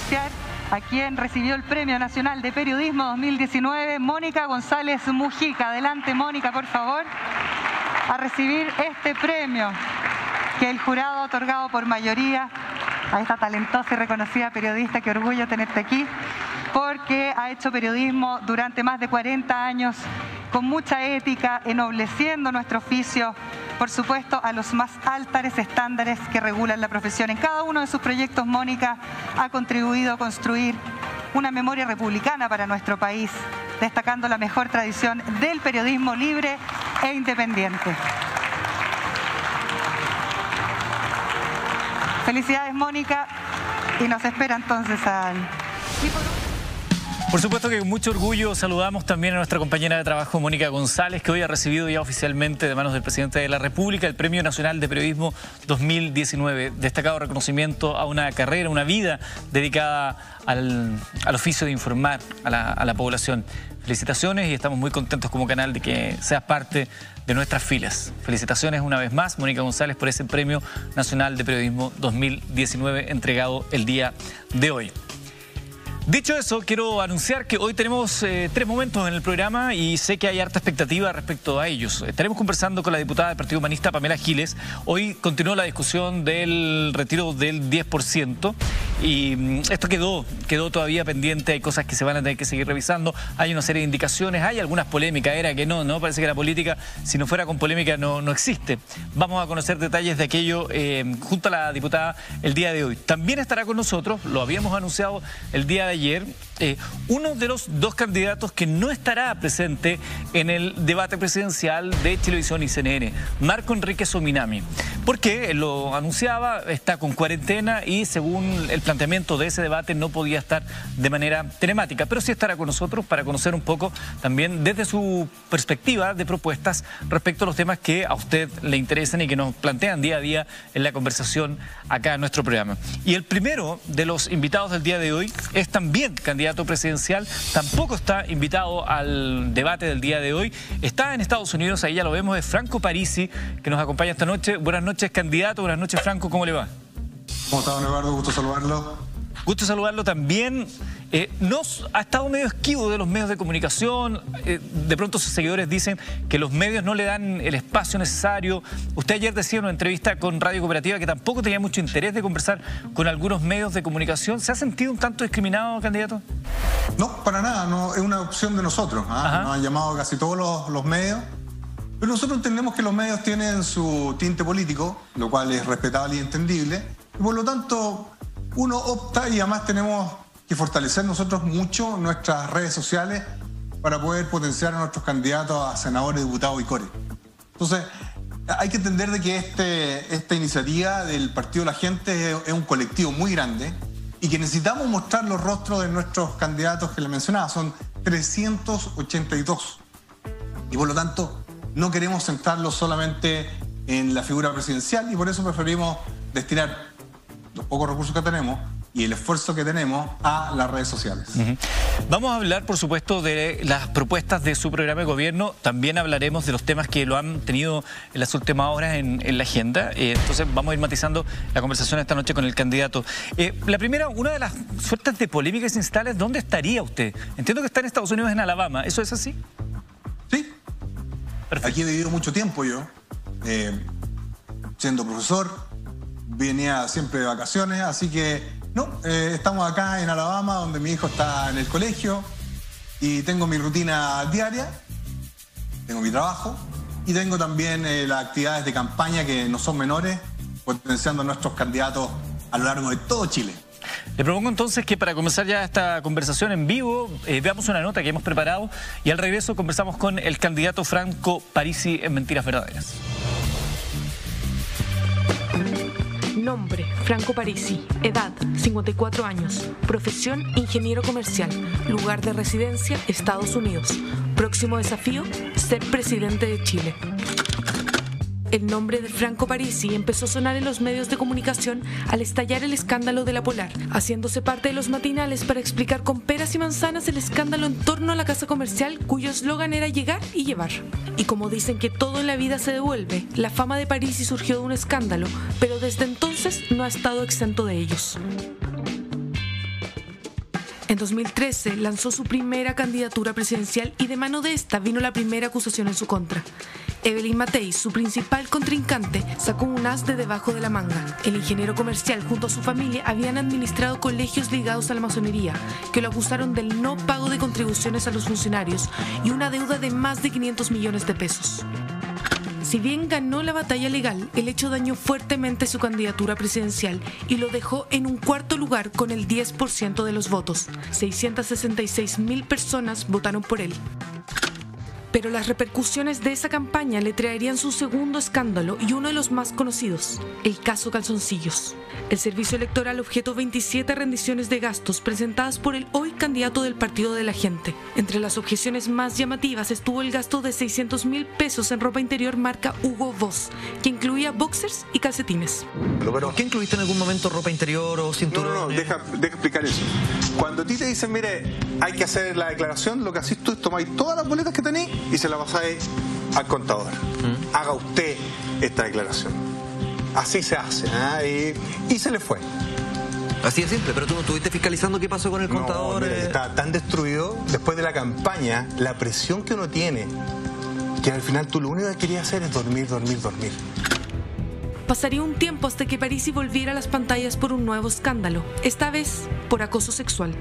anunciar a quien recibió el Premio Nacional de Periodismo 2019, Mónica González Mujica. Adelante, Mónica, por favor, a recibir este premio que el jurado ha otorgado por mayoría a esta talentosa y reconocida periodista. Qué orgullo tenerte aquí, porque ha hecho periodismo durante más de 40 años con mucha ética, ennobleciendo nuestro oficio, por supuesto, a los más altos estándares que regulan la profesión. En cada uno de sus proyectos, Mónica ha contribuido a construir una memoria republicana para nuestro país, destacando la mejor tradición del periodismo libre e independiente. Felicidades, Mónica, y nos espera entonces al... Por supuesto que con mucho orgullo saludamos también a nuestra compañera de trabajo, Mónica González, que hoy ha recibido ya oficialmente de manos del Presidente de la República el Premio Nacional de Periodismo 2019. Destacado reconocimiento a una carrera, una vida dedicada al oficio de informar a la población. Felicitaciones, y estamos muy contentos como canal de que seas parte de nuestras filas. Felicitaciones una vez más, Mónica González, por ese Premio Nacional de Periodismo 2019 entregado el día de hoy. Dicho eso, quiero anunciar que hoy tenemos 3 momentos en el programa y sé que hay harta expectativa respecto a ellos. Estaremos conversando con la diputada del Partido Humanista, Pamela Giles. Hoy continuó la discusión del retiro del 10% y esto quedó todavía pendiente. Hay cosas que se van a tener que seguir revisando. Hay una serie de indicaciones, hay algunas polémicas. Era que no, parece que la política, si no fuera con polémica, no existe. Vamos a conocer detalles de aquello junto a la diputada el día de hoy. También estará con nosotros, lo habíamos anunciado el día de ayer, uno de los 2 candidatos que no estará presente en el debate presidencial de Chilevisión y CNN, Marco Enrique Sominami. Porque lo anunciaba, está con cuarentena y según el planteamiento de ese debate no podía estar de manera telemática, pero sí estará con nosotros para conocer un poco también desde su perspectiva de propuestas respecto a los temas que a usted le interesan y que nos plantean día a día en la conversación acá en nuestro programa. Y el primero de los invitados del día de hoy es también candidato presidencial, tampoco está invitado al debate del día de hoy, está en Estados Unidos, ahí ya lo vemos, es Franco Parisi, que nos acompaña esta noche. Buenas noches, candidato. Buenas noches, Franco, ¿cómo le va? ¿Cómo está, don Eduardo? Gusto saludarlo. Gusto saludarlo también. Ha estado medio esquivo de los medios de comunicación. De pronto sus seguidores dicen que los medios no le dan el espacio necesario. Usted ayer decía en una entrevista con Radio Cooperativa que tampoco tenía mucho interés de conversar con algunos medios de comunicación. ¿Se ha sentido un tanto discriminado, candidato? No, para nada. No, es una opción de nosotros. Nos han llamado casi todos los medios. Pero nosotros entendemos que los medios tienen su tinte político, lo cual es respetable y entendible. Y por lo tanto, uno opta, y además tenemos que fortalecer nosotros mucho nuestras redes sociales para poder potenciar a nuestros candidatos a senadores, diputados y core. Entonces, hay que entender de que esta iniciativa del Partido de la Gente es un colectivo muy grande y que necesitamos mostrar los rostros de nuestros candidatos que le mencionaba. Son 382. Y por lo tanto, no queremos centrarlos solamente en la figura presidencial y por eso preferimos destinar los pocos recursos que tenemos y el esfuerzo que tenemos a las redes sociales. Vamos a hablar, por supuesto, de las propuestas de su programa de gobierno. También hablaremos de los temas que lo han tenido en las últimas horas en la agenda. Entonces vamos a ir matizando la conversación esta noche con el candidato. La primera, una de las suertes de polémicas instales, ¿dónde estaría usted? Entiendo que está en Estados Unidos, en Alabama. ¿Eso es así? Sí. Perfecto. Aquí he vivido mucho tiempo yo, siendo profesor, venía siempre de vacaciones, así que estamos acá en Alabama, donde mi hijo está en el colegio y tengo mi rutina diaria, tengo mi trabajo y tengo también las actividades de campaña que no son menores, potenciando a nuestros candidatos a lo largo de todo Chile. Le propongo entonces que para comenzar ya esta conversación en vivo, veamos una nota que hemos preparado y al regreso conversamos con el candidato Franco Parisi en Mentiras Verdaderas. Nombre, Franco Parisi. Edad, 54 años. Profesión, ingeniero comercial. Lugar de residencia, Estados Unidos. Próximo desafío, ser presidente de Chile. El nombre de Franco Parisi empezó a sonar en los medios de comunicación al estallar el escándalo de la Polar, haciéndose parte de los matinales para explicar con peras y manzanas el escándalo en torno a la casa comercial cuyo eslogan era llegar y llevar. Y como dicen que todo en la vida se devuelve, la fama de Parisi surgió de un escándalo, pero desde entonces no ha estado exento de ellos. En 2013 lanzó su primera candidatura presidencial y de mano de esta vino la primera acusación en su contra. Evelyn Matei, su principal contrincante, sacó un as de debajo de la manga. El ingeniero comercial junto a su familia habían administrado colegios ligados a la masonería, que lo acusaron del no pago de contribuciones a los funcionarios y una deuda de más de 500 millones de pesos. Si bien ganó la batalla legal, el hecho dañó fuertemente su candidatura presidencial y lo dejó en un cuarto lugar con el 10% de los votos. 666.000 personas votaron por él. Pero las repercusiones de esa campaña le traerían su segundo escándalo y uno de los más conocidos, el caso Calzoncillos. El servicio electoral objetó 27 rendiciones de gastos presentadas por el hoy candidato del Partido de la Gente. Entre las objeciones más llamativas estuvo el gasto de 600.000 pesos en ropa interior marca Hugo Boss, que incluía boxers y calcetines. Pero ¿qué incluiste en algún momento, ropa interior o cinturón? No, deja explicar eso. Cuando a ti te dicen, mire, hay que hacer la declaración, lo que haces tú es tomáis todas las boletas que tenéis y se la pasáis al contador. Haga usted esta declaración. Así se hace, ¿eh? Y se le fue. Así de simple, pero tú no estuviste fiscalizando qué pasó con el contador. No, mire, está tan destruido después de la campaña, la presión que uno tiene, que al final tú lo único que querías hacer es dormir. Pasaría un tiempo hasta que Parisi volviera a las pantallas por un nuevo escándalo, esta vez por acoso sexual.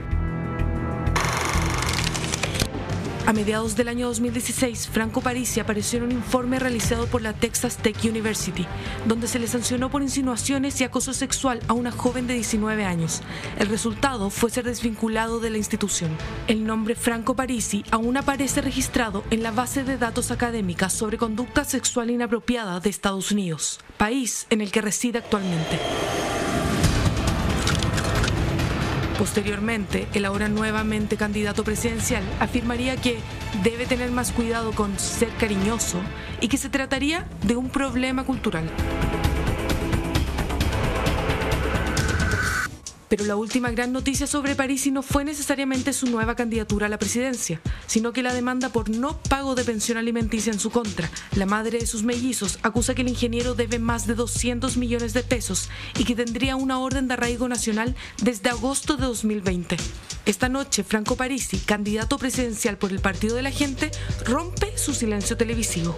A mediados del año 2016, Franco Parisi apareció en un informe realizado por la Texas Tech University, donde se le sancionó por insinuaciones y acoso sexual a una joven de 19 años. El resultado fue ser desvinculado de la institución. El nombre Franco Parisi aún aparece registrado en la base de datos académica sobre conducta sexual inapropiada de Estados Unidos, país en el que reside actualmente. Posteriormente, el ahora nuevamente candidato presidencial afirmaría que debe tener más cuidado con ser cariñoso y que se trataría de un problema cultural. Pero la última gran noticia sobre Parisi no fue necesariamente su nueva candidatura a la presidencia, sino que la demanda por no pago de pensión alimenticia en su contra. La madre de sus mellizos acusa que el ingeniero debe más de 200 millones de pesos y que tendría una orden de arraigo nacional desde agosto de 2020. Esta noche, Franco Parisi, candidato presidencial por el Partido de la Gente, rompe su silencio televisivo.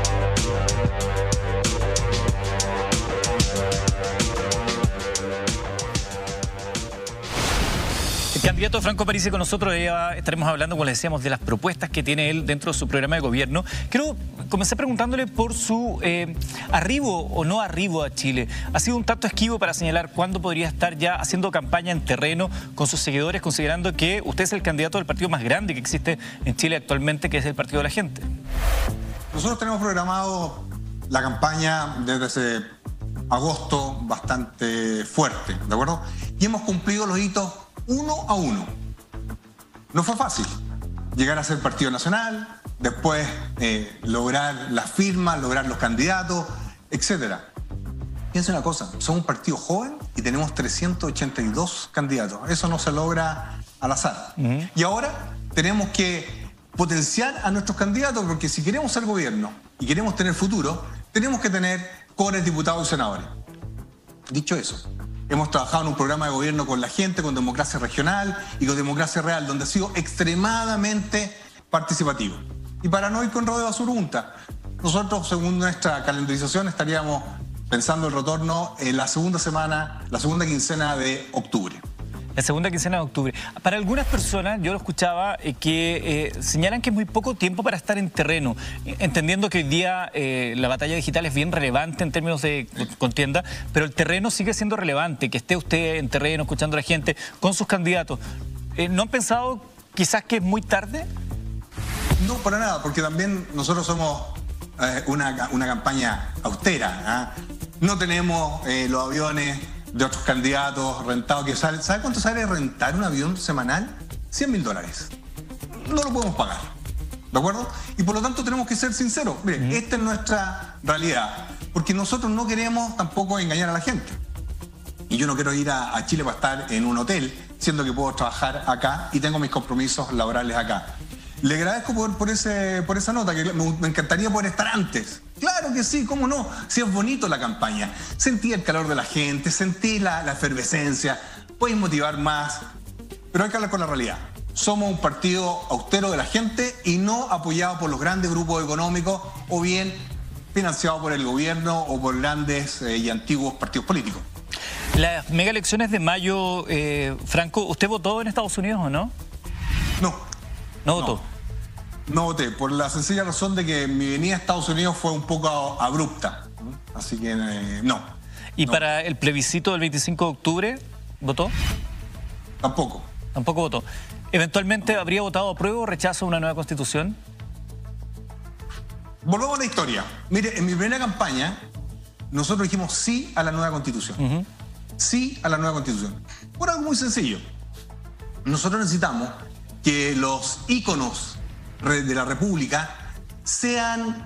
Candidato Franco Parisi con nosotros, estaremos hablando, como les decíamos, de las propuestas que tiene él dentro de su programa de gobierno. Quiero comenzar preguntándole por su arribo o no arribo a Chile. Ha sido un tanto esquivo para señalar cuándo podría estar ya haciendo campaña en terreno con sus seguidores, considerando que usted es el candidato del partido más grande que existe en Chile actualmente, que es el Partido de la Gente. Nosotros tenemos programado la campaña desde hace agosto bastante fuerte, ¿de acuerdo? Y hemos cumplido los hitos uno a uno. No fue fácil llegar a ser partido nacional, después lograr las firmas, lograr los candidatos, etc. Piensa una cosa, somos un partido joven y tenemos 382 candidatos. Eso no se logra al azar. Y ahora tenemos que potenciar a nuestros candidatos, porque si queremos ser gobierno y queremos tener futuro, tenemos que tener cores, diputados y senadores. Dicho eso, hemos trabajado en un programa de gobierno con la gente, con democracia regional y con democracia real, donde ha sido extremadamente participativo. Y para no ir con rodeo a Surunta, nosotros, según nuestra calendarización, estaríamos pensando el retorno en la segunda quincena de octubre. La segunda quincena de octubre. Para algunas personas, yo lo escuchaba, que señalan que es muy poco tiempo para estar en terreno, entendiendo que hoy día la batalla digital es bien relevante en términos de contienda, pero el terreno sigue siendo relevante, que esté usted en terreno, escuchando a la gente, con sus candidatos. ¿No han pensado quizás que es muy tarde? No, para nada, porque también nosotros somos una campaña austera, ¿eh? No tenemos los aviones de otros candidatos rentados que salen. ¿Sabe cuánto sale rentar un avión semanal? $100.000. No lo podemos pagar, ¿de acuerdo? Y por lo tanto tenemos que ser sinceros. Miren, esta es nuestra realidad, porque nosotros no queremos tampoco engañar a la gente. Y yo no quiero ir a Chile para estar en un hotel, siendo que puedo trabajar acá y tengo mis compromisos laborales acá. Le agradezco por esa nota, que me encantaría poder estar antes. Claro que sí, cómo no, si es bonito la campaña. Sentí el calor de la gente, sentí la efervescencia, puedes motivar más. Pero hay que hablar con la realidad. Somos un partido austero de la gente y no apoyado por los grandes grupos económicos o bien financiado por el gobierno o por grandes y antiguos partidos políticos. Las mega elecciones de mayo, Franco, ¿usted votó en Estados Unidos o no? No. ¿No votó? No voté, por la sencilla razón de que mi venida a Estados Unidos fue un poco abrupta. Así que no. ¿Y no. para el plebiscito del 25 de octubre, votó? Tampoco. Tampoco votó. ¿Eventualmente habría votado apruebo o rechazo una nueva constitución? Volvamos a la historia. Mire, en mi primera campaña, nosotros dijimos sí a la nueva constitución. Sí a la nueva constitución. Por algo muy sencillo. Nosotros necesitamos que los íconos de la República sean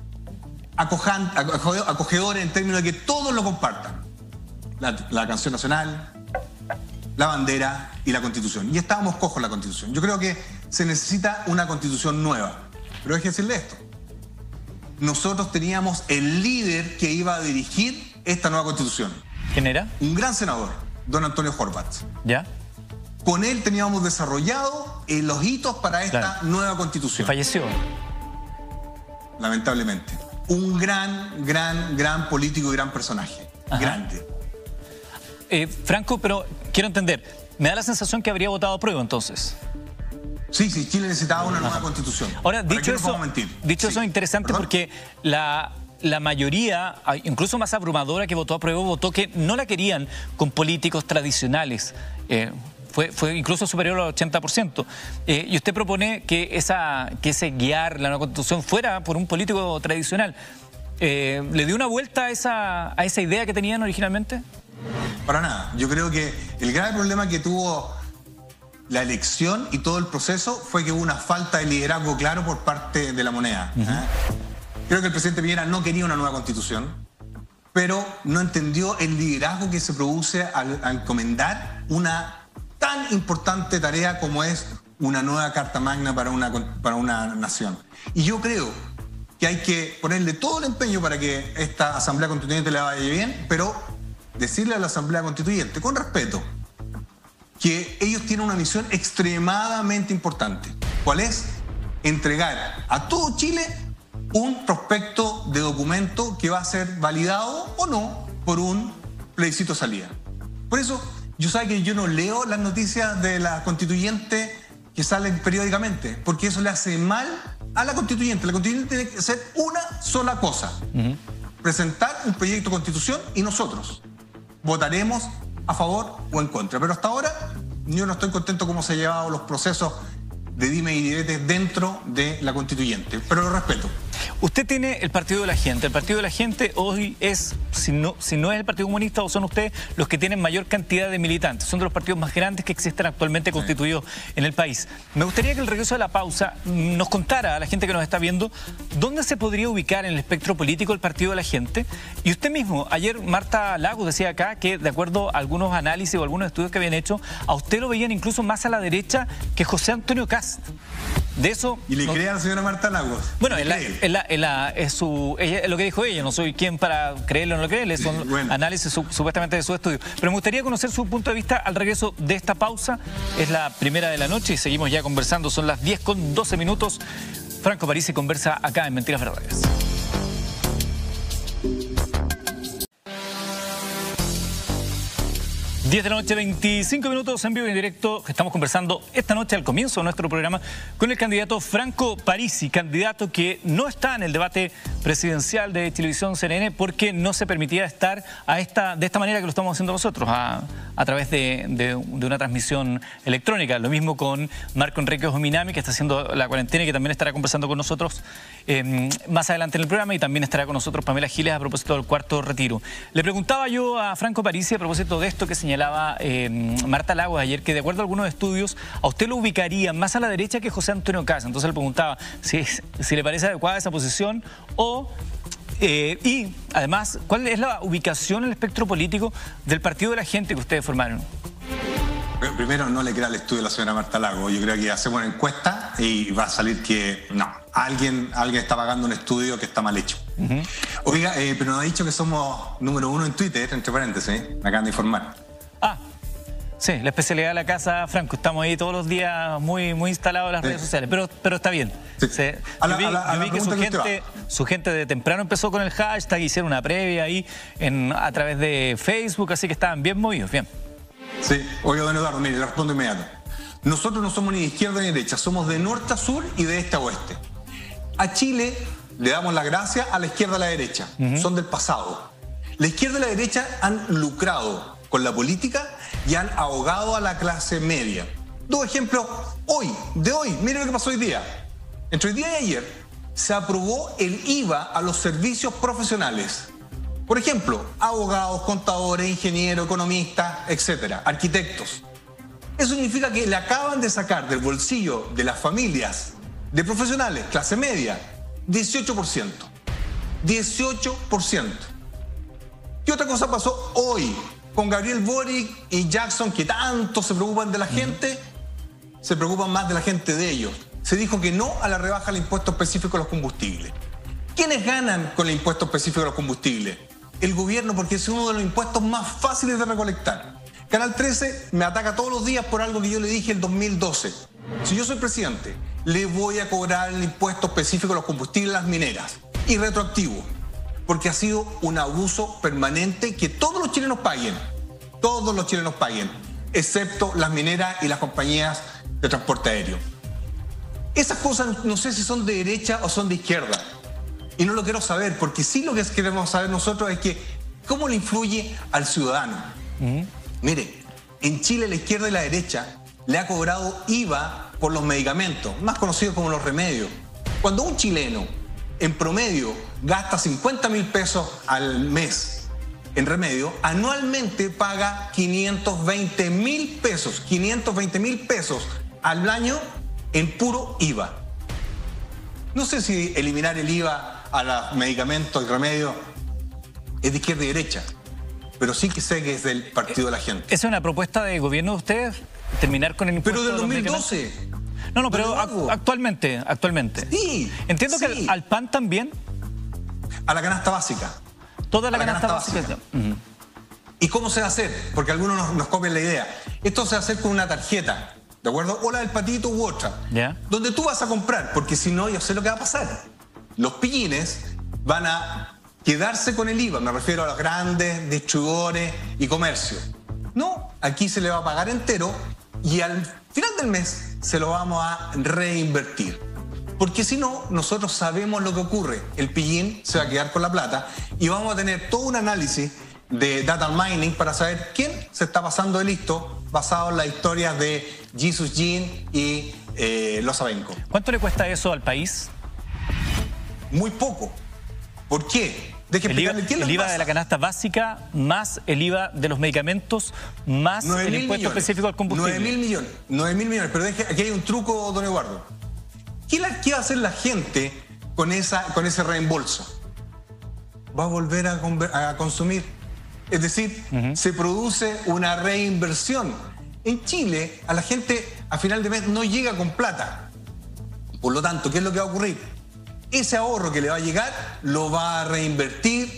acogedores en términos de que todos lo compartan. La canción nacional, la bandera y la Constitución. Y estábamos cojos en la Constitución. Yo creo que se necesita una Constitución nueva. Pero hay que decirle esto. Nosotros teníamos el líder que iba a dirigir esta nueva Constitución. ¿Quién era? Un gran senador, don Antonio Horvat. ¿Ya? Con él teníamos desarrollado los hitos para esta nueva Constitución. Falleció. Lamentablemente. Un gran político y gran personaje. Ajá. Grande. Franco, pero quiero entender, me da la sensación que habría votado apruebo entonces. Sí, Chile necesitaba una nueva Constitución. Ahora, dicho eso, eso es interesante. ¿Perdón? Porque la mayoría, incluso más abrumadora que votó apruebo, votó que no la querían con políticos tradicionales. Fue incluso superior al 80%. Y usted propone que ese guiar la nueva Constitución fuera por un político tradicional. ¿Le dio una vuelta a esa idea que tenían originalmente? Para nada. Yo creo que el grave problema que tuvo la elección y todo el proceso fue que hubo una falta de liderazgo claro por parte de la moneda. Creo que el presidente Piñera no quería una nueva constitución, pero no entendió el liderazgo que se produce al encomendar una tan importante tarea como es una nueva Carta Magna para una nación. Y yo creo que hay que ponerle todo el empeño para que esta Asamblea Constituyente le vaya bien, pero decirle a la Asamblea Constituyente, con respeto, que ellos tienen una misión extremadamente importante. ¿Cuál es? Entregar a todo Chile un prospecto de documento que va a ser validado o no por un plebiscito de salida. Por eso, yo sé que yo no leo las noticias de la constituyente que salen periódicamente, porque eso le hace mal a la constituyente. La constituyente tiene que hacer una sola cosa, presentar un proyecto de constitución y nosotros votaremos a favor o en contra. Pero hasta ahora yo no estoy contento cómo se han llevado los procesos de dime y direte dentro de la constituyente, pero lo respeto. Usted tiene el Partido de la Gente. El Partido de la Gente hoy es, si no es el Partido Comunista, o son ustedes los que tienen mayor cantidad de militantes. Son de los partidos más grandes que existen actualmente constituidos en el país. Me gustaría que el regreso de la pausa nos contara a la gente que nos está viendo dónde se podría ubicar en el espectro político el Partido de la Gente. Y usted mismo, ayer Marta Lagos decía acá que de acuerdo a algunos análisis o algunos estudios que habían hecho, a usted lo veían incluso más a la derecha que José Antonio Kast. De eso... ¿Y le cree a la señora Marta Lagos? Bueno, es lo que dijo ella. No soy quien para creerle o no creerle. Son análisis supuestamente de su estudio. Pero me gustaría conocer su punto de vista al regreso de esta pausa. Es la primera de la noche y seguimos ya conversando. Son las 10:12. Franco Parisi conversa acá en Mentiras Verdaderas. 10 de la noche, 25 minutos en vivo y en directo. Estamos conversando esta noche al comienzo de nuestro programa con el candidato Franco Parisi, candidato que no está en el debate presidencial de Televisión CNN porque no se permitía estar de esta manera que lo estamos haciendo nosotros, a través de una transmisión electrónica. Lo mismo con Marco Enrique Ominami, que está haciendo la cuarentena y que también estará conversando con nosotros más adelante en el programa, y también estará con nosotros Pamela Giles a propósito del cuarto retiro. Le preguntaba yo a Franco Parisi a propósito de esto que señalaba Marta Lagos ayer, que de acuerdo a algunos estudios a usted lo ubicaría más a la derecha que José Antonio Kast. Entonces le preguntaba si le parece adecuada esa posición y además, ¿cuál es la ubicación en el espectro político del Partido de la Gente que ustedes formaron? Primero, no le crea el estudio a la señora Marta Lagos. Yo creo que hacemos una encuesta y va a salir que no, alguien está pagando un estudio que está mal hecho. Oiga, pero nos ha dicho que somos número 1 en Twitter, entre paréntesis, me acaban de informar. Sí, la especialidad de la casa, Franco. Estamos ahí todos los días muy instalados en las redes sociales, pero está bien. Sí. Yo vi que su gente de temprano empezó con el hashtag, hicieron una previa ahí a través de Facebook, así que estaban bien movidos, bien. Sí, oiga, don Eduardo, mire, le respondo inmediato. Nosotros no somos ni de izquierda ni de derecha, somos de norte a sur y de este a oeste. A Chile le damos la gracia, a la izquierda y a la derecha. Son del pasado. La izquierda y la derecha han lucrado con la política y han ahogado a la clase media. Dos ejemplos de hoy. Miren lo que pasó hoy día. Entre hoy día y ayer se aprobó el IVA a los servicios profesionales. Por ejemplo, abogados, contadores, ingenieros, economistas, etcétera, arquitectos. Eso significa que le acaban de sacar del bolsillo de las familias de profesionales, clase media, 18%. 18%. ¿Qué otra cosa pasó hoy? Con Gabriel Boric y Jackson, que tanto se preocupan de la gente, se preocupan más de la gente de ellos. Se dijo que no a la rebaja del impuesto específico a los combustibles. ¿Quiénes ganan con el impuesto específico a los combustibles? El gobierno, porque es uno de los impuestos más fáciles de recolectar. Canal 13 me ataca todos los días por algo que yo le dije en 2012. Si yo soy presidente, le voy a cobrar el impuesto específico a los combustibles a las mineras. Y retroactivo. Porque ha sido un abuso permanente que todos los chilenos paguen, excepto las mineras y las compañías de transporte aéreo. Esas cosas no sé si son de derecha o son de izquierda, y no lo quiero saber, porque sí lo que queremos saber nosotros es que cómo le influye al ciudadano. Mire, en Chile la izquierda y la derecha le ha cobrado IVA por los medicamentos, más conocidos como los remedios. Cuando un chileno en promedio gasta 50.000 pesos al mes en remedio, anualmente paga 520.000 pesos, 520.000 pesos al año en puro IVA. No sé si eliminar el IVA a los medicamentos y remedios es de izquierda y derecha, pero sí que sé que es del partido de la gente. ¿Es una propuesta de gobierno de ustedes? ¿Terminar con el impuesto? Pero del 2012. No, pero actualmente. Sí. Entiendo que al PAN también. A la canasta básica. Toda la canasta básica. ¿Y cómo se va a hacer? Porque algunos nos copian la idea. Esto se va a hacer con una tarjeta, ¿de acuerdo? O la del patito u otra. ¿Ya? Donde tú vas a comprar, porque si no, yo sé lo que va a pasar. Los pillines van a quedarse con el IVA, me refiero a los grandes distribuidores y comercios. No, aquí se le va a pagar entero y al final del mes se lo vamos a reinvertir. Porque si no, nosotros sabemos lo que ocurre. El pillín se va a quedar con la plata y vamos a tener todo un análisis de data mining para saber quién se está pasando de listo basado en las historias de Jesus Jean y Los Abenco. ¿Cuánto le cuesta eso al país? Muy poco. ¿Por qué? El IVA de la canasta básica más el IVA de los medicamentos más el impuesto específico al combustible. 9.000 millones. Pero aquí hay un truco, don Eduardo. ¿Qué va a hacer la gente con ese reembolso? Va a volver a consumir. Es decir, se produce una reinversión. En Chile, a la gente a final de mes no llega con plata. Por lo tanto, ¿qué es lo que va a ocurrir? Ese ahorro que le va a llegar lo va a reinvertir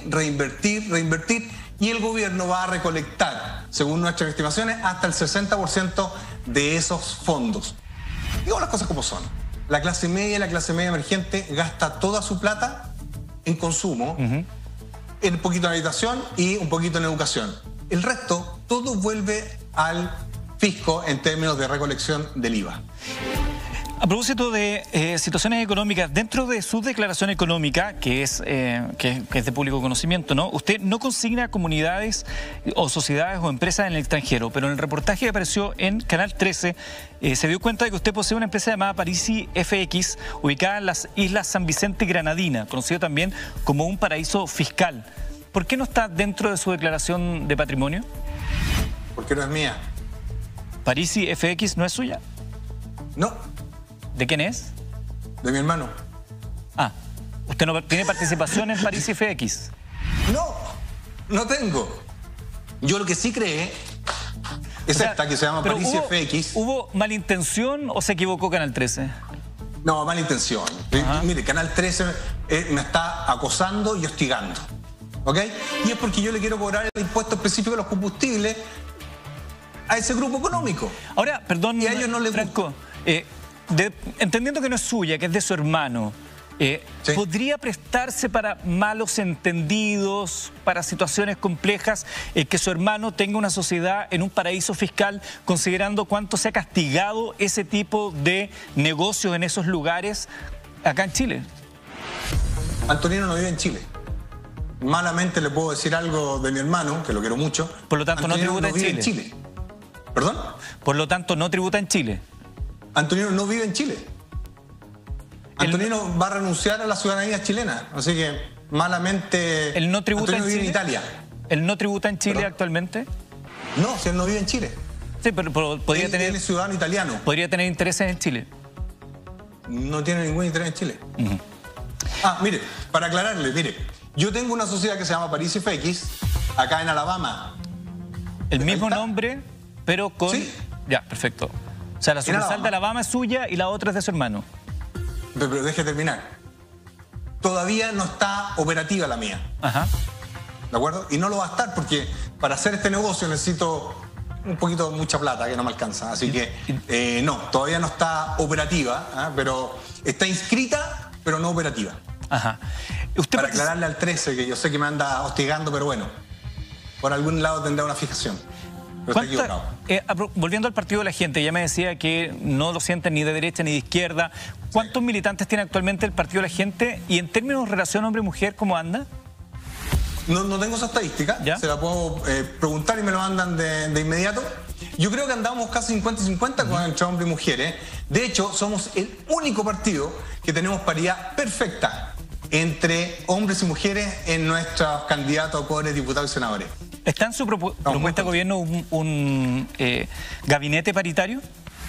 y el gobierno va a recolectar, según nuestras estimaciones, hasta el 60% de esos fondos. Digo las cosas como son. La clase media y la clase media emergente gasta toda su plata en consumo, en un poquito en habitación y un poquito en educación. El resto, todo vuelve al fisco en términos de recolección del IVA. A propósito de situaciones económicas, dentro de su declaración económica, que es de público conocimiento, ¿no? Usted no consigna a comunidades o sociedades o empresas en el extranjero, pero en el reportaje que apareció en Canal 13 se dio cuenta de que usted posee una empresa llamada Parisi FX, ubicada en las Islas San Vicente y Granadina, conocido también como un paraíso fiscal. ¿Por qué no está dentro de su declaración de patrimonio? Porque no es mía. ¿Parisi FX no es suya? No. ¿De quién es? De mi hermano. Ah, ¿usted no tiene participación en Parisi FX? No tengo. Yo lo que sí creé es esta que se llama Parisi FX. ¿Hubo malintención o se equivocó Canal 13? No, mala intención. Mire, Canal 13 me está acosando y hostigando. ¿Ok? Y es porque yo le quiero cobrar el impuesto específico a los combustibles a ese grupo económico. Ahora, perdón, y a ellos no les Franco, entendiendo que no es suya, que es de su hermano, Sí. ¿podría prestarse para malos entendidos, para situaciones complejas, que su hermano tenga una sociedad en un paraíso fiscal, considerando cuánto se ha castigado ese tipo de negocios en esos lugares acá en Chile? Antonino no vive en Chile. Malamente le puedo decir algo de mi hermano, que lo quiero mucho. Por lo tanto, Antonino no tributa vive en Chile. ¿Perdón? Por lo tanto, no tributa en Chile. Antonino no vive en Chile. Antonino va a renunciar a la ciudadanía chilena, así que malamente. ¿Él no tributa Antonino en vive Chile? en Italia. ¿Él no tributa en Chile ¿Perdón? actualmente? No, si él no vive en Chile. Sí, pero podría Él tener, es ciudadano italiano. podría tener intereses en Chile. No tiene ningún interés en Chile. Ah, mire, para aclararle, mire, yo tengo una sociedad que se llama Parisi FX, acá en Alabama. El mismo está. nombre, pero con... Sí. Ya, perfecto. O sea, la sucursal Alabama. de Alabama es suya y la otra es de su hermano. Pero deje terminar. Todavía no está operativa la mía, Ajá. ¿de acuerdo? Y no lo va a estar porque para hacer este negocio necesito un poquito, mucha plata que no me alcanza. Así que no, todavía no está operativa, ¿ah? Pero está inscrita, pero no operativa. Ajá. Usted Para aclararle al 13, que yo sé que me anda hostigando, pero bueno, por algún lado tendrá una fijación. Pero está equivocado. Volviendo al Partido de la Gente, ya me decía que no lo sienten ni de derecha ni de izquierda. ¿Cuántos militantes tiene actualmente el Partido de la Gente? Y en términos de relación hombre-mujer, ¿cómo anda? No tengo esa estadística, ¿Ya? se la puedo preguntar y me lo mandan de inmediato. Yo creo que andamos casi 50-50 entre hombres y mujeres. De hecho, somos el único partido que tenemos paridad perfecta entre hombres y mujeres en nuestros candidatos a poderes diputados y senadores. ¿Está en su propuesta de gobierno un gabinete paritario?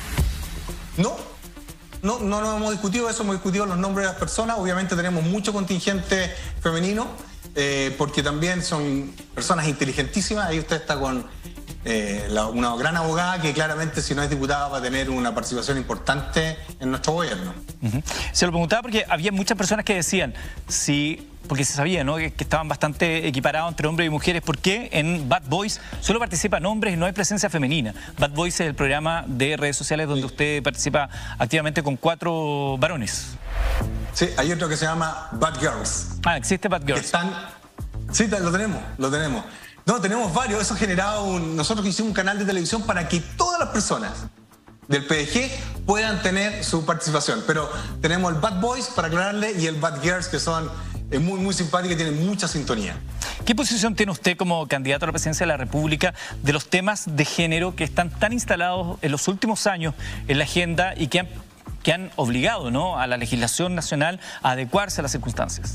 No hemos discutido eso, hemos discutido los nombres de las personas. Obviamente tenemos mucho contingente femenino, porque también son personas inteligentísimas. Ahí usted está con una gran abogada que claramente, si no es diputada, va a tener una participación importante en nuestro gobierno. Se lo preguntaba porque había muchas personas que decían, porque se sabía, ¿no?, que estaban bastante equiparados entre hombres y mujeres. ¿Por qué en Bad Boys solo participan hombres y no hay presencia femenina? Bad Boys es el programa de redes sociales donde usted participa activamente con 4 varones. Sí, hay otro que se llama Bad Girls. Ah, existe Bad Que Girls. están... Sí, lo tenemos. No, tenemos varios. Eso ha generado nosotros hicimos un canal de televisión para que todas las personas del PDG puedan tener su participación. Pero tenemos el Bad Boys, para aclararle, y el Bad Girls, que son muy simpáticos y tienen mucha sintonía. ¿Qué posición tiene usted como candidato a la presidencia de la República de los temas de género que están tan instalados en los últimos años en la agenda y que han obligado, ¿no?, a la legislación nacional a adecuarse a las circunstancias?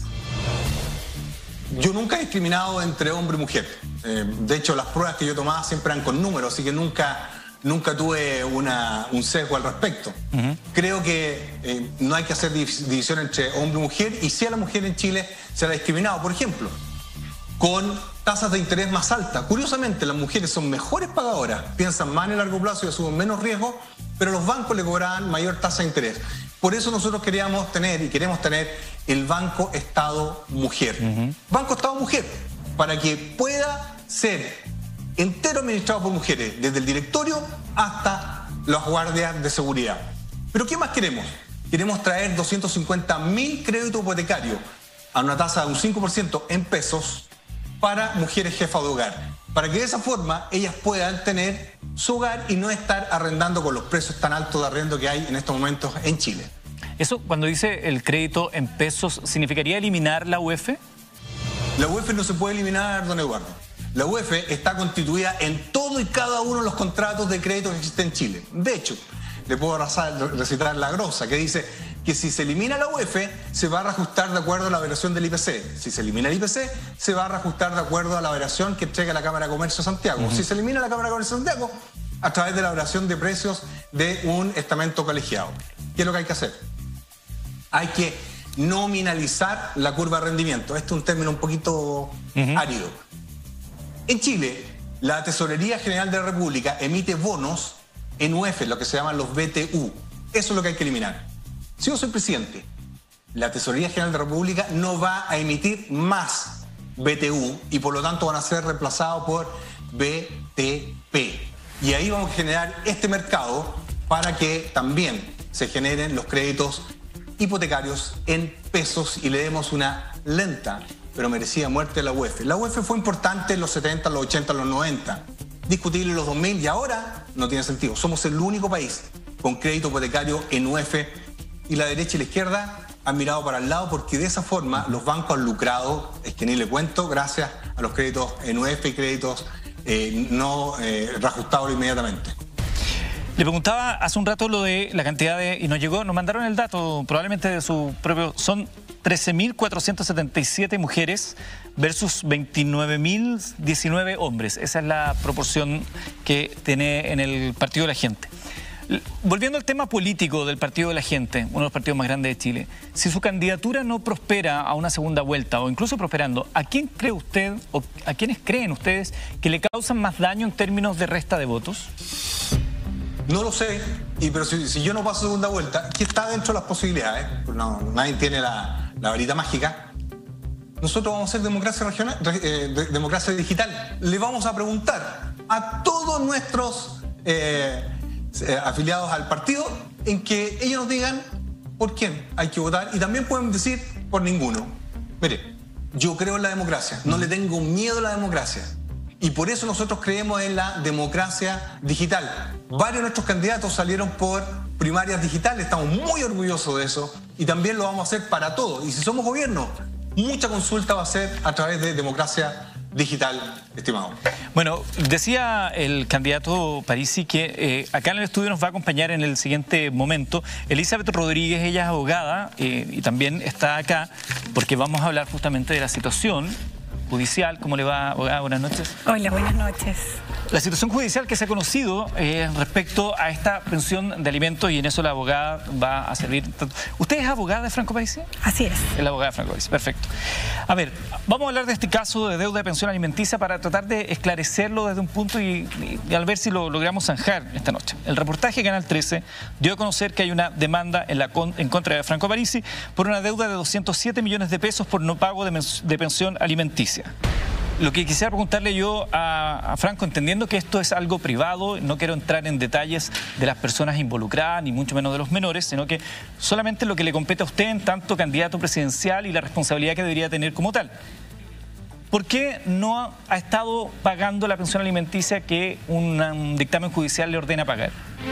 Yo nunca he discriminado entre hombre y mujer. De hecho, las pruebas que yo tomaba siempre eran con números, así que nunca tuve un sesgo al respecto. Creo que no hay que hacer división entre hombre y mujer, y si a la mujer en Chile se la ha discriminado, por ejemplo, con tasas de interés más altas. Curiosamente, las mujeres son mejores pagadoras, piensan más en el largo plazo y asumen menos riesgo, pero los bancos le cobraban mayor tasa de interés. Por eso nosotros queremos tener el Banco Estado Mujer. Banco Estado Mujer, para que pueda ser entero administrado por mujeres, desde el directorio hasta las guardias de seguridad. ¿Pero qué más queremos? Queremos traer 250.000 créditos hipotecarios a una tasa de un 5% en pesos para mujeres jefas de hogar, para que de esa forma ellas puedan tener su hogar y no estar arrendando con los precios tan altos de arrendo que hay en estos momentos en Chile. Eso, cuando dice el crédito en pesos, ¿significaría eliminar la UF? La UF no se puede eliminar, don Eduardo. La UF está constituida en todo y cada uno de los contratos de crédito que existen en Chile. De hecho, le puedo recitar la grosa, que dice que si se elimina la UF, se va a reajustar de acuerdo a la variación del IPC. Si se elimina el IPC, se va a reajustar de acuerdo a la variación que entrega la Cámara de Comercio de Santiago. Si se elimina la Cámara de Comercio de Santiago, a través de la variación de precios de un estamento colegiado. ¿Qué es lo que hay que hacer? Hay que nominalizar la curva de rendimiento. Este es un término un poquito árido. En Chile, la Tesorería General de la República emite bonos en UF, lo que se llaman los BTU. Eso es lo que hay que eliminar. Si yo soy presidente, la Tesorería General de la República no va a emitir más BTU y por lo tanto van a ser reemplazados por BTP. Y ahí vamos a generar este mercado para que también se generen los créditos hipotecarios en pesos y le demos una lenta pero merecida muerte a la UEF. La UEF fue importante en los 70, los 80, los 90, discutible en los 2000 y ahora no tiene sentido. Somos el único país con crédito hipotecario en UEF y la derecha y la izquierda han mirado para el lado porque de esa forma los bancos han lucrado, es que ni le cuento, gracias a los créditos en UEF y créditos no reajustables inmediatamente. Le preguntaba hace un rato lo de la cantidad de... y nos mandaron el dato probablemente de su propio... Son 13.477 mujeres versus 29.019 hombres. Esa es la proporción que tiene en el Partido de la Gente. Volviendo al tema político del Partido de la Gente, uno de los partidos más grandes de Chile, si su candidatura no prospera a una segunda vuelta o incluso prosperando, ¿a quién cree usted o a quiénes creen ustedes que le causan más daño en términos de resta de votos? No lo sé, pero si yo no paso segunda vuelta, que está dentro de las posibilidades, no, nadie tiene la varita mágica, nosotros vamos a hacer democracia regional, democracia digital. Le vamos a preguntar a todos nuestros afiliados al partido en que ellos nos digan por quién hay que votar y también pueden decir por ninguno. Mire, yo creo en la democracia, no le tengo miedo a la democracia. Y por eso nosotros creemos en la democracia digital. Varios de nuestros candidatos salieron por primarias digitales, estamos muy orgullosos de eso y también lo vamos a hacer para todos. Y si somos gobierno, mucha consulta va a ser a través de democracia digital, estimado. Bueno, decía el candidato Parisi que acá en el estudio nos va a acompañar en el siguiente momento Elizabeth Rodríguez. Ella es abogada y también está acá porque vamos a hablar justamente de la situación judicial. ¿Cómo le va, abogada? Buenas noches. Hola, buenas noches. La situación judicial que se ha conocido respecto a esta pensión de alimentos y en eso la abogada va a servir. ¿Usted es abogada de Franco Parisi? Así es. Es la abogada de Franco Parisi, perfecto. A ver, vamos a hablar de este caso de deuda de pensión alimenticia para tratar de esclarecerlo desde un punto y al ver si lo logramos zanjar esta noche. El reportaje de Canal 13 dio a conocer que hay una demanda en contra de Franco Parisi por una deuda de 207 millones de pesos por no pago de pensión alimenticia. Lo que quisiera preguntarle yo a Franco, entendiendo que esto es algo privado, no quiero entrar en detalles de las personas involucradas, ni mucho menos de los menores, sino que solamente lo que le compete a usted en tanto candidato presidencial y la responsabilidad que debería tener como tal. ¿Por qué no ha estado pagando la pensión alimenticia que un dictamen judicial le ordena pagar?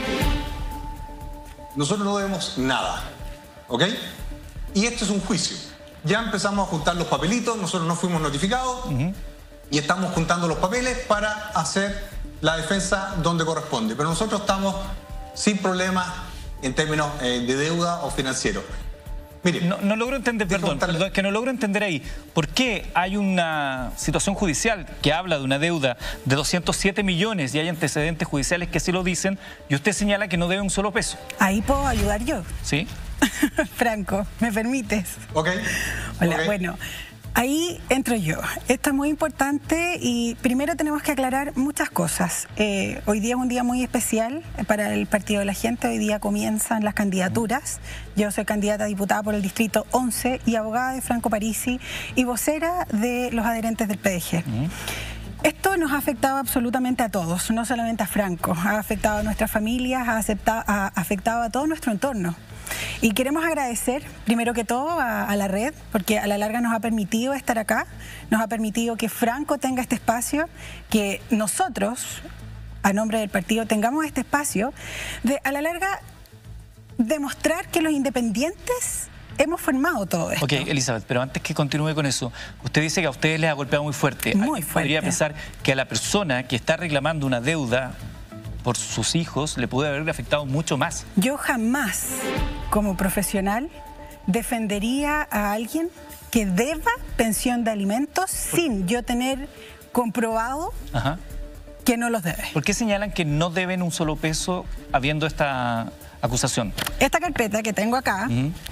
Nosotros no debemos nada, ¿ok? Y esto es un juicio. Ya empezamos a juntar los papelitos, nosotros no fuimos notificados y estamos juntando los papeles para hacer la defensa donde corresponde. Pero nosotros estamos sin problemas en términos de deuda o financiero. Mire, no logro entender, perdón, que no logro entender ahí. ¿Por qué hay una situación judicial que habla de una deuda de 207 millones y hay antecedentes judiciales que sí lo dicen y usted señala que no debe un solo peso? Ahí puedo ayudar yo. ¿Sí? Franco, ¿me permites? Ok. Hola, okay. Bueno, ahí entro yo. Esto es muy importante y primero tenemos que aclarar muchas cosas. Hoy día es un día muy especial para el Partido de la Gente. Hoy día comienzan las candidaturas. Yo soy candidata a diputada por el Distrito 11 y abogada de Franco Parisi y vocera de los adherentes del PDG. Esto nos ha afectado absolutamente a todos, no solamente a Franco. Ha afectado a nuestras familias, ha afectado a todo nuestro entorno. Y queremos agradecer, primero que todo, a la red, porque a la larga nos ha permitido estar acá, nos ha permitido que Franco tenga este espacio, que nosotros, a nombre del partido, tengamos este espacio de, a la larga, demostrar que los independientes hemos formado todo esto. Ok, Elizabeth, pero antes que continúe con eso, usted dice que a ustedes les ha golpeado muy fuerte. Muy fuerte. Podría pensar que a la persona que está reclamando una deuda por sus hijos le puede haber afectado mucho más. Yo jamás, como profesional, defendería a alguien que deba pensión de alimentos sin yo tener comprobado que no los debe. ¿Por qué señalan que no deben un solo peso habiendo esta acusación? Esta carpeta que tengo acá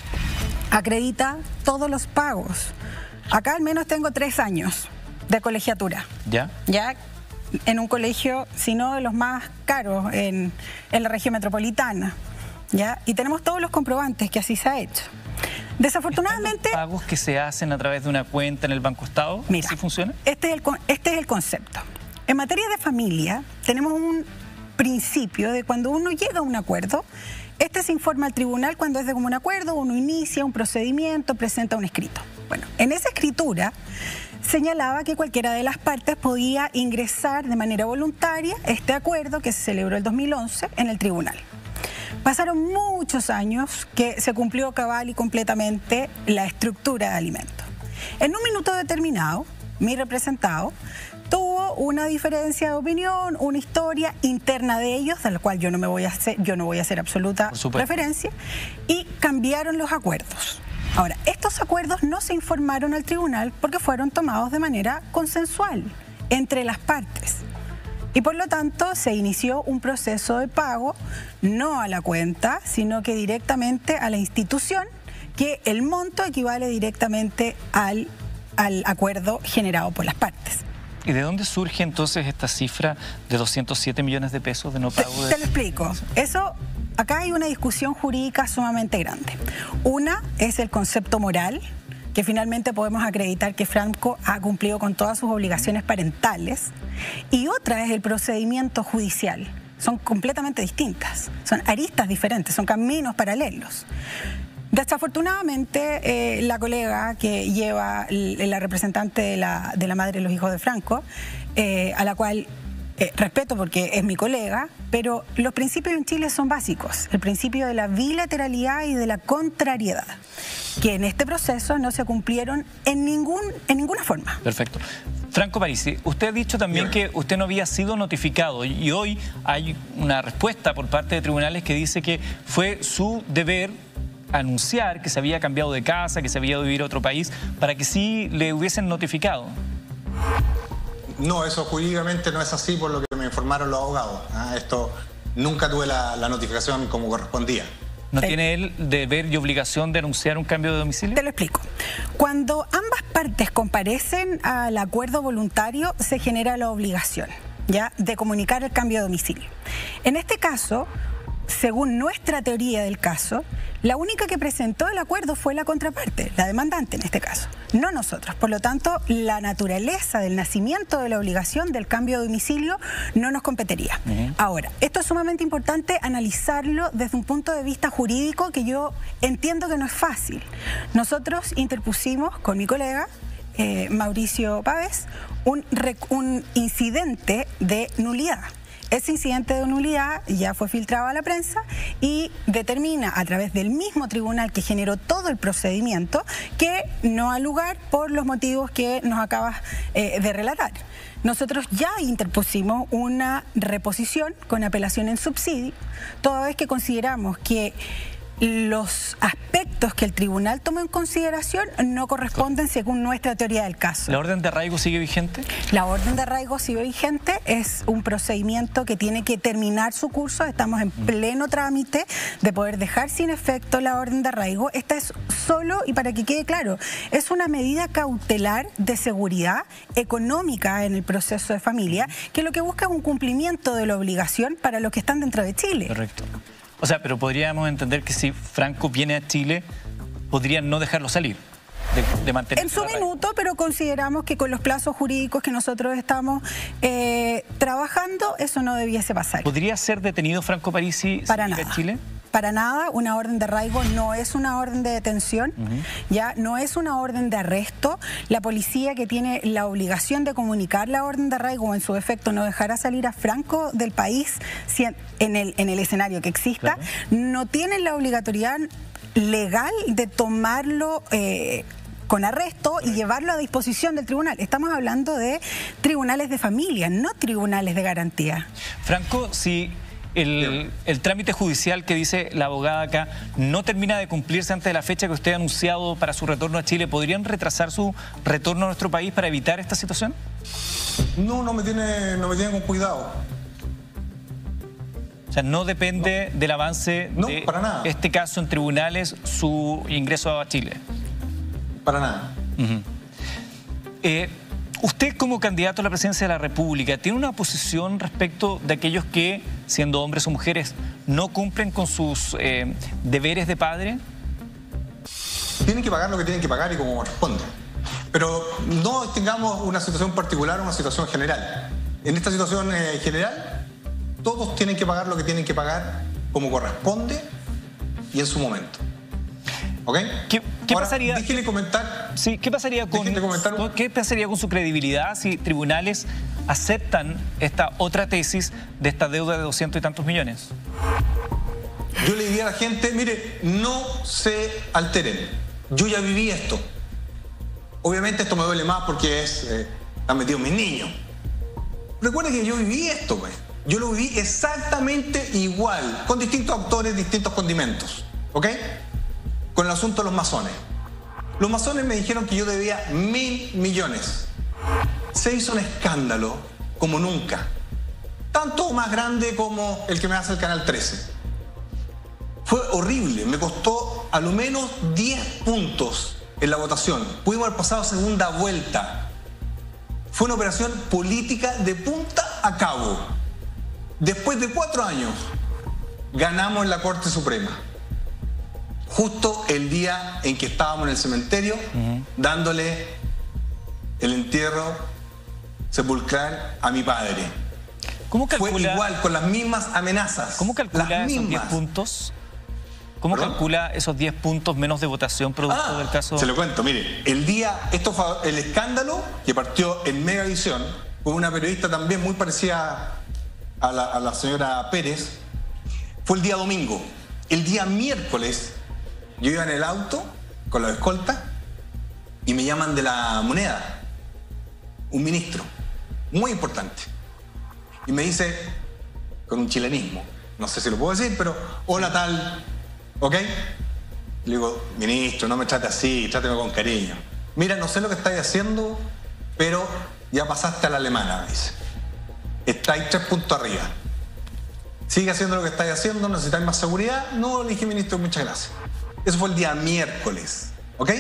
acredita todos los pagos. Acá al menos tengo 3 años de colegiatura. ¿Ya? Ya en un colegio, si no de los más caros en la región metropolitana. ¿Ya? Y tenemos todos los comprobantes que así se ha hecho. Desafortunadamente... ¿Están los pagos que se hacen a través de una cuenta en el Banco Estado? Mira, ¿Así funciona? Este es el concepto. En materia de familia, tenemos principio de cuando uno llega a un acuerdo. Este se informa al tribunal cuando es de común acuerdo, uno inicia un procedimiento, presenta un escrito. Bueno, en esa escritura señalaba que cualquiera de las partes podía ingresar de manera voluntaria este acuerdo que se celebró el 2011 en el tribunal. Pasaron muchos años que se cumplió cabal y completamente la estructura de alimentos. En un minuto determinado, mi representado tuvo una diferencia de opinión, una historia interna de ellos, de la cual yo no voy a hacer absoluta referencia, y cambiaron los acuerdos. Ahora, estos acuerdos no se informaron al tribunal porque fueron tomados de manera consensual entre las partes. Y por lo tanto se inició un proceso de pago, no a la cuenta, sino que directamente a la institución, que el monto equivale directamente al acuerdo generado por las partes. ¿Y de dónde surge entonces esta cifra de 207 millones de pesos de no pago? Te lo explico. Acá hay una discusión jurídica sumamente grande. Una es el concepto moral, que finalmente podemos acreditar que Franco ha cumplido con todas sus obligaciones parentales, y otra es el procedimiento judicial. Son completamente distintas, son aristas diferentes, son caminos paralelos. Desafortunadamente, la colega que lleva la representante de la madre de los hijos de Franco, a la cual respeto porque es mi colega, pero los principios en Chile son básicos. El principio de la bilateralidad y de la contrariedad, que en este proceso no se cumplieron en ninguna forma. Perfecto. Franco Parisi, usted ha dicho también que usted no había sido notificado y hoy hay una respuesta por parte de tribunales que dice que fue su deber anunciar que se había cambiado de casa, que se había ido a vivir a otro país, para que sí le hubiesen notificado. No, eso jurídicamente no es así por lo que me informaron los abogados. Esto nunca tuve la notificación como correspondía. ¿No tiene él deber y obligación de anunciar un cambio de domicilio? Te lo explico. Cuando ambas partes comparecen al acuerdo voluntario, se genera la obligación, ¿ya?, de comunicar el cambio de domicilio. En este caso, según nuestra teoría del caso, la única que presentó el acuerdo fue la contraparte, la demandante en este caso, no nosotros. Por lo tanto, la naturaleza del nacimiento de la obligación del cambio de domicilio no nos competiría. Ahora, esto es sumamente importante analizarlo desde un punto de vista jurídico que yo entiendo que no es fácil. Nosotros interpusimos con mi colega Mauricio Pávez un incidente de nulidad. Ese incidente de nulidad ya fue filtrado a la prensa y determina a través del mismo tribunal que generó todo el procedimiento que no ha lugar por los motivos que nos acabas de relatar. Nosotros ya interpusimos una reposición con apelación en subsidio, toda vez que consideramos que los aspectos que el tribunal tomó en consideración no corresponden según nuestra teoría del caso. ¿La orden de arraigo sigue vigente? La orden de arraigo sigue vigente, es un procedimiento que tiene que terminar su curso, estamos en pleno trámite de poder dejar sin efecto la orden de arraigo. Esta es solo, y para que quede claro, es una medida cautelar de seguridad económica en el proceso de familia, que lo que busca es un cumplimiento de la obligación para los que están dentro de Chile. Correcto. O sea, pero podríamos entender que si Franco viene a Chile, podrían no dejarlo salir, de mantener en su minuto, pero consideramos que con los plazos jurídicos que nosotros estamos trabajando, eso no debiese pasar. ¿Podría ser detenido Franco Parisi para si llega a Chile? Para nada, una orden de arraigo no es una orden de detención, ya no es una orden de arresto. La policía, que tiene la obligación de comunicar la orden de arraigo o en su efecto no dejará salir a Franco del país en el escenario que exista, no tiene la obligatoriedad legal de tomarlo con arresto y llevarlo a disposición del tribunal. Estamos hablando de tribunales de familia, no tribunales de garantía. Franco, si el trámite judicial que dice la abogada acá no termina de cumplirse antes de la fecha que usted ha anunciado para su retorno a Chile, ¿podrían retrasar su retorno a nuestro país para evitar esta situación? No me tienen con cuidado. O sea, no depende del avance de para nada. Este caso en tribunales, su ingreso a Chile. Para nada. Usted, como candidato a la presidencia de la República, ¿tiene una posición respecto de aquellos que, siendo hombres o mujeres, no cumplen con sus deberes de padre? Tienen que pagar lo que tienen que pagar y como corresponde. Pero no tengamos una situación particular o una situación general. En esta situación general, Todos tienen que pagar lo que tienen que pagar como corresponde y en su momento. ¿Ok? ¿Qué Ahora, pasaría? Déjele comentar. Sí, ¿qué pasaría con su credibilidad si tribunales aceptan esta otra tesis de esta deuda de 200 y tantos millones? Yo le diría a la gente, mire, no se alteren. Yo ya viví esto. Obviamente esto me duele más porque están metidos mis niños. Recuerden que yo viví esto, pues. Yo lo viví exactamente igual, con distintos actores, distintos condimentos. ¿Ok? Con el asunto de los masones. Los masones me dijeron que yo debía 1.000 millones. Se hizo un escándalo como nunca. Tanto o más grande como el que me hace el Canal 13. Fue horrible. Me costó a lo menos 10 puntos en la votación. Pudimos haber pasado a segunda vuelta. Fue una operación política de punta a cabo. Después de 4 años, ganamos en la Corte Suprema. Justo el día en que estábamos en el cementerio, dándole el entierro sepulcral a mi padre. ¿Cómo calcula? Fue igual, con las mismas amenazas. ¿Cómo calcula esos 10 puntos? ¿Cómo calcula esos 10 puntos menos de votación producto del caso? Se lo cuento, mire. Esto fue el escándalo que partió en Megavisión con una periodista también muy parecida a la señora Pérez. Fue el día domingo. El día miércoles yo iba en el auto con la escolta y me llaman de la Moneda, un ministro muy importante, y me dice con un chilenismo, no sé si lo puedo decir, pero hola tal, ¿ok? Le digo, ministro, no me trate así, tráteme con cariño. Mira, no sé lo que estáis haciendo, pero ya pasaste a la alemana, me dice. Estáis 3 puntos arriba. Sigue haciendo lo que estáis haciendo, necesitáis más seguridad. No, le dije, ministro, muchas gracias. Eso fue el día miércoles, ¿ok?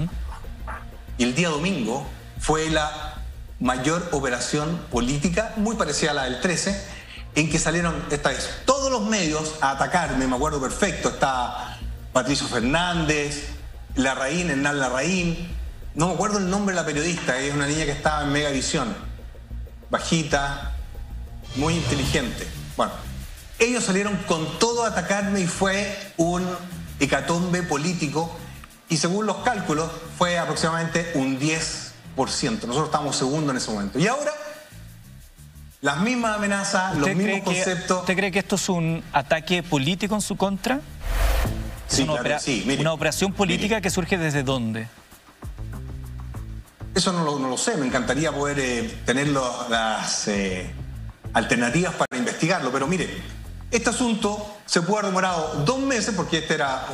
Y el día domingo fue la mayor operación política, muy parecida a la del 13, en que salieron esta vez todos los medios a atacarme, me acuerdo perfecto. Está Patricio Fernández, Larraín, Hernán Larraín, no me acuerdo el nombre de la periodista, es una niña que estaba en Megavisión, bajita, muy inteligente. Bueno, ellos salieron con todo a atacarme y fue un hecatombe político, y según los cálculos fue aproximadamente un 10%. Nosotros estábamos segundos en ese momento. Y ahora, las mismas amenazas, los mismos conceptos. ¿Usted cree que esto es un ataque político en su contra? Sí, claro, sí. Mire, ¿una operación política que surge desde dónde? Eso no lo sé. Me encantaría poder tener las alternativas para investigarlo. Pero mire, este asunto se pudo haber demorado 2 meses porque este era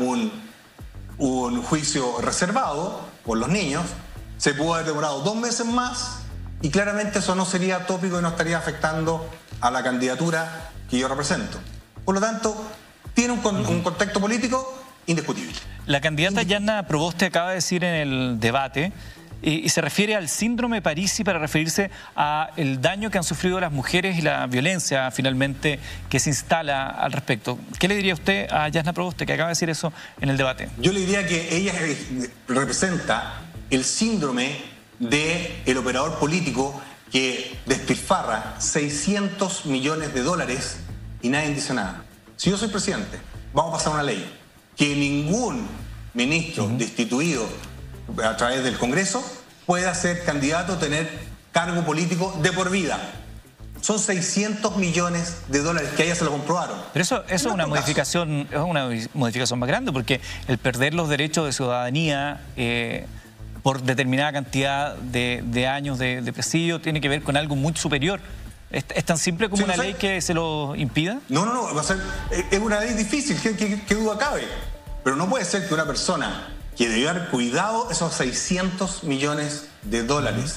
un juicio reservado por los niños. Se pudo haber demorado 2 meses más y claramente eso no sería tópico y no estaría afectando a la candidatura que yo represento. Por lo tanto, tiene un contexto político indiscutible. La candidata Yanna Proboste acaba de decir en el debate y se refiere al síndrome Parisi para referirse al daño que han sufrido las mujeres y la violencia finalmente que se instala al respecto. ¿Qué le diría usted a Yanna Proboste, que acaba de decir eso en el debate? Yo le diría que ella representa el síndrome del operador político que despilfarra 600 millones de dólares y nadie dice nada. Si yo soy presidente, vamos a pasar una ley que ningún ministro destituido a través del Congreso pueda ser candidato a tener cargo político de por vida. Son 600 millones de dólares que a ella se lo comprobaron. Pero eso es una modificación más grande, porque el perder los derechos de ciudadanía por determinada cantidad de años de presidio tiene que ver con algo muy superior. ¿Es tan simple como una ley que se lo impida? No, va a ser, es una ley difícil, ¿qué duda cabe? Pero no puede ser que una persona que debió haber cuidado esos 600 millones de dólares,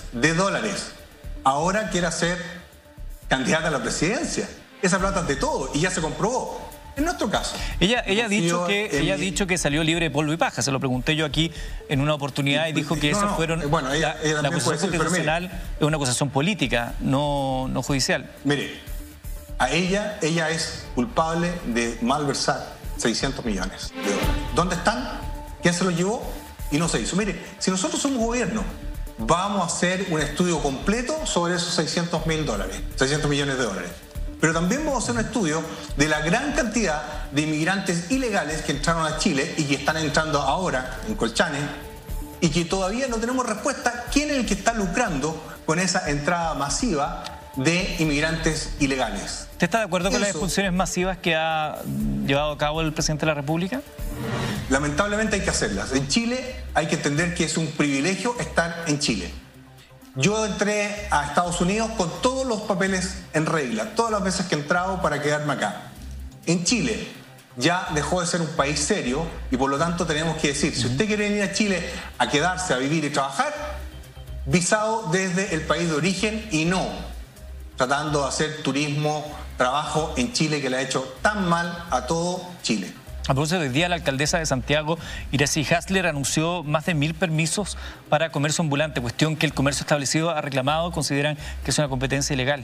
ahora quiera ser candidata a la presidencia. Esa plata es de todo y ya se comprobó. En nuestro caso. Ella ha dicho que salió libre de polvo y paja. Se lo pregunté yo aquí en una oportunidad y dijo que esas fueron... Bueno, ella la acusación constitucional es una acusación política, no judicial. Mire, a ella es culpable de malversar 600 millones de dólares. ¿Dónde están? ¿Quién se los llevó? Y no se hizo. Mire, si nosotros somos gobierno, vamos a hacer un estudio completo sobre esos 600 millones de dólares. Pero también vamos a hacer un estudio de la gran cantidad de inmigrantes ilegales que entraron a Chile y que están entrando ahora en Colchane y que todavía no tenemos respuesta quién es el que está lucrando con esa entrada masiva de inmigrantes ilegales. ¿Usted está de acuerdo con las expulsiones masivas que ha llevado a cabo el presidente de la República? Lamentablemente hay que hacerlas. En Chile hay que entender que es un privilegio estar en Chile. Yo entré a Estados Unidos con todos los papeles en regla, todas las veces que he entrado para quedarme acá. En Chile ya dejó de ser un país serio y por lo tanto tenemos que decir, si usted quiere venir a Chile a quedarse, a vivir y trabajar, visado desde el país de origen y no tratando de hacer turismo, trabajo en Chile que le ha hecho tan mal a todo Chile. A propósito, hoy día la alcaldesa de Santiago, Iracy Hasler, anunció más de 1000 permisos para comercio ambulante, cuestión que el comercio establecido ha reclamado, consideran que es una competencia ilegal.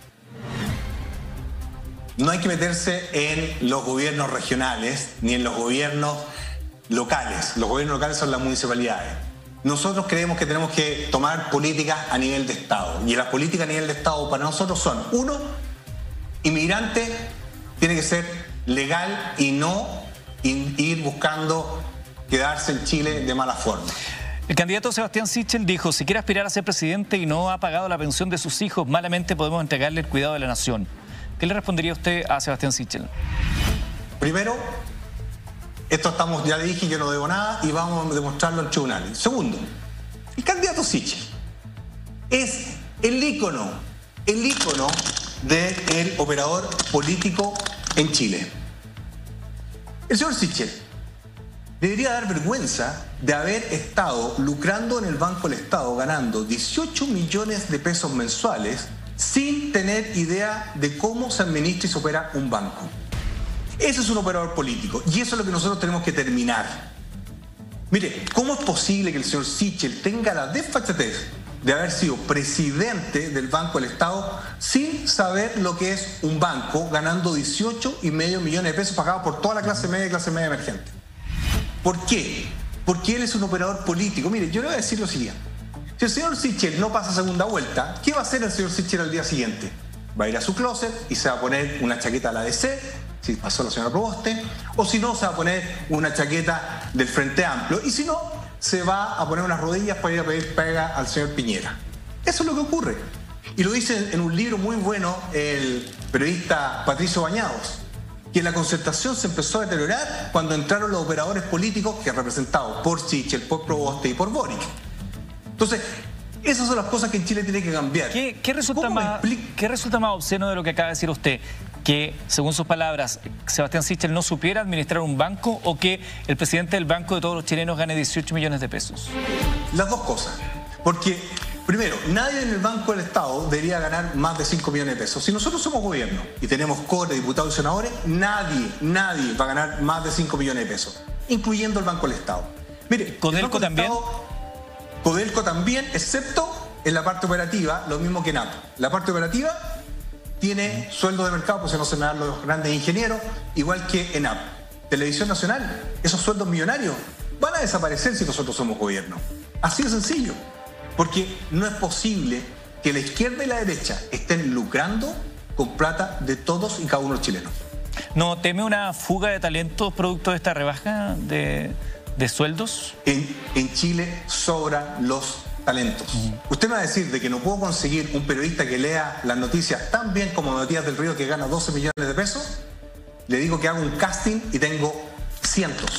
No hay que meterse en los gobiernos regionales ni en los gobiernos locales. Los gobiernos locales son las municipalidades. Nosotros creemos que tenemos que tomar políticas a nivel de Estado. Y las políticas a nivel de Estado para nosotros son, uno, inmigrante tiene que ser legal y no ir buscando quedarse en Chile de mala forma. El candidato Sebastián Sichel dijo, si quiere aspirar a ser presidente y no ha pagado la pensión de sus hijos, malamente podemos entregarle el cuidado de la nación. ¿Qué le respondería usted a Sebastián Sichel? Primero, ya le dije, yo no debo nada y vamos a demostrarlo en tribunales. Segundo, el candidato Sichel es el ícono del operador político en Chile. El señor Sichel debería dar vergüenza de haber estado lucrando en el Banco del Estado, ganando 18 millones de pesos mensuales sin tener idea de cómo se administra y se opera un banco. Ese es un operador político y eso es lo que nosotros tenemos que terminar. Mire, ¿cómo es posible que el señor Sichel tenga la desfachatez de haber sido presidente del Banco del Estado sin saber lo que es un banco, ganando 18,5 millones de pesos pagados por toda la clase media y clase media emergente? ¿Por qué? Porque él es un operador político. Mire, yo le voy a decir lo siguiente. Si el señor Sichel no pasa segunda vuelta, ¿qué va a hacer el señor Sichel al día siguiente? Va a ir a su closet y se va a poner una chaqueta a la DC, si pasó la señora Proboste, o si no, se va a poner una chaqueta del Frente Amplio, y si no, se va a poner unas rodillas para ir a pedir pega al señor Piñera. Eso es lo que ocurre. Y lo dice en un libro muy bueno el periodista Patricio Bañados, que la concertación se empezó a deteriorar cuando entraron los operadores políticos que representados por Sichel, por Proboste y por Boric. Entonces, esas son las cosas que en Chile tiene que cambiar. ¿Qué resulta más obsceno de lo que acaba de decir usted? Que, según sus palabras, Sebastián Sichel no supiera administrar un banco o que el presidente del banco de todos los chilenos gane 18 millones de pesos. Las dos cosas. Porque, primero, nadie en el Banco del Estado debería ganar más de 5 millones de pesos. Si nosotros somos gobierno y tenemos core, diputados y senadores, nadie va a ganar más de 5 millones de pesos, incluyendo el Banco del Estado. Mire, ¿Codelco también? Codelco también, excepto en la parte operativa, lo mismo que ENAP. La parte operativa tiene sueldo de mercado, pues no se me dan los grandes ingenieros, igual que ENAP. Televisión Nacional, esos sueldos millonarios van a desaparecer si nosotros somos gobierno. Así de sencillo. Porque no es posible que la izquierda y la derecha estén lucrando con plata de todos y cada uno de los chilenos. ¿No teme una fuga de talentos producto de esta rebaja de sueldos? En Chile sobran los talentos. Usted me va a decir de que no puedo conseguir un periodista que lea las noticias tan bien como Matías del Río, que gana 12 millones de pesos. Le digo que hago un casting y tengo cientos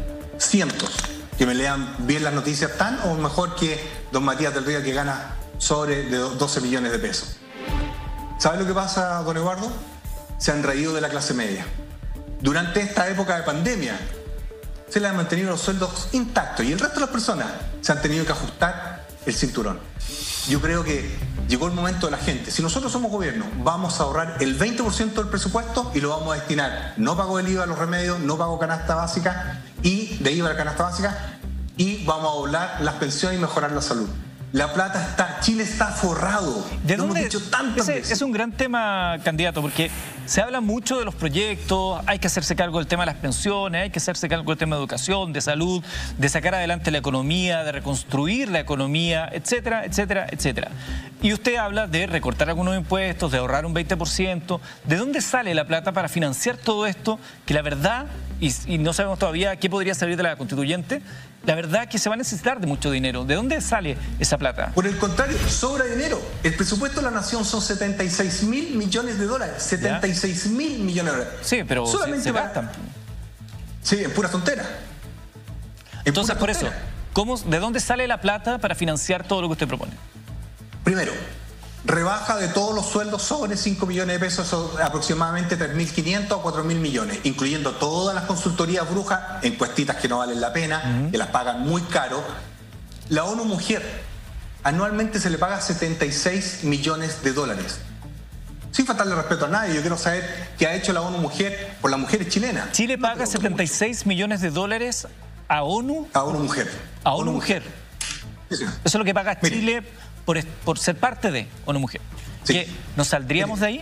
que me lean bien las noticias tan o mejor que don Matías del Río, que gana sobre de 12 millones de pesos. ¿Sabe lo que pasa, don Eduardo? Se han reído de la clase media. Durante esta época de pandemia se le han mantenido los sueldos intactos y el resto de las personas se han tenido que ajustar el cinturón. Yo creo que llegó el momento de la gente. Si nosotros somos gobierno, vamos a ahorrar el 20% del presupuesto y lo vamos a destinar. No pago el IVA a los remedios, no pago canasta básica y de IVA a la canasta básica, y vamos a doblar las pensiones y mejorar la salud. La plata está, Chile está forrado. ¿De dónde? Es un gran tema, candidato, porque Se habla mucho de los proyectos, hay que hacerse cargo del tema de las pensiones, hay que hacerse cargo del tema de educación, de salud, de sacar adelante la economía, de reconstruir la economía, etcétera, etcétera, etcétera. Y usted habla de recortar algunos impuestos, de ahorrar un 20%. ¿De dónde sale la plata para financiar todo esto? Que la verdad, y no sabemos todavía qué podría salir de la constituyente, la verdad es que se va a necesitar de mucho dinero. ¿De dónde sale esa plata? Por el contrario, sobra dinero. El presupuesto de la nación son 76.000 millones de dólares. 76.000 millones de dólares. Sí, pero solamente se gastan. Sí, en pura tontera. Entonces, por eso, ¿de dónde sale la plata para financiar todo lo que usted propone? Primero, rebaja de todos los sueldos sobre 5 millones de pesos, aproximadamente 3.500 a 4.000 millones, incluyendo todas las consultorías brujas, encuestitas que no valen la pena, que las pagan muy caro. La ONU Mujer, anualmente se le paga 76 millones de dólares. Sin faltarle respeto a nadie, yo quiero saber qué ha hecho la ONU Mujer por las mujeres chilenas. Chile paga 76 millones de dólares a ONU. A ONU Mujer. A ONU Mujer. Sí, sí. Eso es lo que paga Chile por ser parte de ONU Mujer. Sí. ¿Que ¿Nos saldríamos de ahí?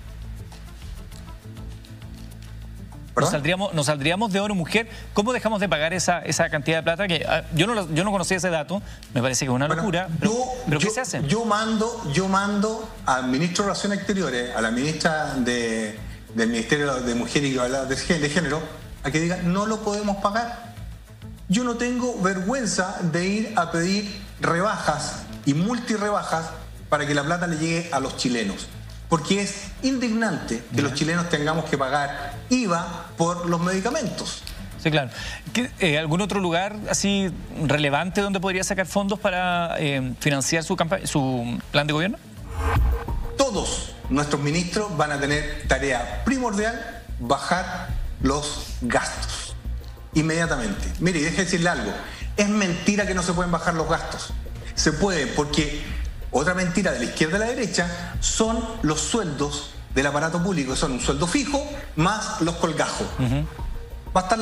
¿Nos saldríamos de ONU Mujer? ¿Cómo dejamos de pagar esa cantidad de plata? Que yo no conocía ese dato, me parece que es una locura. Pero ¿qué se hace? Yo mando al ministro de Relaciones Exteriores, a la ministra del Ministerio de Mujer y Igualdad de Género, a que diga, no lo podemos pagar. Yo no tengo vergüenza de ir a pedir rebajas y multirebajas para que la plata le llegue a los chilenos. Porque es indignante que los chilenos tengamos que pagar IVA por los medicamentos. Sí, claro. ¿Algún otro lugar así relevante donde podría sacar fondos para financiar su plan de gobierno? Todos nuestros ministros van a tener tarea primordial, bajar los gastos inmediatamente. Mire, y déjeme decirle algo, es mentira que no se pueden bajar los gastos. Se puede, porque otra mentira de la izquierda y de la derecha son los sueldos del aparato público, son un sueldo fijo más los colgajos. Va a estar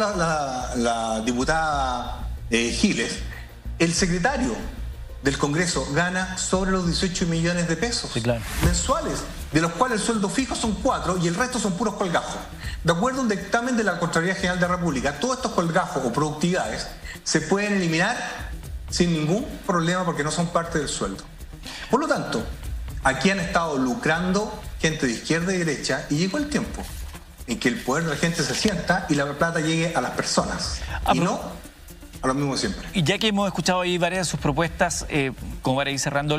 la diputada Giles. El secretario del Congreso gana sobre los 18 millones de pesos mensuales, de los cuales el sueldo fijo son 4 y el resto son puros colgajos. De acuerdo a un dictamen de la Contraloría General de la República, todos estos colgajos o productividades se pueden eliminar sin ningún problema porque no son parte del sueldo. Por lo tanto, aquí han estado lucrando gente de izquierda y derecha y llegó el tiempo en que el poder de la gente se sienta y la plata llegue a las personas y no a lo mismo de siempre. Y ya que hemos escuchado ahí varias de sus propuestas, como para ir cerrando,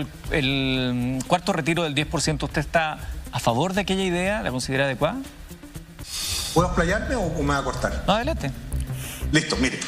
el cuarto retiro del 10%, ¿usted está a favor de aquella idea? ¿La considera adecuada? ¿Puedo explayarme o me va a cortar? No, adelante. Listo, mire.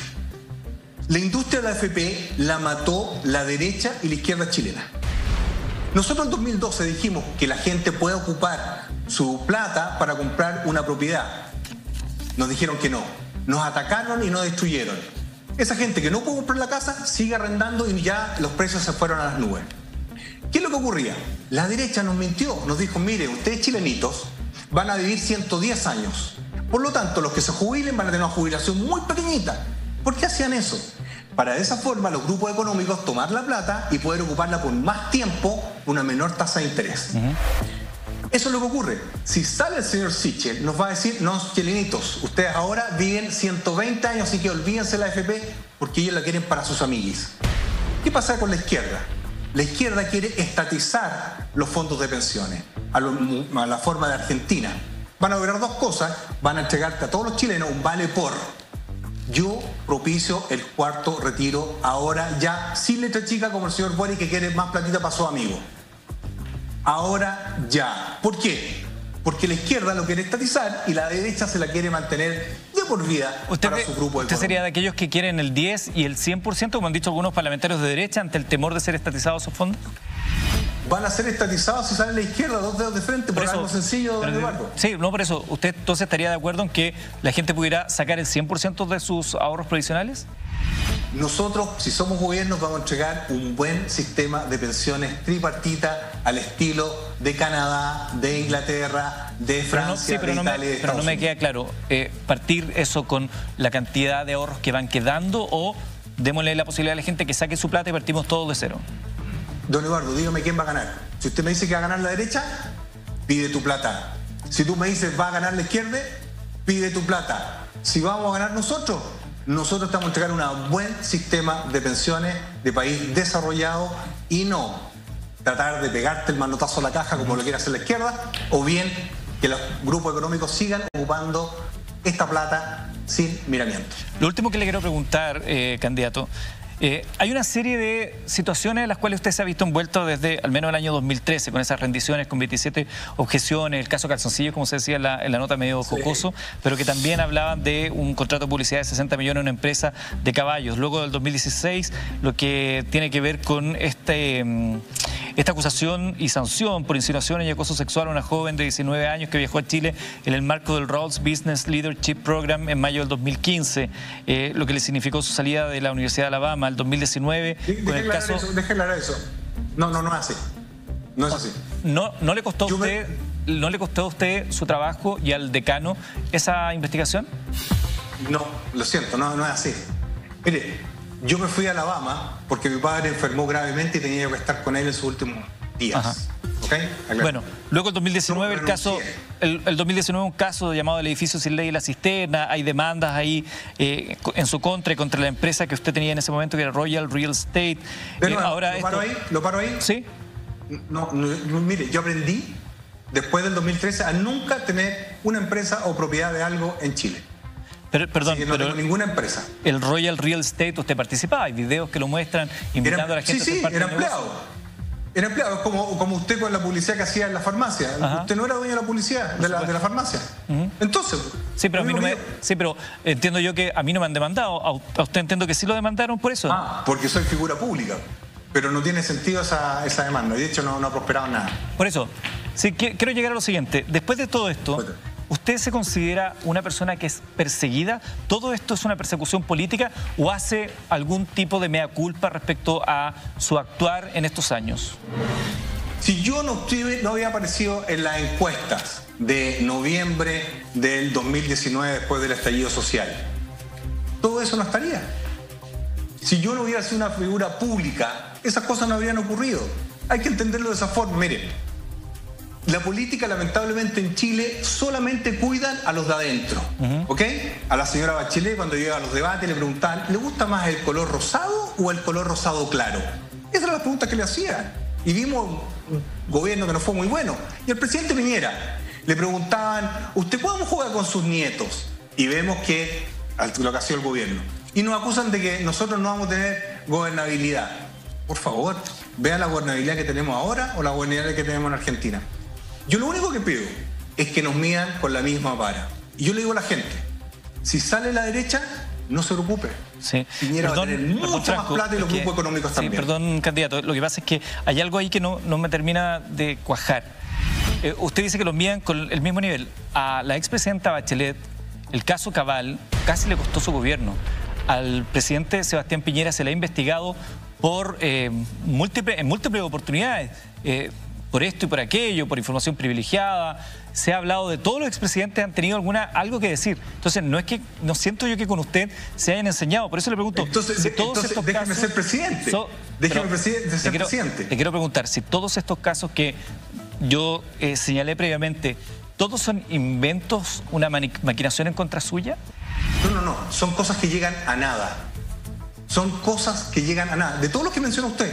La industria de la AFP la mató la derecha y la izquierda chilena. Nosotros en 2012 dijimos que la gente puede ocupar su plata para comprar una propiedad. Nos dijeron que no. Nos atacaron y nos destruyeron. Esa gente que no puede comprar la casa sigue arrendando y ya los precios se fueron a las nubes. ¿Qué es lo que ocurría? La derecha nos mintió. Nos dijo, mire, ustedes chilenitos van a vivir 110 años. Por lo tanto, los que se jubilen van a tener una jubilación muy pequeñita. ¿Por qué hacían eso? Para de esa forma los grupos económicos tomar la plata y poder ocuparla por más tiempo, una menor tasa de interés. Eso es lo que ocurre. Si sale el señor Sichel, nos va a decir, no, chilenitos, ustedes ahora viven 120 años, así que olvídense la AFP porque ellos la quieren para sus amiguis. ¿Qué pasa con la izquierda? La izquierda quiere estatizar los fondos de pensiones, a la forma de Argentina. Van a lograr dos cosas, van a entregarte a todos los chilenos un vale por. Yo propicio el cuarto retiro ahora ya, sin letra chica como el señor Boric que quiere más platita para su amigo. Ahora ya. ¿Por qué? Porque la izquierda lo quiere estatizar y la derecha se la quiere mantener de por vida para su grupo económico. ¿Usted sería de aquellos que quieren el 10 y el 100%, como han dicho algunos parlamentarios de derecha, ante el temor de ser estatizados esos fondos? Van a ser estatizados si sale la izquierda, dos dedos de frente, por algo sencillo, don Eduardo. Sí, no, por eso. ¿Usted entonces estaría de acuerdo en que la gente pudiera sacar el 100% de sus ahorros provisionales? Nosotros, si somos gobiernos, vamos a entregar un buen sistema de pensiones tripartita al estilo de Canadá, de Inglaterra, de Francia, de Italia, de Estados Pero no me Unidos. queda claro, ¿partir eso con la cantidad de ahorros que van quedando o démosle la posibilidad a la gente que saque su plata y partimos todo de cero? Don Eduardo, dígame quién va a ganar. Si usted me dice que va a ganar la derecha, pide tu plata. Si tú me dices, va a ganar la izquierda, pide tu plata. Si vamos a ganar nosotros te vamos a entregar un buen sistema de pensiones de país desarrollado y no tratar de pegarte el manotazo a la caja como lo quiere hacer la izquierda, o bien que los grupos económicos sigan ocupando esta plata sin miramientos. Lo último que le quiero preguntar, candidato, hay una serie de situaciones en las cuales usted se ha visto envuelto desde al menos el año 2013, con esas rendiciones, con 27 objeciones, el caso Calzoncillos, como se decía en la nota medio jocoso, pero que también hablaban de un contrato de publicidad de 60 millones en una empresa de caballos. Luego del 2016, lo que tiene que ver con esta acusación y sanción por insinuaciones y acoso sexual a una joven de 19 años que viajó a Chile en el marco del Rolls Business Leadership Program en mayo del 2015, lo que le significó su salida de la Universidad de Alabama el 2019. Deje aclarar eso. No es así. No es así. ¿No le costó a usted su trabajo y al decano esa investigación? No, lo siento, no es así. Mire, yo me fui a Alabama porque mi padre enfermó gravemente y tenía que estar con él en sus últimos días. ¿Okay? Bueno, luego el 2019 el 2019 un caso llamado el edificio sin ley y la cisterna, hay demandas ahí en su contra y contra la empresa que usted tenía en ese momento que era Royal Real Estate. ¿Lo paro ahí? Sí. No, mire, yo aprendí después del 2013 a nunca tener una empresa o propiedad de algo en Chile. Perdón, no tengo ninguna empresa. El Royal Real Estate, usted participaba, hay videos que lo muestran invitando a la gente a ser parte era del empleado. Era empleado, es como usted con la publicidad que hacía en la farmacia. Usted no era dueño de la publicidad, de la farmacia. Entonces... Sí, pero, pero entiendo yo que a mí no me han demandado. A usted entiendo que sí lo demandaron por eso. Porque soy figura pública. Pero no tiene sentido esa demanda. Y de hecho no ha prosperado nada. Por eso, sí, quiero llegar a lo siguiente. Después de todo esto... ¿Usted se considera una persona que es perseguida? ¿Todo esto es una persecución política o hace algún tipo de mea culpa respecto a su actuar en estos años? Si yo no había aparecido en las encuestas de noviembre del 2019 después del estallido social, todo eso no estaría. Si yo no hubiera sido una figura pública, esas cosas no habrían ocurrido. Hay que entenderlo de esa forma. Mire, la política, lamentablemente, en Chile solamente cuidan a los de adentro, ¿ok? A la señora Bachelet, cuando llega a los debates, le preguntaban, ¿le gusta más el color rosado o el color rosado claro? Esas eran las preguntas que le hacían. Y vimos un gobierno que no fue muy bueno. Y al presidente Piñera le preguntaban, ¿usted cuándo juega con sus nietos? Y vemos que lo que ha sido el gobierno. Y nos acusan de que nosotros no vamos a tener gobernabilidad. Por favor, vean la gobernabilidad que tenemos ahora o la gobernabilidad que tenemos en Argentina. Yo lo único que pido es que nos midan con la misma vara. Y yo le digo a la gente, si sale la derecha, no se preocupe. Sí. Piñera va a tener mucho más plata y los grupos económicos también. Perdón, candidato, lo que pasa es que hay algo ahí que no me termina de cuajar. Usted dice que los midan con el mismo nivel. A la expresidenta Bachelet, el caso Cabal casi le costó su gobierno. Al presidente Sebastián Piñera se le ha investigado por múltiples oportunidades. Por esto y por aquello, por información privilegiada. Se ha hablado de todos los expresidentes han tenido algo que decir. Entonces, no siento yo que con usted se hayan enseñado. Por eso le pregunto, entonces déjeme ser presidente. Déjeme ser presidente. Le quiero preguntar, si todos estos casos que yo señalé previamente, ¿todos son inventos, una maquinación en contra suya? No. Son cosas que llegan a nada. Son cosas que llegan a nada. De todo lo que menciona usted,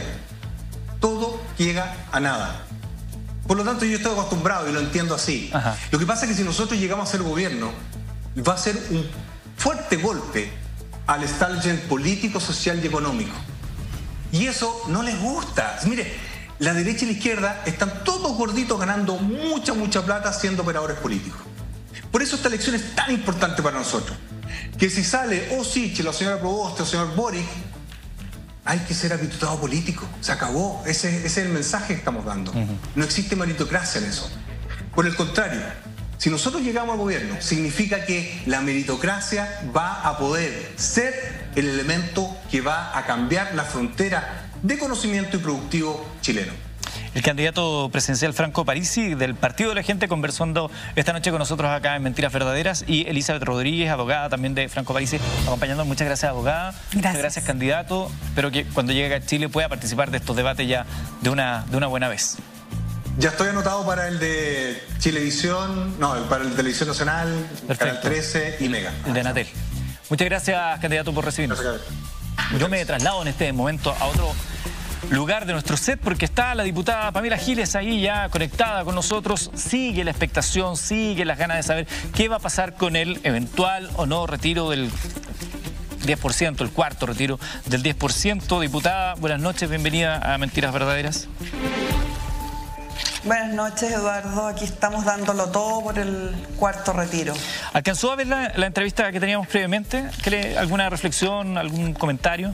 todo llega a nada. Por lo tanto, yo estoy acostumbrado y lo entiendo así. Lo que pasa es que si nosotros llegamos a ser gobierno, va a ser un fuerte golpe al establishment político, social y económico. Y eso no les gusta. Mire, la derecha y la izquierda están todos gorditos ganando mucha plata siendo operadores políticos. Por eso esta elección es tan importante para nosotros. Que si sale Sichel, la señora Proboste o el señor Boric, hay que ser habilitado político. Se acabó. Ese es el mensaje que estamos dando. No existe meritocracia en eso. Por el contrario, si nosotros llegamos al gobierno, significa que la meritocracia va a poder ser el elemento que va a cambiar la frontera de conocimiento y productivo chileno. El candidato presidencial Franco Parisi del Partido de la Gente conversando esta noche con nosotros acá en Mentiras Verdaderas, y Elizabeth Rodríguez, abogada también de Franco Parisi, acompañándonos. Muchas gracias, abogada. Muchas gracias, candidato. Espero que cuando llegue a Chile pueda participar de estos debates ya de una buena vez. Ya estoy anotado para el de Chilevisión, no, para el de Televisión Nacional, Canal 13 y Mega. El de Anatel. Muchas gracias, candidato, por recibirnos. Yo me traslado en este momento a otro lugar de nuestro set porque está la diputada Pamela Giles ahí ya conectada con nosotros. Sigue la expectación, sigue las ganas de saber qué va a pasar con el eventual o no retiro del 10%, el cuarto retiro del 10%. Diputada, buenas noches, bienvenida a Mentiras Verdaderas. Buenas noches, Eduardo. Aquí estamos dándolo todo por el cuarto retiro. ¿Alcanzó a ver la entrevista que teníamos previamente? ¿Alguna reflexión, algún comentario?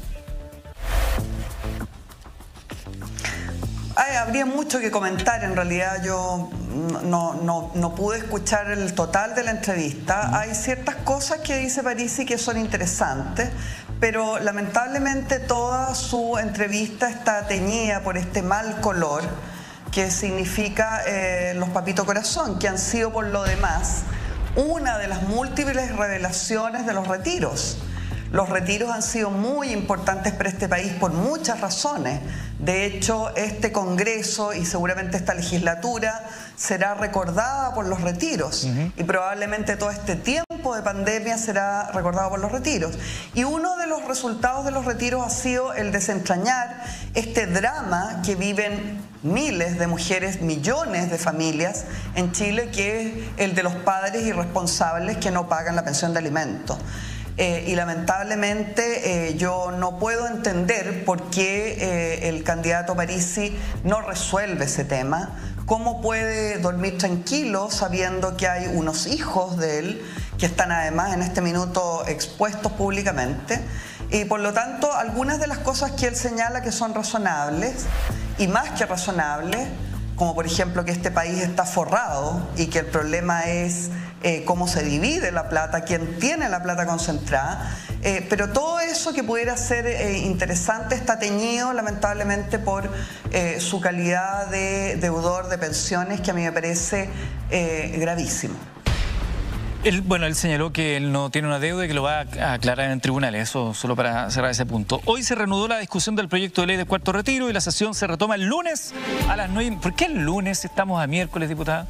Habría mucho que comentar. En realidad yo no pude escuchar el total de la entrevista. Hay ciertas cosas que dice Parisi que son interesantes, pero lamentablemente toda su entrevista está teñida por este mal color que significa los Papito Corazón, que han sido por lo demás una de las múltiples revelaciones de los retiros. Los retiros han sido muy importantes para este país por muchas razones. De hecho, este Congreso y seguramente esta legislatura será recordada por los retiros y probablemente todo este tiempo de pandemia será recordado por los retiros. Y uno de los resultados de los retiros ha sido el desentrañar este drama que viven miles de mujeres, millones de familias en Chile, que es el de los padres irresponsables que no pagan la pensión de alimentos. Y lamentablemente yo no puedo entender por qué el candidato Parisi no resuelve ese tema. ¿Cómo puede dormir tranquilo sabiendo que hay unos hijos de él que están además en este minuto expuestos públicamente? Y por lo tanto, algunas de las cosas que él señala que son razonables, y más que razonables, como por ejemplo que este país está forrado y que el problema es cómo se divide la plata, quién tiene la plata concentrada, pero todo eso que pudiera ser interesante está teñido lamentablemente por su calidad de deudor de pensiones, que a mí me parece gravísimo. Él señaló que él no tiene una deuda y que lo va a aclarar en tribunales, eso solo para cerrar ese punto. Hoy se reanudó la discusión del proyecto de ley de cuarto retiro y la sesión se retoma el lunes a las 9. ¿Por qué el lunes? Estamos a miércoles, diputada.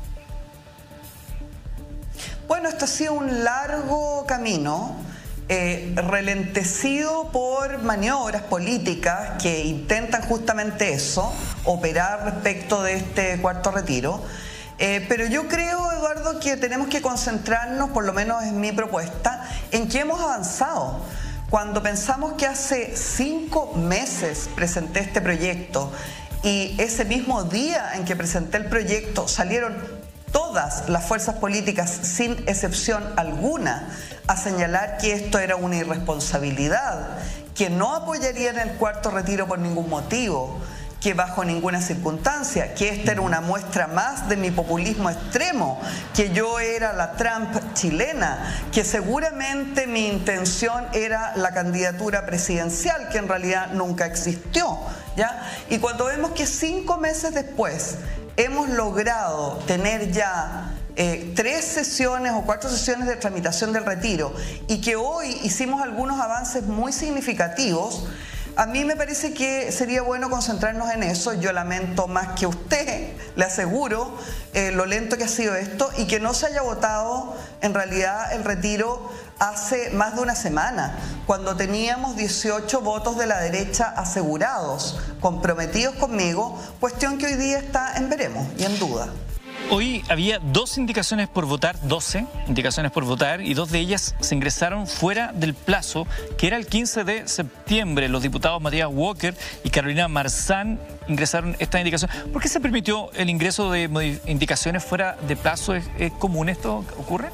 Bueno, esto ha sido un largo camino, relentecido por maniobras políticas que intentan justamente eso, operar respecto de este cuarto retiro. Pero yo creo, Eduardo, que tenemos que concentrarnos, por lo menos en mi propuesta, en que hemos avanzado. Cuando pensamos que hace 5 meses presenté este proyecto y ese mismo día en que presenté el proyecto salieron todas las fuerzas políticas, sin excepción alguna, a señalar que esto era una irresponsabilidad, que no apoyarían el cuarto retiro por ningún motivo, que bajo ninguna circunstancia, que esta era una muestra más de mi populismo extremo, que yo era la Trump chilena, que seguramente mi intención era la candidatura presidencial, que en realidad nunca existió, ¿ya? Y cuando vemos que 5 meses después hemos logrado tener ya 3 sesiones o 4 sesiones de tramitación del retiro y que hoy hicimos algunos avances muy significativos, a mí me parece que sería bueno concentrarnos en eso. Yo lamento más que usted, le aseguro, lo lento que ha sido esto y que no se haya votado en realidad el retiro hace más de una semana, cuando teníamos 18 votos de la derecha asegurados, comprometidos conmigo, cuestión que hoy día está en veremos y en duda. Hoy había 2 indicaciones por votar, 12 indicaciones por votar, y 2 de ellas se ingresaron fuera del plazo, que era el 15 de septiembre. Los diputados Matías Walker y Carolina Marzán ingresaron esta indicación. ¿Por qué se permitió el ingreso de indicaciones fuera de plazo? ¿Es común esto? ¿Ocurre?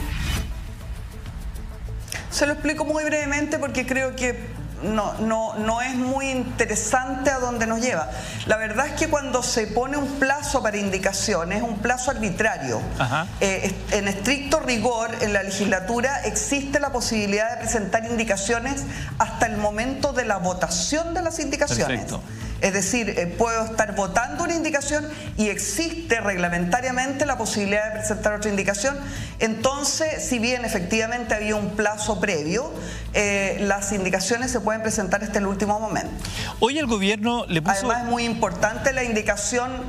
Se lo explico muy brevemente porque creo que no es muy interesante a dónde nos lleva. La verdad es que cuando se pone un plazo para indicaciones, es un plazo arbitrario. En estricto rigor, en la legislatura existe la posibilidad de presentar indicaciones hasta el momento de la votación de las indicaciones. Perfecto. Es decir, puedo estar votando una indicación y existe reglamentariamente la posibilidad de presentar otra indicación. Entonces, si bien efectivamente había un plazo previo, las indicaciones se pueden presentar hasta el último momento. Hoy el gobierno le puso... Además, es muy importante la indicación...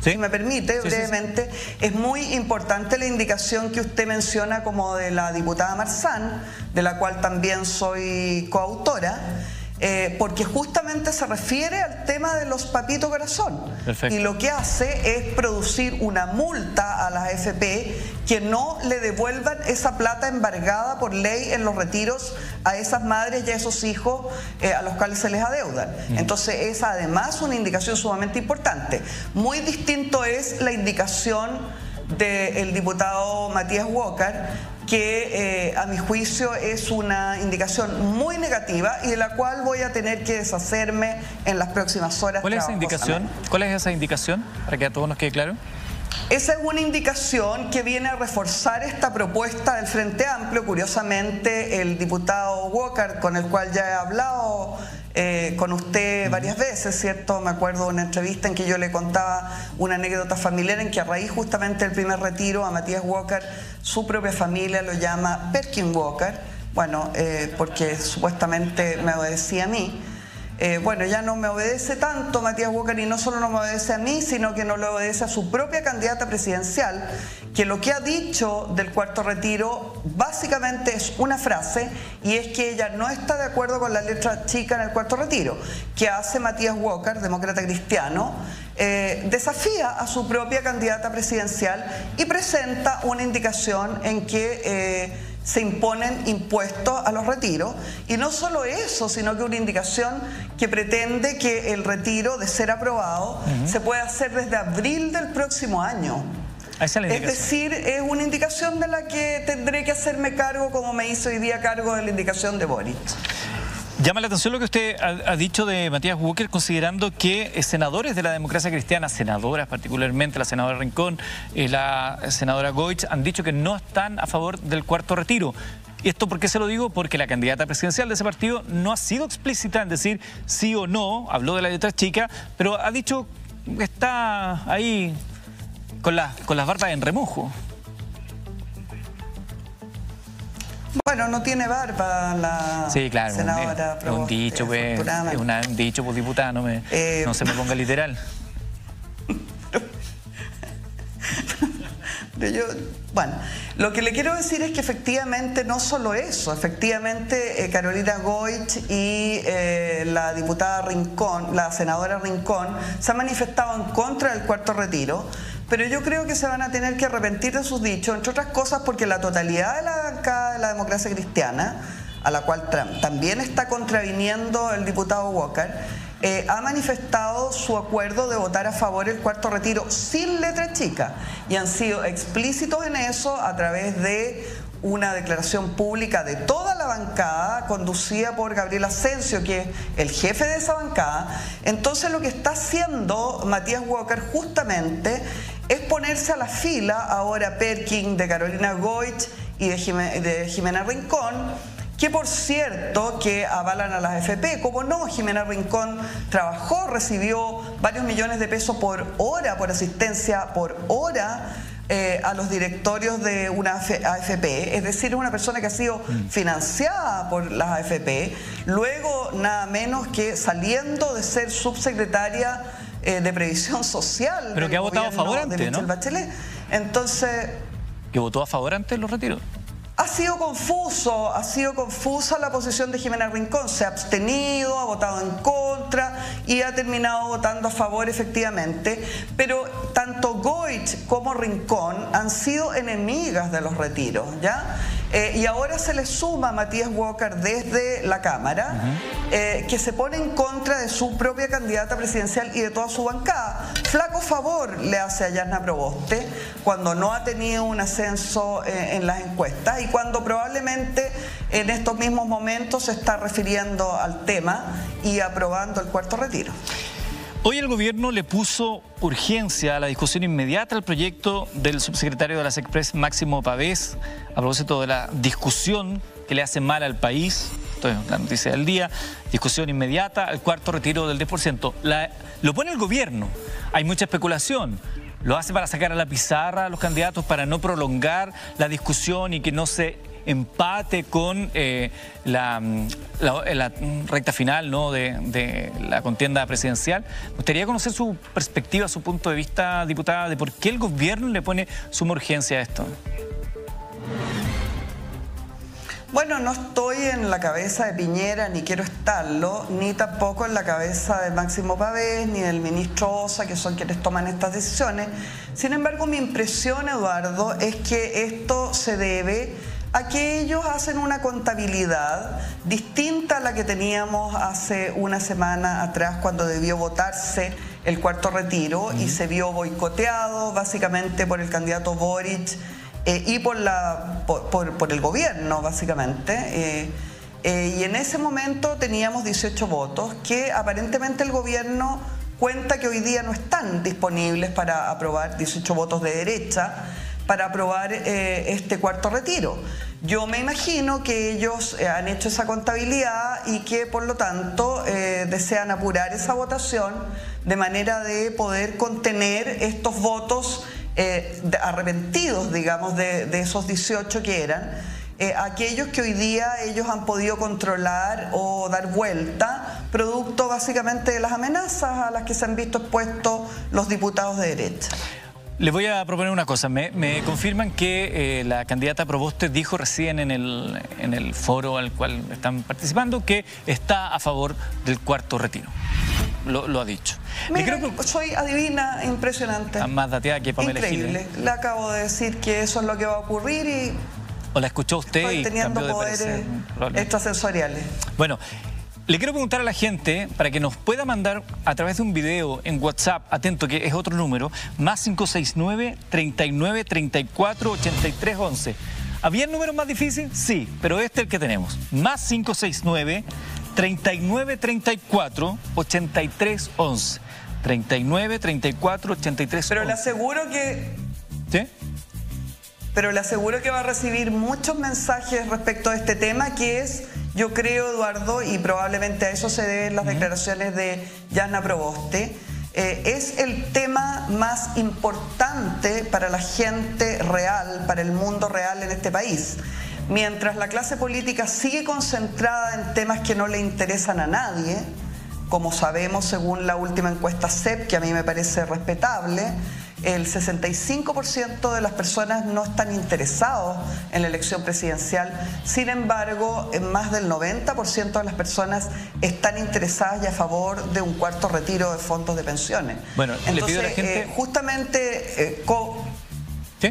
¿Sí? Si me permite, brevemente, es muy importante la indicación que usted menciona como de la diputada Marzán, de la cual también soy coautora, porque justamente se refiere al tema de los papito corazón. Perfecto. Y lo que hace es producir una multa a las AFP que no le devuelvan esa plata embargada por ley en los retiros a esas madres y a esos hijos a los cuales se les adeudan. Entonces es además una indicación sumamente importante. Muy distinto es la indicación del diputado Matías Walker, que a mi juicio es una indicación muy negativa y de la cual voy a tener que deshacerme en las próximas horas. ¿Cuál es esa indicación? ¿Cuál es esa indicación? Para que a todos nos quede claro. Esa es una indicación que viene a reforzar esta propuesta del Frente Amplio. Curiosamente, el diputado Walker, con el cual ya he hablado con usted varias veces, ¿cierto? Me acuerdo de una entrevista en que yo le contaba una anécdota familiar en que a raíz justamente del primer retiro a Matías Walker, su propia familia lo llama Perkin Walker, bueno, porque supuestamente me obedecía a mí. Bueno, ya no me obedece tanto Matías Walker, y no solo no me obedece a mí, sino que no le obedece a su propia candidata presidencial, que lo que ha dicho del cuarto retiro básicamente es una frase, y es que ella no está de acuerdo con la letra chica en el cuarto retiro. ¿Qué hace Matías Walker, demócrata cristiano? Desafía a su propia candidata presidencial y presenta una indicación en que se imponen impuestos a los retiros, y no solo eso, sino que una indicación que pretende que el retiro, de ser aprobado, se pueda hacer desde abril del próximo año. Es decir, es una indicación de la que tendré que hacerme cargo, como me hizo hoy día cargo de la indicación de Boric. Llama la atención lo que usted ha dicho de Matías Walker, considerando que senadores de la democracia cristiana, senadoras particularmente, la senadora Rincón, la senadora Goich, han dicho que no están a favor del cuarto retiro. ¿Y esto por qué se lo digo? Porque la candidata presidencial de ese partido no ha sido explícita en decir sí o no, habló de la letra chica, pero ha dicho que está ahí con las barbas en remojo. Bueno, no tiene barba la senadora. Es un dicho, pues, un dicho, pues, diputada, no se me ponga literal. Bueno, lo que le quiero decir es que efectivamente no solo eso, efectivamente Carolina Goich y la diputada Rincón, la senadora Rincón, se han manifestado en contra del cuarto retiro, pero yo creo que se van a tener que arrepentir de sus dichos, entre otras cosas porque la totalidad de la bancada de la democracia cristiana, a la cual también está contraviniendo el diputado Walker, ha manifestado su acuerdo de votar a favor del cuarto retiro sin letra chica, y han sido explícitos en eso a través de una declaración pública de toda la bancada, conducida por Gabriel Asensio, que es el jefe de esa bancada. Entonces lo que está haciendo Matías Walker justamente es ponerse a la fila ahora Perkin, de Carolina Goich y de Jimena Rincón, que por cierto que avalan a las AFP. Como no, Jimena Rincón trabajó, recibió varios millones de pesos por hora, por asistencia por hora, a los directorios de una AFP, es decir, es una persona que ha sido financiada por las AFP, luego nada menos que saliendo de ser subsecretaria de Previsión Social. Pero que ha votado a favor antes, ¿no? Bachelet. Entonces, ¿que votó a favor antes de los retiros? Ha sido confusa la posición de Jimena Rincón. Se ha abstenido, ha votado en contra y ha terminado votando a favor, efectivamente. Pero tanto Goich como Rincón han sido enemigas de los retiros, ¿ya? Y ahora se le suma a Matías Walker desde la Cámara, que se pone en contra de su propia candidata presidencial y de toda su bancada. Flaco favor le hace a Yasna Proboste cuando no ha tenido un ascenso en las encuestas y cuando probablemente en estos mismos momentos se está refiriendo al tema y aprobando el cuarto retiro. Hoy el gobierno le puso urgencia a la discusión inmediata al proyecto del subsecretario de las Express, Máximo Pavés, a propósito de la discusión que le hace mal al país. Esto es la noticia del día. Discusión inmediata al cuarto retiro del 10%. Lo pone el gobierno. Hay mucha especulación. Lo hace para sacar a la pizarra a los candidatos, para no prolongar la discusión y que no se empate con la recta final, ¿no?, de la contienda presidencial. Me gustaría conocer su perspectiva, su punto de vista, diputada, de por qué el gobierno le pone suma urgencia a esto. Bueno, no estoy en la cabeza de Piñera, ni quiero estarlo, ni tampoco en la cabeza de Máximo Pavés, ni del ministro Osa, que son quienes toman estas decisiones. Sin embargo, mi impresión, Eduardo, es que esto se debe a que ellos hacen una contabilidad distinta a la que teníamos hace una semana atrás, cuando debió votarse el cuarto retiro y se vio boicoteado básicamente por el candidato Boric y por el gobierno, básicamente. Y en ese momento teníamos 18 votos que aparentemente el gobierno cuenta que hoy día no están disponibles para aprobar, 18 votos de derecha, para aprobar este cuarto retiro. Yo me imagino que ellos han hecho esa contabilidad y que por lo tanto desean apurar esa votación de manera de poder contener estos votos arrepentidos, digamos, de esos 18 que eran, aquellos que hoy día ellos han podido controlar o dar vuelta, producto básicamente de las amenazas a las que se han visto expuestos los diputados de derecha. Les voy a proponer una cosa. Me confirman que la candidata Proboste dijo recién en el foro al cual están participando que está a favor del cuarto retiro. Lo ha dicho. Mira, soy adivina, impresionante. Más dateada que Pamela Increíble. Giles. Le acabo de decir que eso es lo que va a ocurrir y... ¿O la escuchó usted estoy y teniendo cambió de poderes parecer? extrasensoriales. Bueno, le quiero preguntar a la gente para que nos pueda mandar a través de un video en WhatsApp, atento que es otro número, más 569 39 34 83 11. ¿Había números más difíciles? Sí, pero este es el que tenemos. Más 569 39 34 83 11. 39 34 83 11. Pero le aseguro que... ¿Sí? Pero le aseguro que va a recibir muchos mensajes respecto a este tema, que es, yo creo, Eduardo, y probablemente a eso se deben las declaraciones de Yana Proboste, es el tema más importante para la gente real, para el mundo real en este país. Mientras la clase política sigue concentrada en temas que no le interesan a nadie, como sabemos según la última encuesta CEP, que a mí me parece respetable, el 65% de las personas no están interesados en la elección presidencial. Sin embargo, más del 90% de las personas están interesadas y a favor de un cuarto retiro de fondos de pensiones. Bueno, entonces, le pido a la gente... justamente... ¿Sí?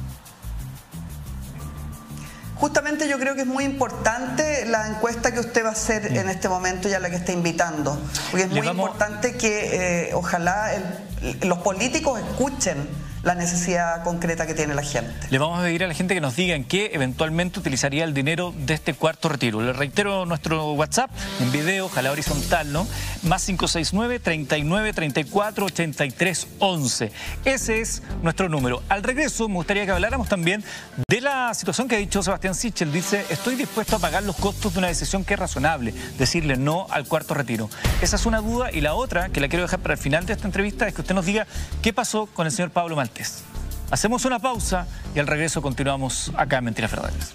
Justamente yo creo que es muy importante la encuesta que usted va a hacer en este momento y a la que está invitando. Porque es muy importante que ojalá los políticos escuchen la necesidad concreta que tiene la gente. Le vamos a pedir a la gente que nos diga en qué eventualmente utilizaría el dinero de este cuarto retiro. Le reitero nuestro WhatsApp en video, ojalá horizontal, ¿no? Más 569 39 34 83 11. Ese es nuestro número. Al regreso me gustaría que habláramos también de la situación que ha dicho Sebastián Sichel. Dice, estoy dispuesto a pagar los costos de una decisión que es razonable, decirle no al cuarto retiro. Esa es una duda, y la otra que la quiero dejar para el final de esta entrevista es que usted nos diga qué pasó con el señor Pablo Maltés. Hacemos una pausa y al regreso continuamos acá en Mentiras Verdaderas.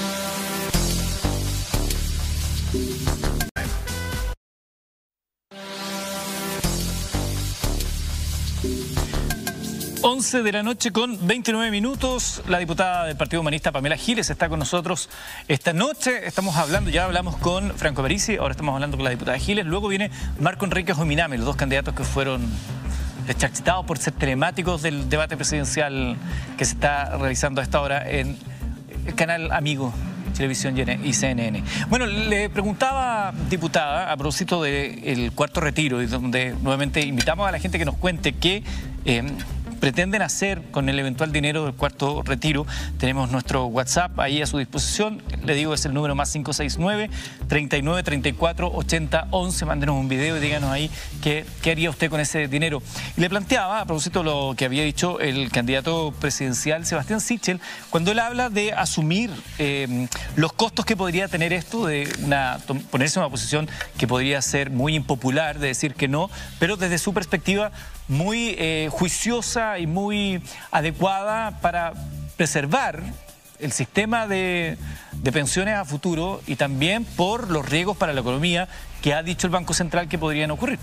Once de la noche con 29 minutos. La diputada del Partido Humanista, Pamela Giles, está con nosotros esta noche. Estamos hablando, ya hablamos con Franco Parisi, ahora estamos hablando con la diputada Giles. Luego viene Marco Enrique Jominame, los dos candidatos que fueron deschachados por ser telemáticos del debate presidencial que se está realizando a esta hora en el canal amigo Televisión y CNN. Bueno, le preguntaba, diputada, a propósito del cuarto retiro, y donde nuevamente invitamos a la gente que nos cuente qué pretenden hacer con el eventual dinero del cuarto retiro. Tenemos nuestro WhatsApp ahí a su disposición. Le digo, es el número más 569 39 34 80 11. Mándenos un video y díganos ahí qué haría usted con ese dinero. Y le planteaba, a propósito de lo que había dicho el candidato presidencial Sebastián Sichel, cuando él habla de asumir los costos que podría tener esto, de ponerse en una posición que podría ser muy impopular, de decir que no, pero desde su perspectiva muy juiciosa y muy adecuada para preservar el sistema de pensiones a futuro y también por los riesgos para la economía que ha dicho el Banco Central que podrían ocurrir.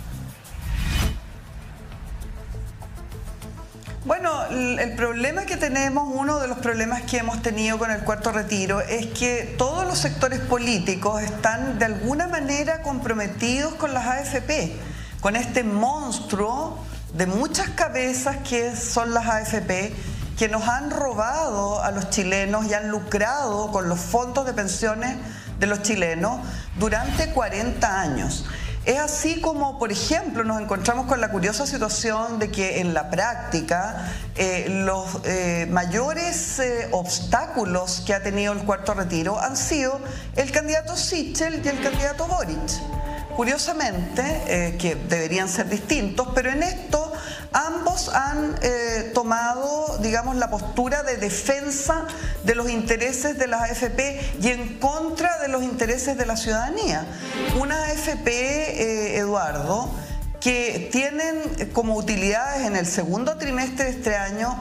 Bueno, el problema que tenemos, uno de los problemas que hemos tenido con el cuarto retiro es que todos los sectores políticos están de alguna manera comprometidos con las AFP, con este monstruo de muchas cabezas que son las AFP, que nos han robado a los chilenos y han lucrado con los fondos de pensiones de los chilenos durante 40 años. Es así como, por ejemplo, nos encontramos con la curiosa situación de que en la práctica los mayores obstáculos que ha tenido el cuarto retiro han sido el candidato Sichel y el candidato Boric. Curiosamente, que deberían ser distintos, pero en esto ambos han tomado, digamos, la postura de defensa de los intereses de las AFP y en contra de los intereses de la ciudadanía. Una AFP, Eduardo, que tienen como utilidades en el segundo trimestre de este año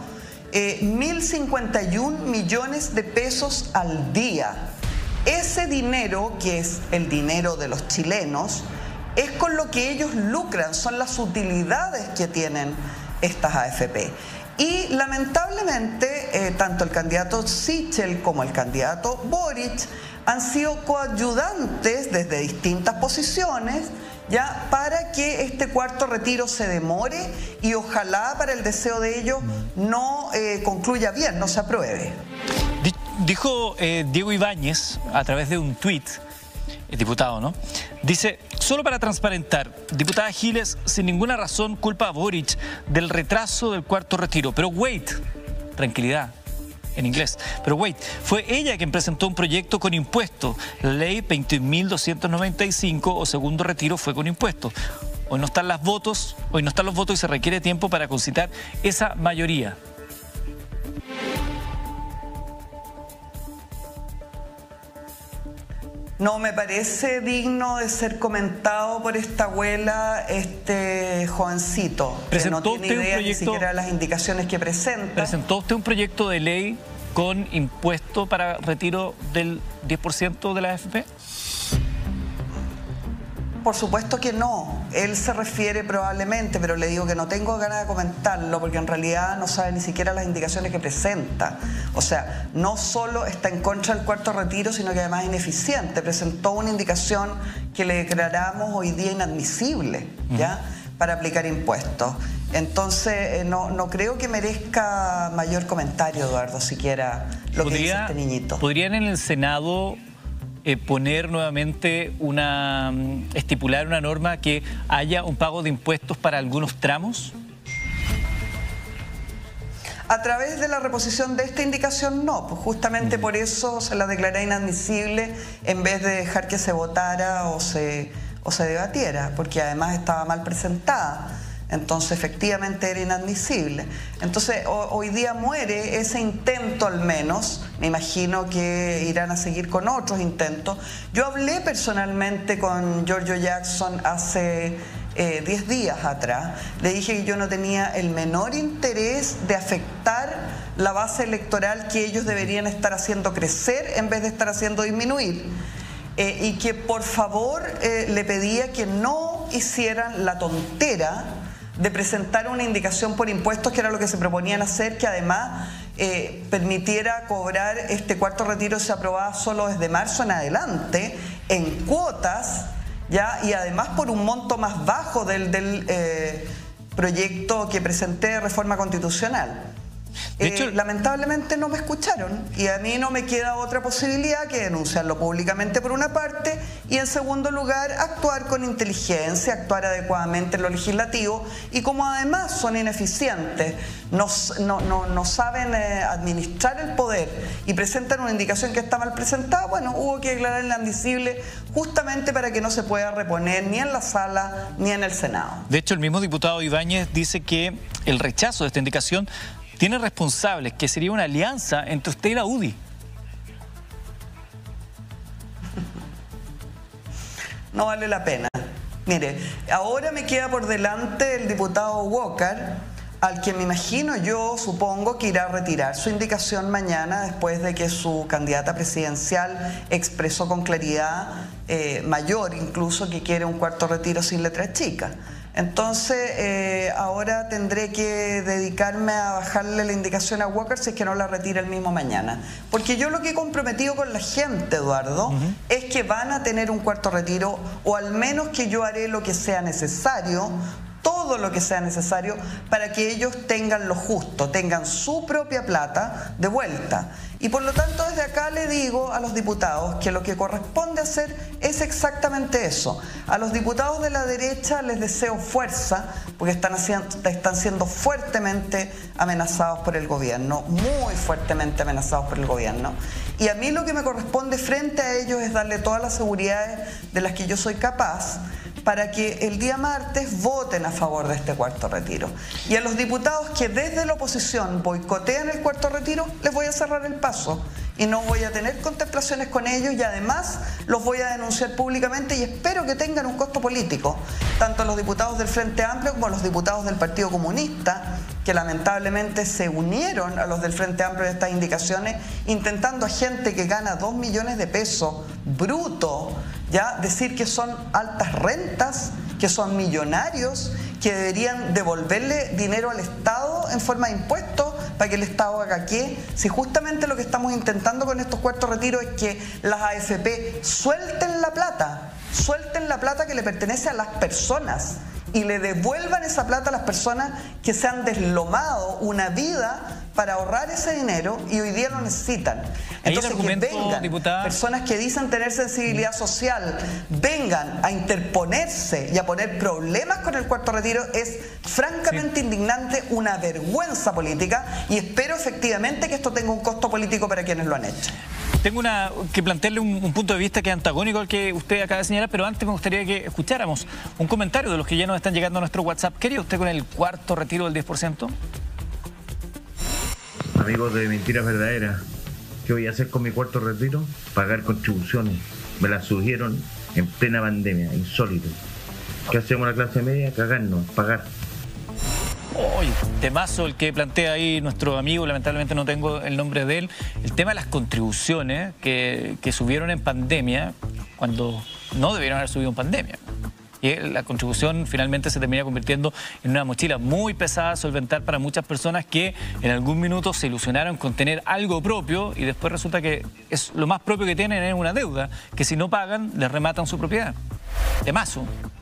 1.051 millones de pesos al día. Ese dinero, que es el dinero de los chilenos, es con lo que ellos lucran, son las utilidades que tienen estas AFP. Y lamentablemente, tanto el candidato Sichel como el candidato Boric han sido coayudantes desde distintas posiciones, ya, para que este cuarto retiro se demore y ojalá, para el deseo de ellos, no concluya bien, no se apruebe. Dijo Diego Ibáñez a través de un tuit, el diputado, ¿no? Dice: solo para transparentar, diputada Giles sin ninguna razón culpa a Boric del retraso del cuarto retiro. Pero wait, tranquilidad, en inglés. Pero wait, fue ella quien presentó un proyecto con impuestos. La ley 21.295 o segundo retiro fue con impuestos. Hoy no están los votos y se requiere tiempo para concitar esa mayoría. No me parece digno de ser comentado por esta abuela, este jovencito, que no tiene idea ni siquiera de las indicaciones que presenta. ¿Presentó usted un proyecto de ley con impuesto para retiro del 10% de la AFP? Por supuesto que no. Él se refiere probablemente, pero le digo que no tengo ganas de comentarlo porque en realidad no sabe ni siquiera las indicaciones que presenta. O sea, no solo está en contra del cuarto retiro, sino que además es ineficiente. Presentó una indicación que le declaramos hoy día inadmisible, ¿ya? Para aplicar impuestos. Entonces, no creo que merezca mayor comentario, Eduardo, siquiera lo que dice este niñito. ¿Podrían en el Senado poner nuevamente estipular una norma que haya un pago de impuestos para algunos tramos? A través de la reposición de esta indicación no, pues justamente por eso se la declaré inadmisible en vez de dejar que se votara o se debatiera, porque además estaba mal presentada. Entonces efectivamente era inadmisible. Entonces hoy día muere ese intento, al menos. Me imagino que irán a seguir con otros intentos. Yo hablé personalmente con Giorgio Jackson hace 10 días atrás. Le dije que yo no tenía el menor interés de afectar la base electoral que ellos deberían estar haciendo crecer en vez de estar haciendo disminuir. Y que por favor le pedía que no hicieran la tontera de presentar una indicación por impuestos, que era lo que se proponían hacer, que además permitiera cobrar este cuarto retiro si se aprobaba solo desde marzo en adelante, en cuotas, ¿ya? Y además por un monto más bajo del proyecto que presenté de reforma constitucional. De hecho, lamentablemente no me escucharon y a mí no me queda otra posibilidad que denunciarlo públicamente por una parte y en segundo lugar actuar con inteligencia, actuar adecuadamente en lo legislativo, y como además son ineficientes, no saben administrar el poder y presentan una indicación que está mal presentada, bueno, hubo que declarar inadmisible justamente para que no se pueda reponer ni en la sala ni en el Senado. De hecho, el mismo diputado Ibáñez dice que el rechazo de esta indicación tiene responsables, que sería una alianza entre usted y la UDI. No vale la pena. Mire, ahora me queda por delante el diputado Walker, al que me imagino yo, supongo que irá a retirar su indicación mañana después de que su candidata presidencial expresó con claridad mayor incluso que quiere un cuarto retiro sin letra chica. Entonces ahora tendré que dedicarme a bajarle la indicación a Walker si es que no la retira el mismo mañana. Porque yo lo que he comprometido con la gente, Eduardo, es que van a tener un cuarto retiro, o al menos que yo haré lo que sea necesario, todo lo que sea necesario para que ellos tengan lo justo, tengan su propia plata de vuelta. Y por lo tanto desde acá le digo a los diputados que lo que corresponde hacer es exactamente eso. A los diputados de la derecha les deseo fuerza porque están siendo fuertemente amenazados por el gobierno, muy fuertemente amenazados por el gobierno. Y a mí lo que me corresponde frente a ellos es darle todas las seguridades de las que yo soy capaz para que el día martes voten a favor de este cuarto retiro. Y a los diputados que desde la oposición boicotean el cuarto retiro, les voy a cerrar el paso y no voy a tener contemplaciones con ellos, y además los voy a denunciar públicamente y espero que tengan un costo político, tanto los diputados del Frente Amplio como los diputados del Partido Comunista, que lamentablemente se unieron a los del Frente Amplio en estas indicaciones, intentando a gente que gana 2 millones de pesos bruto, ya decir que son altas rentas, que son millonarios, que deberían devolverle dinero al Estado en forma de impuestos para que el Estado haga qué, si justamente lo que estamos intentando con estos cuartos retiros es que las AFP suelten la plata que le pertenece a las personas y le devuelvan esa plata a las personas que se han deslomado una vida para ahorrar ese dinero y hoy día lo necesitan. Entonces que vengan personas que dicen tener sensibilidad social, vengan a interponerse y a poner problemas con el cuarto retiro es francamente indignante, una vergüenza política, y espero efectivamente que esto tenga un costo político para quienes lo han hecho. Tengo que plantearle un punto de vista que es antagónico al que usted acaba de señalar, pero antes me gustaría que escucháramos un comentario de los que ya nos están llegando a nuestro WhatsApp. ¿Qué haría usted con el cuarto retiro del 10%? Amigos de Mentiras Verdaderas, ¿qué voy a hacer con mi cuarto retiro? Pagar contribuciones. Me las surgieron en plena pandemia, insólito. ¿Qué hacemos la clase media? Cagarnos, pagar. Oye, temazo el que plantea ahí nuestro amigo, lamentablemente no tengo el nombre de él. El tema de las contribuciones que subieron en pandemia, cuando no debieron haber subido en pandemia. Y la contribución finalmente se termina convirtiendo en una mochila muy pesada a solventar para muchas personas que en algún minuto se ilusionaron con tener algo propio y después resulta que es lo más propio que tienen es una deuda, que si no pagan les rematan su propiedad. Temazo.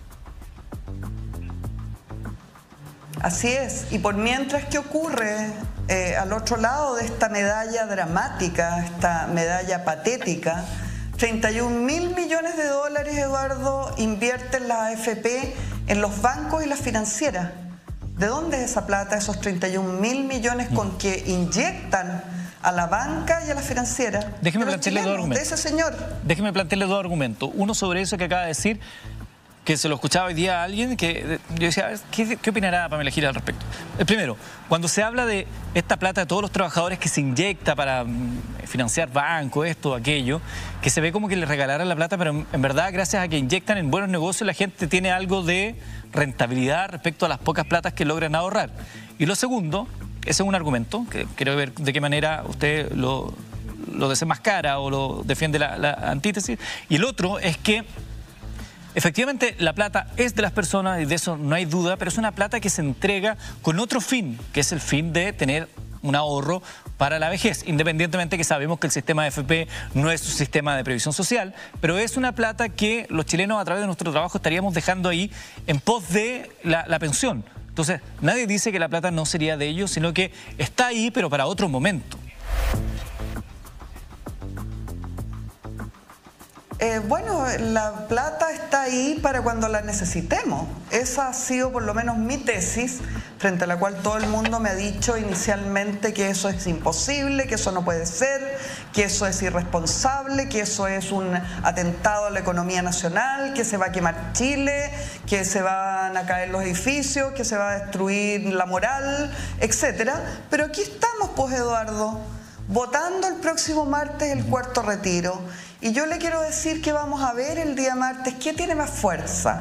Así es, y por mientras, ¿qué ocurre al otro lado de esta medalla dramática, esta medalla patética? 31.000 millones de dólares, Eduardo, invierten la AFP en los bancos y las financieras. ¿De dónde es esa plata, esos 31.000 millones con que inyectan a la banca y a las financieras? Déjeme plantearle dos argumentos. De ese señor. Déjeme plantearle dos argumentos. Uno sobre eso que acaba de decir, que se lo escuchaba hoy día a alguien, que yo decía, ¿qué opinará Pamela Giles al respecto? El primero, cuando se habla de esta plata de todos los trabajadores que se inyecta para financiar bancos, esto, aquello, que se ve como que les regalaran la plata, pero en verdad, gracias a que inyectan en buenos negocios, la gente tiene algo de rentabilidad respecto a las pocas platas que logran ahorrar. Y lo segundo, ese es un argumento, que quiero ver de qué manera usted lo desenmascara o lo defiende la antítesis. Y el otro es que efectivamente, la plata es de las personas y de eso no hay duda, pero es una plata que se entrega con otro fin, que es el fin de tener un ahorro para la vejez, independientemente que sabemos que el sistema de AFP no es un sistema de previsión social, pero es una plata que los chilenos a través de nuestro trabajo estaríamos dejando ahí en pos de la pensión. Entonces, nadie dice que la plata no sería de ellos, sino que está ahí, pero para otro momento. Bueno, la plata está ahí para cuando la necesitemos. Esa ha sido por lo menos mi tesis, frente a la cual todo el mundo me ha dicho inicialmente que eso es imposible, que eso no puede ser, que eso es irresponsable, que eso es un atentado a la economía nacional, que se va a quemar Chile, que se van a caer los edificios, que se va a destruir la moral, etcétera. Pero aquí estamos, pues, Eduardo, votando el próximo martes el cuarto retiro. Y yo le quiero decir que vamos a ver el día martes qué tiene más fuerza.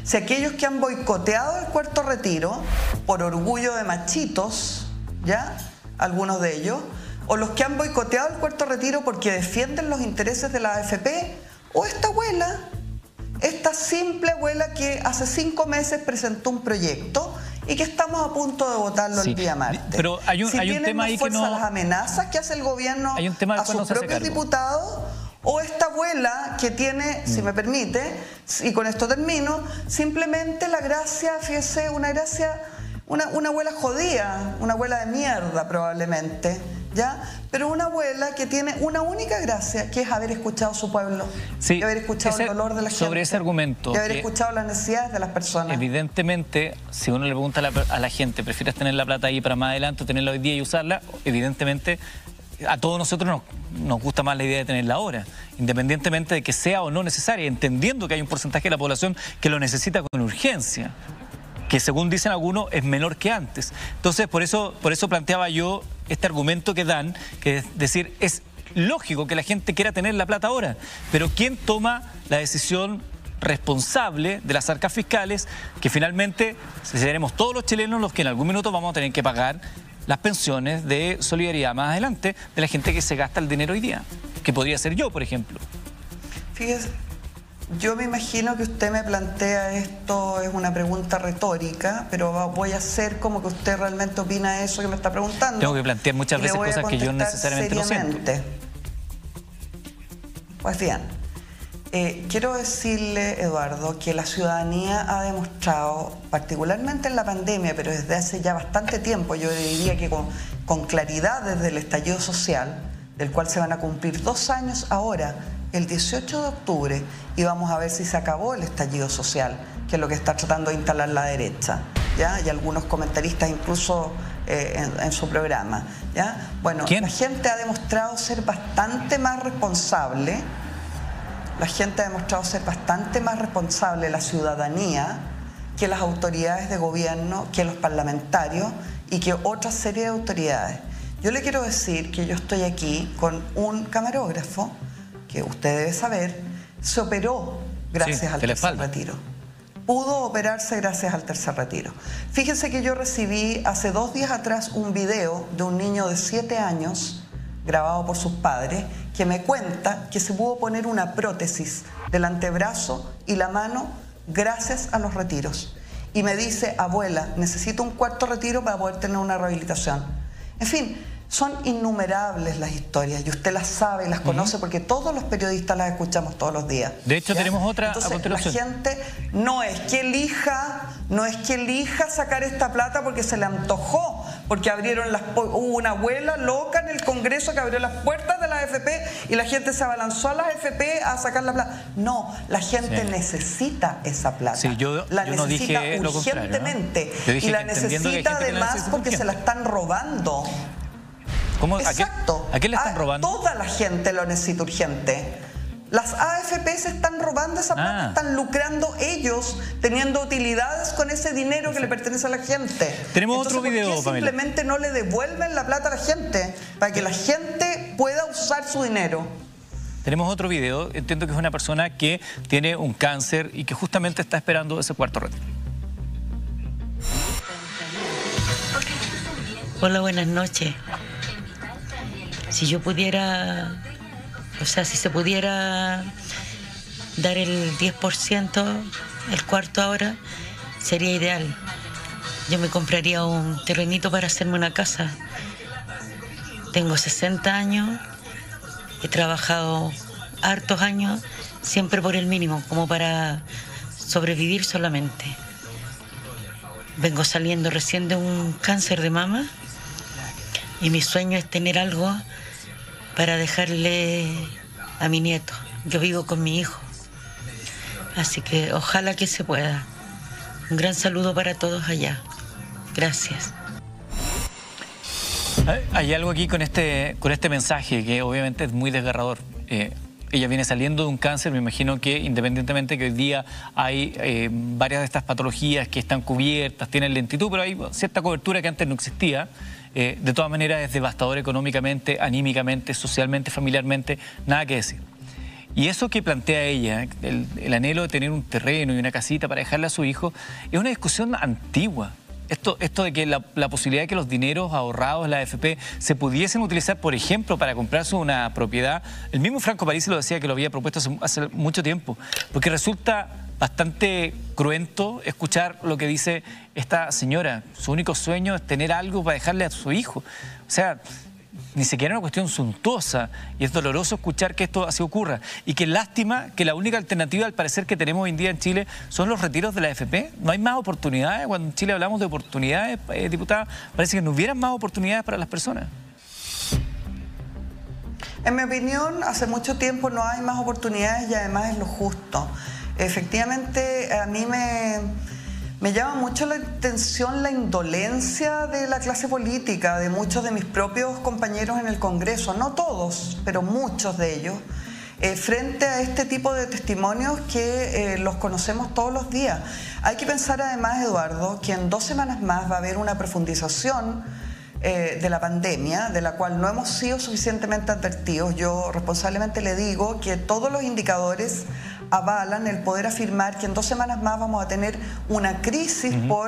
Si aquellos que han boicoteado el cuarto retiro por orgullo de machitos, ¿ya? Algunos de ellos, o los que han boicoteado el cuarto retiro porque defienden los intereses de la AFP, o esta abuela, esta simple abuela que hace 5 meses presentó un proyecto y que estamos a punto de votarlo el día martes. Pero hay un tema ahí que no... las amenazas que hace el gobierno a sus propios diputados, o esta abuela que tiene, si me permite, y con esto termino, simplemente la gracia, fíjese, una abuela jodida, una abuela de mierda probablemente, ¿ya? Pero una abuela que tiene una única gracia, que es haber escuchado a su pueblo, y haber escuchado el dolor de la gente. Sobre ese argumento, y haber escuchado las necesidades de las personas. Evidentemente, si uno le pregunta a la gente, ¿prefieres tener la plata ahí para más adelante o tenerla hoy día y usarla? Evidentemente, a todos nosotros nos gusta más la idea de tenerla ahora, independientemente de que sea o no necesaria, entendiendo que hay un porcentaje de la población que lo necesita con urgencia, que según dicen algunos es menor que antes. Entonces, por eso planteaba yo este argumento que dan, que es decir, es lógico que la gente quiera tener la plata ahora, pero ¿quién toma la decisión responsable de las arcas fiscales? Que finalmente seremos todos los chilenos los que en algún minuto vamos a tener que pagar las pensiones de solidaridad más adelante de la gente que se gasta el dinero hoy día, que podría ser yo, por ejemplo. Fíjese, yo me imagino que usted me plantea esto, es una pregunta retórica, pero voy a hacer como que usted realmente opina eso que me está preguntando. Tengo que plantear muchas veces cosas que yo necesariamente no siento. Pues bien, quiero decirle, Eduardo, que la ciudadanía ha demostrado, particularmente en la pandemia, pero desde hace ya bastante tiempo, yo diría que con claridad desde el estallido social, del cual se van a cumplir 2 años ahora, el 18 de octubre, y vamos a ver si se acabó el estallido social, que es lo que está tratando de instalar la derecha, ¿ya? Y algunos comentaristas incluso en su programa, ¿ya? Bueno, la gente ha demostrado ser bastante más responsable. La gente ha demostrado ser bastante más responsable, la ciudadanía, que las autoridades de gobierno, que los parlamentarios y que otra serie de autoridades. Yo le quiero decir que yo estoy aquí con un camarógrafo, que usted debe saber, se operó gracias al tercer retiro. Pudo operarse gracias al tercer retiro. Fíjense que yo recibí hace 2 días atrás un video de un niño de 7 años, grabado por sus padres, que me cuenta que se pudo poner una prótesis del antebrazo y la mano gracias a los retiros. Y me dice, abuela, necesito un 4.º retiro para poder tener una rehabilitación. En fin, son innumerables las historias y usted las sabe y las conoce porque todos los periodistas las escuchamos todos los días. De hecho, tenemos otra Entonces, a continuación. la gente no es que elija sacar esta plata porque se le antojó, porque hubo una abuela loca en el Congreso que abrió las puertas de la AFP y la gente se abalanzó a la AFP a sacar la plata. No, la gente necesita esa plata. Sí, yo no dije lo contrario, urgentemente, ¿no? Yo dije y la que entendiendo que hay necesita gente que la además necesita porque urgente. se la están robando. ¿Cómo? Exacto. ¿A qué le están robando? Toda la gente lo necesita urgente. Las AFP se están robando esa plata, están lucrando ellos, teniendo utilidades con ese dinero que le pertenece a la gente. Tenemos otro video, ¿por qué Pamela? simplemente no le devuelven la plata a la gente para que la gente pueda usar su dinero? Tenemos otro video, entiendo que es una persona que tiene un cáncer y que justamente está esperando ese 4.º retiro. Hola, buenas noches. Si yo pudiera, si se pudiera dar el 10%, el cuarto ahora, sería ideal. Yo me compraría un terrenito para hacerme una casa. Tengo 60 años, he trabajado hartos años, siempre por el mínimo, como para sobrevivir solamente. Vengo saliendo recién de un cáncer de mama y mi sueño es tener algo para dejarle a mi nieto. Yo vivo con mi hijo, así que ojalá que se pueda. Un gran saludo para todos allá. Gracias. Hay algo aquí con este mensaje que obviamente es muy desgarrador. Ella viene saliendo de un cáncer, me imagino que independientemente que hoy día hay varias de estas patologías que están cubiertas, tienen lentitud, pero hay cierta cobertura que antes no existía. De todas maneras es devastador económicamente, anímicamente, socialmente, familiarmente, nada que decir. Y eso que plantea ella, el anhelo de tener un terreno y una casita para dejarle a su hijo, es una discusión antigua. Esto de que la posibilidad de que los dineros ahorrados en la AFP se pudiesen utilizar, por ejemplo, para comprarse una propiedad, el mismo Franco Parisi lo decía, que lo había propuesto hace mucho tiempo, porque resulta bastante cruento escuchar lo que dice esta señora. Su único sueño es tener algo para dejarle a su hijo. O sea, ni siquiera una cuestión suntuosa, y es doloroso escuchar que esto así ocurra. Y qué lástima que la única alternativa, al parecer, que tenemos hoy en día en Chile son los retiros de la AFP. No hay más oportunidades. Cuando en Chile hablamos de oportunidades, diputada, parece que no hubieran más oportunidades para las personas. En mi opinión, hace mucho tiempo no hay más oportunidades, y además es lo justo. Efectivamente, a mí me llama mucho la atención la indolencia de la clase política, de muchos de mis propios compañeros en el Congreso, no todos, pero muchos de ellos, frente a este tipo de testimonios que los conocemos todos los días. Hay que pensar además, Eduardo, que en 2 semanas más va a haber una profundización de la pandemia, de la cual no hemos sido suficientemente advertidos. Yo responsablemente le digo que todos los indicadores avalan el poder afirmar que en 2 semanas más vamos a tener una crisis por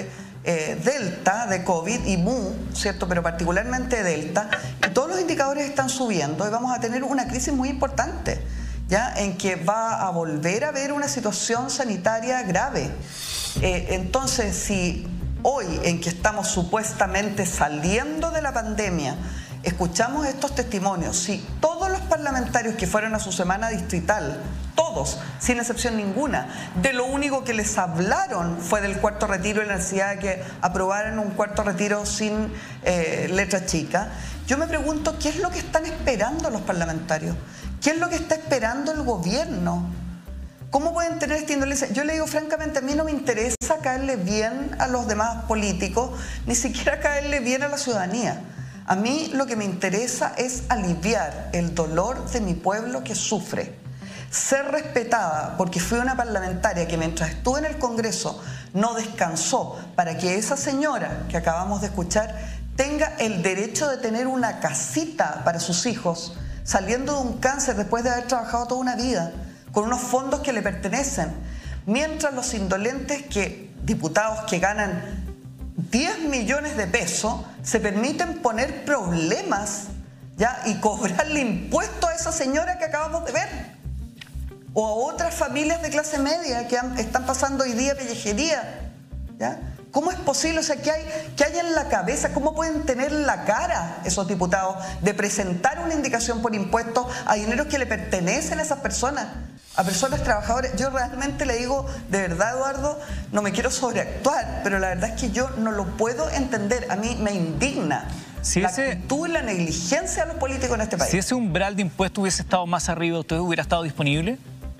Delta de COVID y Mu, ¿cierto? Pero particularmente Delta, y todos los indicadores están subiendo y vamos a tener una crisis muy importante, ¿ya? En que va a volver a haber una situación sanitaria grave. Entonces, si hoy, en que estamos supuestamente saliendo de la pandemia, escuchamos estos testimonios, si todos los parlamentarios que fueron a su semana distrital, todos, sin excepción ninguna, de lo único que les hablaron fue del cuarto retiro y la necesidad de que aprobaran un cuarto retiro sin letra chica, yo me pregunto qué es lo que están esperando los parlamentarios, qué es lo que está esperando el gobierno. ¿Cómo pueden tener esta indolencia? Yo le digo francamente, a mí no me interesa caerle bien a los demás políticos, ni siquiera caerle bien a la ciudadanía. A mí lo que me interesa es aliviar el dolor de mi pueblo que sufre. Ser respetada, porque fui una parlamentaria que mientras estuve en el Congreso no descansó para que esa señora que acabamos de escuchar tenga el derecho de tener una casita para sus hijos, saliendo de un cáncer después de haber trabajado toda una vida, con unos fondos que le pertenecen. Mientras los indolentes, diputados que ganan 10 millones de pesos, se permiten poner problemas, ¿ya? Y cobrarle impuestos a esa señora que acabamos de ver, o a otras familias de clase media que están pasando hoy día pellejería, ¿ya? ¿Cómo es posible? O sea, ¿qué hay en la cabeza? ¿Cómo pueden tener la cara esos diputados de presentar una indicación por impuestos a dineros que le pertenecen a esas personas? A personas trabajadoras. Yo realmente le digo, de verdad, Eduardo, no me quiero sobreactuar, pero la verdad es que yo no lo puedo entender. A mí me indigna la actitud y la negligencia de los políticos en este país. Si ese umbral de impuestos hubiese estado más arriba, ¿usted hubiera estado disponible?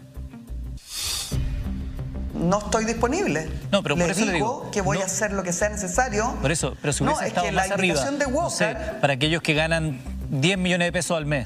No estoy disponible. No, pero por eso le digo que voy a hacer lo que sea necesario. Por eso, pero si hubiese estado más arriba, de Walker, no sé, para aquellos que ganan 10 millones de pesos al mes.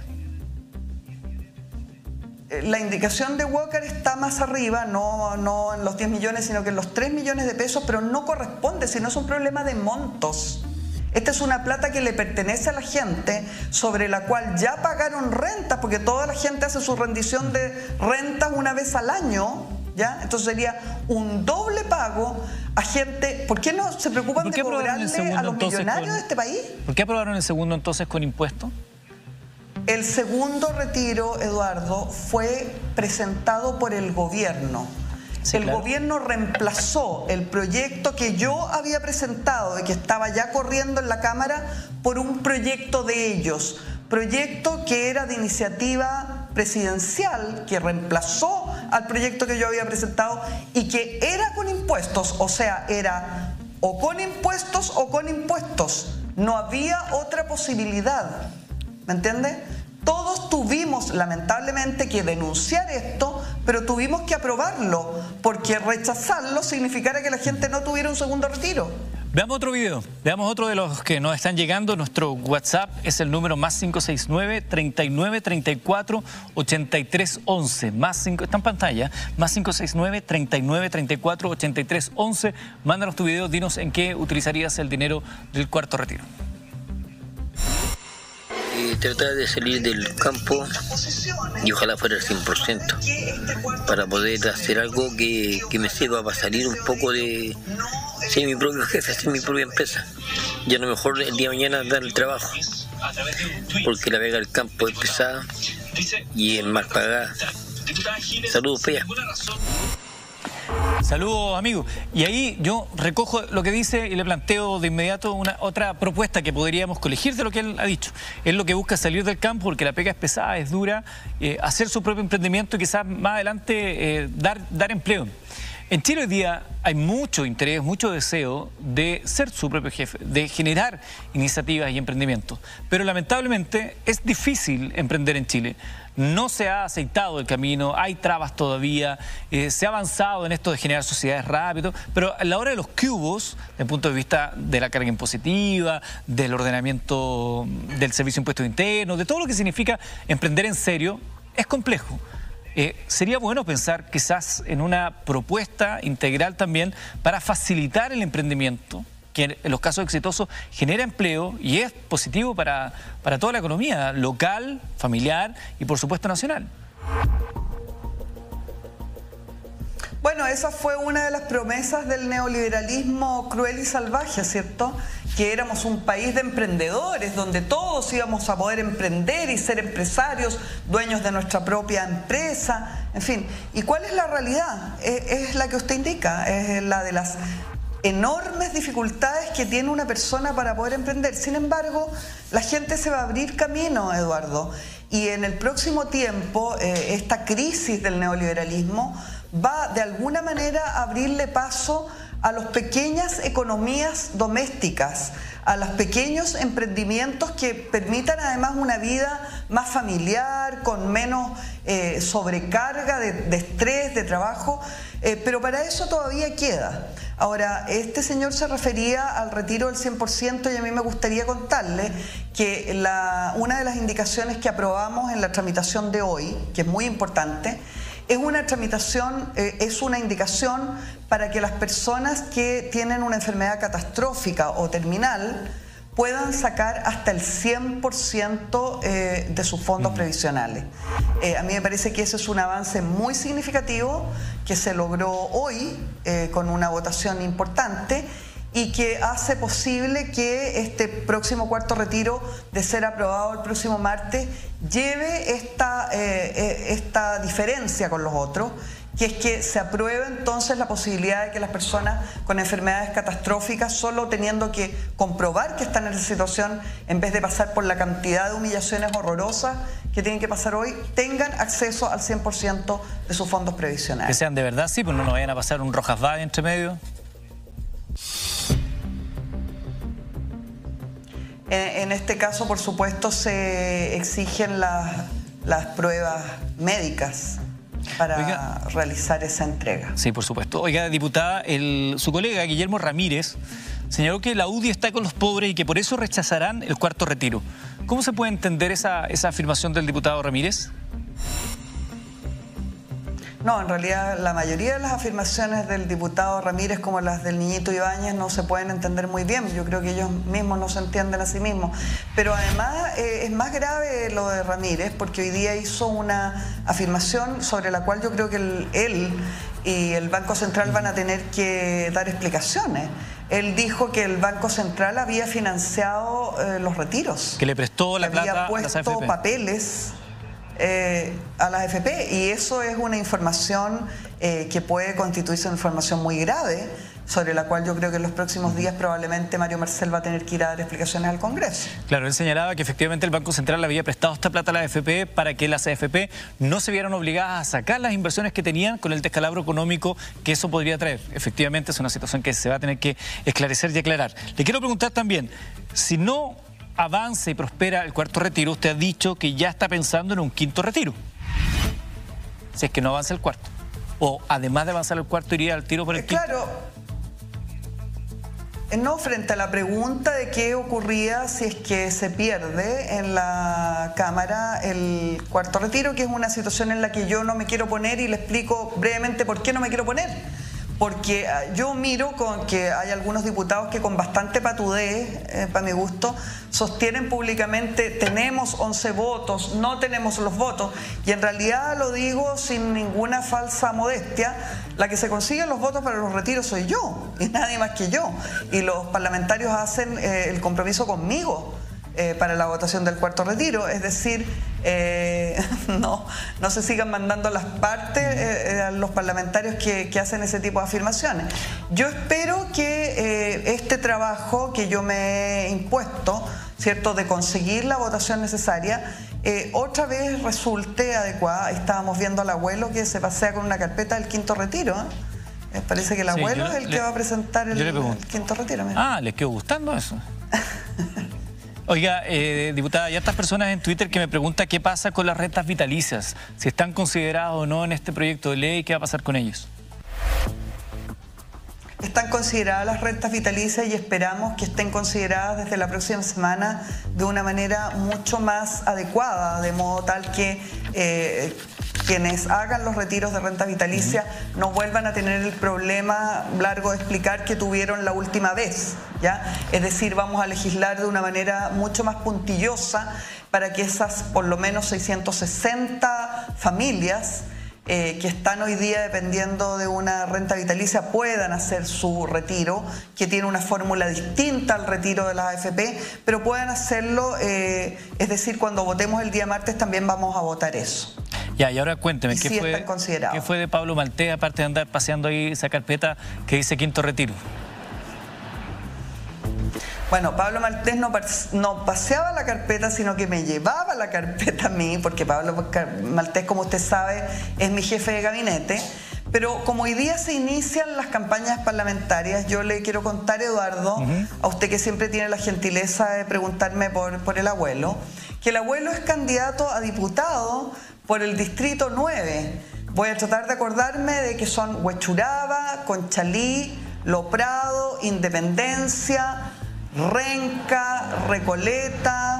La indicación de Walker está más arriba, no en los 10 millones, sino que en los 3 millones de pesos, pero no corresponde, sino es un problema de montos. Esta es una plata que le pertenece a la gente, sobre la cual ya pagaron rentas, porque toda la gente hace su rendición de rentas una vez al año, ¿ya? Entonces sería un doble pago a gente. ¿Por qué no se preocupan de cobrarle a los millonarios de este país? ¿Por qué aprobaron el segundo entonces con impuestos? El segundo retiro, Eduardo, fue presentado por el gobierno. Sí, el gobierno reemplazó el proyecto que yo había presentado y que estaba ya corriendo en la Cámara por un proyecto de ellos. Proyecto que era de iniciativa presidencial, que reemplazó al proyecto que yo había presentado y que era con impuestos. O sea, era o con impuestos o con impuestos. No había otra posibilidad. ¿Me entiende? Todos tuvimos, lamentablemente, que denunciar esto, pero tuvimos que aprobarlo, porque rechazarlo significara que la gente no tuviera un segundo retiro. Veamos otro video, veamos otro de los que nos están llegando. Nuestro WhatsApp es el número +569 3934 8311. Está en pantalla, +569 3934 8311. Mándanos tu video, dinos en qué utilizarías el dinero del cuarto retiro. tratar de salir del campo y ojalá fuera el 100% para poder hacer algo que me sirva para salir un poco de ser mi propio jefe, ser mi propia empresa y a lo mejor el día de mañana dar el trabajo, porque la pega del campo es pesada y es mal pagada. Saludos para allá. Saludos, amigos. Y ahí yo recojo lo que dice y le planteo de inmediato una otra propuesta que podríamos colegir de lo que él ha dicho. Él lo que busca es salir del campo porque la pega es pesada, es dura, hacer su propio emprendimiento y quizás más adelante dar empleo. En Chile hoy día hay mucho interés, mucho deseo de ser su propio jefe, de generar iniciativas y emprendimientos. Pero lamentablemente es difícil emprender en Chile. No se ha aceitado el camino, hay trabas todavía, se ha avanzado en esto de generar sociedades rápido, pero a la hora de los cubos, desde el punto de vista de la carga impositiva, del ordenamiento del servicio de impuestos internos, de todo lo que significa emprender en serio, es complejo. Sería bueno pensar quizás en una propuesta integral también para facilitar el emprendimiento, que en los casos exitosos genera empleo y es positivo para toda la economía local, familiar y por supuesto nacional. Bueno, esa fue una de las promesas del neoliberalismo cruel y salvaje, ¿cierto? Que éramos un país de emprendedores, donde todos íbamos a poder emprender y ser empresarios, dueños de nuestra propia empresa, en fin. ¿Y cuál es la realidad? Es la que usted indica, es la de las enormes dificultades que tiene una persona para poder emprender. Sin embargo, la gente se va a abrir camino, Eduardo, y en el próximo tiempo esta crisis del neoliberalismo va de alguna manera a abrirle paso a las pequeñas economías domésticas, a los pequeños emprendimientos que permitan además una vida más familiar, con menos sobrecarga de estrés, de trabajo, pero para eso todavía queda. Ahora, este señor se refería al retiro del 100% y a mí me gustaría contarle que una de las indicaciones que aprobamos en la tramitación de hoy, que es muy importante, es una tramitación, es una indicación para que las personas que tienen una enfermedad catastrófica o terminal puedan sacar hasta el 100% de sus fondos previsionales. A mí me parece que ese es un avance muy significativo que se logró hoy con una votación importante y que hace posible que este próximo cuarto retiro, de ser aprobado el próximo martes, lleve esta diferencia con los otros, que es que se apruebe entonces la posibilidad de que las personas con enfermedades catastróficas, solo teniendo que comprobar que están en esa situación, en vez de pasar por la cantidad de humillaciones horrorosas que tienen que pasar hoy, tengan acceso al 100% de sus fondos previsionales. Que sean de verdad, sí, pues no nos vayan a pasar un Rojas Vade entre medio. En este caso, por supuesto, se exigen las pruebas médicas para realizar esa entrega. Sí, por supuesto. Oiga, diputada, su colega Guillermo Ramírez señaló que la UDI está con los pobres y que por eso rechazarán el cuarto retiro. ¿Cómo se puede entender esa afirmación del diputado Ramírez? No, en realidad la mayoría de las afirmaciones del diputado Ramírez, como las del niñito Ibáñez, no se pueden entender muy bien. Yo creo que ellos mismos no se entienden a sí mismos. Pero además es más grave lo de Ramírez, porque hoy día hizo una afirmación sobre la cual yo creo que él y el Banco Central van a tener que dar explicaciones. Él dijo que el Banco Central había financiado los retiros. Que le prestó la plata a las AFP. Había puesto papeles a las AFP, y eso es una información que puede constituirse una información muy grave, sobre la cual yo creo que en los próximos días probablemente Mario Marcel va a tener que ir a dar explicaciones al Congreso. Claro, él señalaba que efectivamente el Banco Central le había prestado esta plata a la AFP para que las AFP no se vieran obligadas a sacar las inversiones que tenían con el descalabro económico que eso podría traer. Efectivamente es una situación que se va a tener que esclarecer y aclarar. Le quiero preguntar también, si no avanza y prospera el cuarto retiro, usted ha dicho que ya está pensando en un quinto retiro, si es que no avanza el cuarto, o además de avanzar el cuarto iría al tiro por el quinto. Claro, no, frente a la pregunta de qué ocurría si es que se pierde en la Cámara el cuarto retiro, que es una situación en la que yo no me quiero poner, y le explico brevemente por qué no me quiero poner. porque yo miro con que hay algunos diputados que con bastante patudez, para mi gusto, sostienen públicamente tenemos 11 votos, no tenemos los votos, y en realidad lo digo sin ninguna falsa modestia, la que se consigue los votos para los retiros soy yo, y nadie más que yo, y los parlamentarios hacen el compromiso conmigo para la votación del cuarto retiro, es decir, no se sigan mandando las partes a los parlamentarios que hacen ese tipo de afirmaciones. Yo espero que este trabajo que yo me he impuesto, ¿cierto?, de conseguir la votación necesaria, otra vez resulte adecuada. Estábamos viendo al abuelo que se pasea con una carpeta del quinto retiro, parece que el abuelo es el que va a presentar el quinto retiro. Mira. ¿Les quedó gustando eso? Oiga, diputada, hay hartas personas en Twitter que me preguntan qué pasa con las rentas vitalicias, si están consideradas o no en este proyecto de ley, qué va a pasar con ellos. Están consideradas las rentas vitalicias y esperamos que estén consideradas desde la próxima semana de una manera mucho más adecuada, de modo tal que quienes hagan los retiros de renta vitalicia no vuelvan a tener el problema largo de explicar que tuvieron la última vez, ¿ya? Es decir, vamos a legislar de una manera mucho más puntillosa para que esas por lo menos 660 familias que están hoy día dependiendo de una renta vitalicia puedan hacer su retiro, que tiene una fórmula distinta al retiro de las AFP, pero puedan hacerlo, es decir, cuando votemos el día martes también vamos a votar eso. Ya, y ahora cuénteme, ¿qué fue de Pablo Maltés, aparte de andar paseando ahí esa carpeta que dice quinto retiro? Bueno, Pablo Maltés no paseaba la carpeta, sino que me llevaba la carpeta a mí, porque Pablo Maltés, como usted sabe, es mi jefe de gabinete. Pero como hoy día se inician las campañas parlamentarias, yo le quiero contar, Eduardo, a usted que siempre tiene la gentileza de preguntarme por el abuelo, que el abuelo es candidato a diputado por el Distrito 9. Voy a tratar de acordarme de que son Huechuraba, Conchalí, Lo Prado, Independencia, Renca, Recoleta,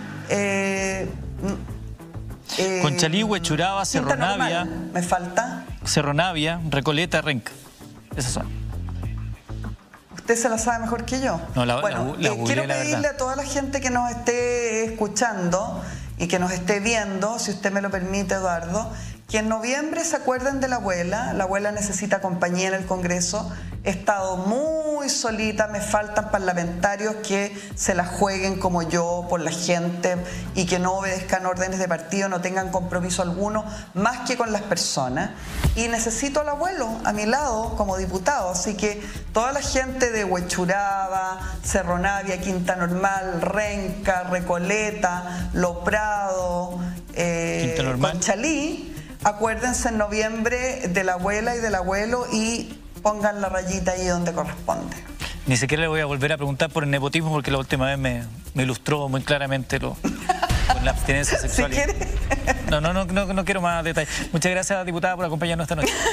Conchalí, Huechuraba, Cerro Navia. ¿Me falta? Cerro Navia, Recoleta, Renca. Esas son. Usted se la sabe mejor que yo. No, quiero pedirle a toda la gente que nos esté escuchando y que nos esté viendo, si usted me lo permite, Eduardo, que en noviembre se acuerden de la abuela. La abuela necesita compañía en el Congreso. He estado muy solita, me faltan parlamentarios que se la jueguen como yo por la gente y que no obedezcan órdenes de partido, no tengan compromiso alguno más que con las personas. Y necesito al abuelo a mi lado como diputado. Así que toda la gente de Huechuraba, Cerro Navia, Quinta Normal, Renca, Recoleta, Lo Prado, Conchalí, acuérdense en noviembre de la abuela y del abuelo y pongan la rayita ahí donde corresponde. Ni siquiera le voy a volver a preguntar por el nepotismo porque la última vez me ilustró muy claramente con la abstinencia sexual. Si quiere. No quiero más detalles. Muchas gracias, diputada, por acompañarnos esta noche.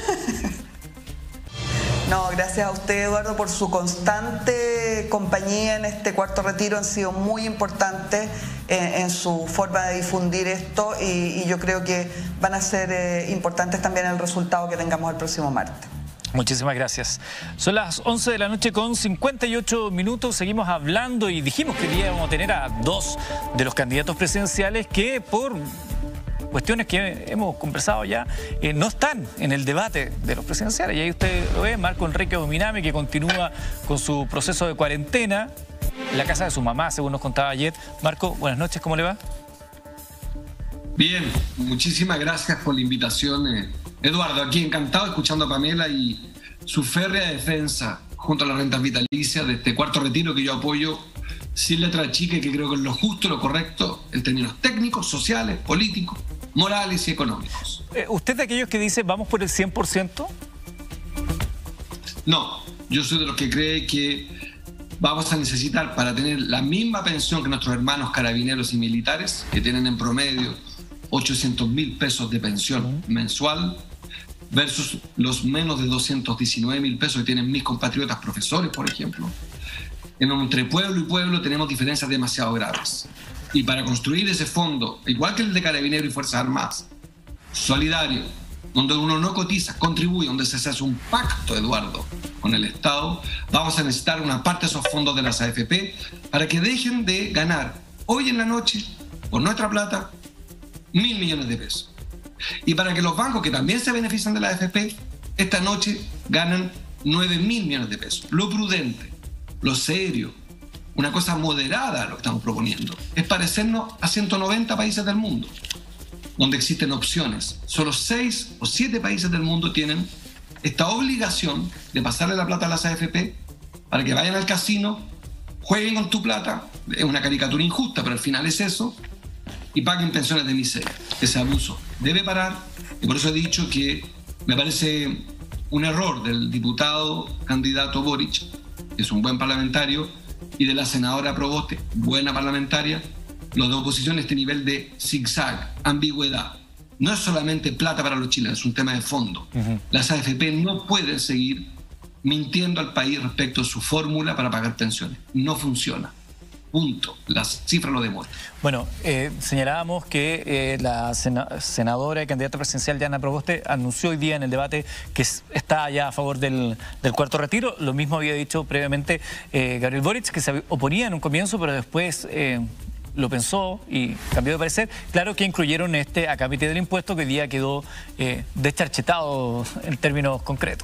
No, gracias a usted, Eduardo, por su constante compañía en este cuarto retiro. Han sido muy importantes en su forma de difundir esto y yo creo que van a ser importantes también en el resultado que tengamos el próximo martes. Muchísimas gracias. Son las 11 de la noche con 58 minutos. Seguimos hablando y dijimos que hoy día vamos a tener a dos de los candidatos presidenciales que por cuestiones que hemos conversado ya, no están en el debate de los presidenciales. Y ahí usted lo ve, Marco Enrique Ominami, que continúa con su proceso de cuarentena en la casa de su mamá, según nos contaba ayer. Marco, buenas noches, ¿cómo le va? Bien, muchísimas gracias por la invitación, Eduardo. Aquí encantado escuchando a Pamela y su férrea defensa junto a las rentas vitalicias de este cuarto retiro que yo apoyo sin letra chica y que creo que es lo justo, lo correcto en términos técnicos, sociales, políticos, morales y económicos. ¿Usted de aquellos que dice vamos por el 100%? No, yo soy de los que cree que vamos a necesitar para tener la misma pensión que nuestros hermanos carabineros y militares, que tienen en promedio 800.000 pesos de pensión mensual, versus los menos de 219.000 pesos que tienen mis compatriotas profesores, por ejemplo. Entre pueblo y pueblo tenemos diferencias demasiado graves. Y para construir ese fondo, igual que el de Carabineros y Fuerzas Armadas, solidario, donde uno no cotiza, contribuye, donde se hace un pacto, Eduardo, con el Estado, vamos a necesitar una parte de esos fondos de las AFP para que dejen de ganar hoy en la noche, por nuestra plata, 1.000 millones de pesos. Y para que los bancos que también se benefician de la AFP, esta noche ganan 9.000 millones de pesos. Lo prudente, lo serio, una cosa moderada lo que estamos proponiendo, es parecernos a 190 países del mundo, donde existen opciones. Solo 6 o 7 países del mundo tienen esta obligación de pasarle la plata a las AFP para que vayan al casino, jueguen con tu plata, es una caricatura injusta, pero al final es eso, y paguen pensiones de miseria. Ese abuso debe parar, y por eso he dicho que me parece un error del diputado candidato Boric, que es un buen parlamentario, y de la senadora Proboste, buena parlamentaria, los de oposición, este nivel de zigzag, ambigüedad. No es solamente plata para los chilenos, es un tema de fondo. Las AFP no pueden seguir mintiendo al país respecto a su fórmula para pagar pensiones. No funciona. Punto. Las cifras lo demuestran. Bueno, señalábamos que la senadora y candidata presidencial Yana Proboste anunció hoy día en el debate que está ya a favor del cuarto retiro. Lo mismo había dicho previamente Gabriel Boric, que se oponía en un comienzo, pero después lo pensó y cambió de parecer. Claro que incluyeron este acápite del impuesto que hoy día quedó descharchetado en términos concretos.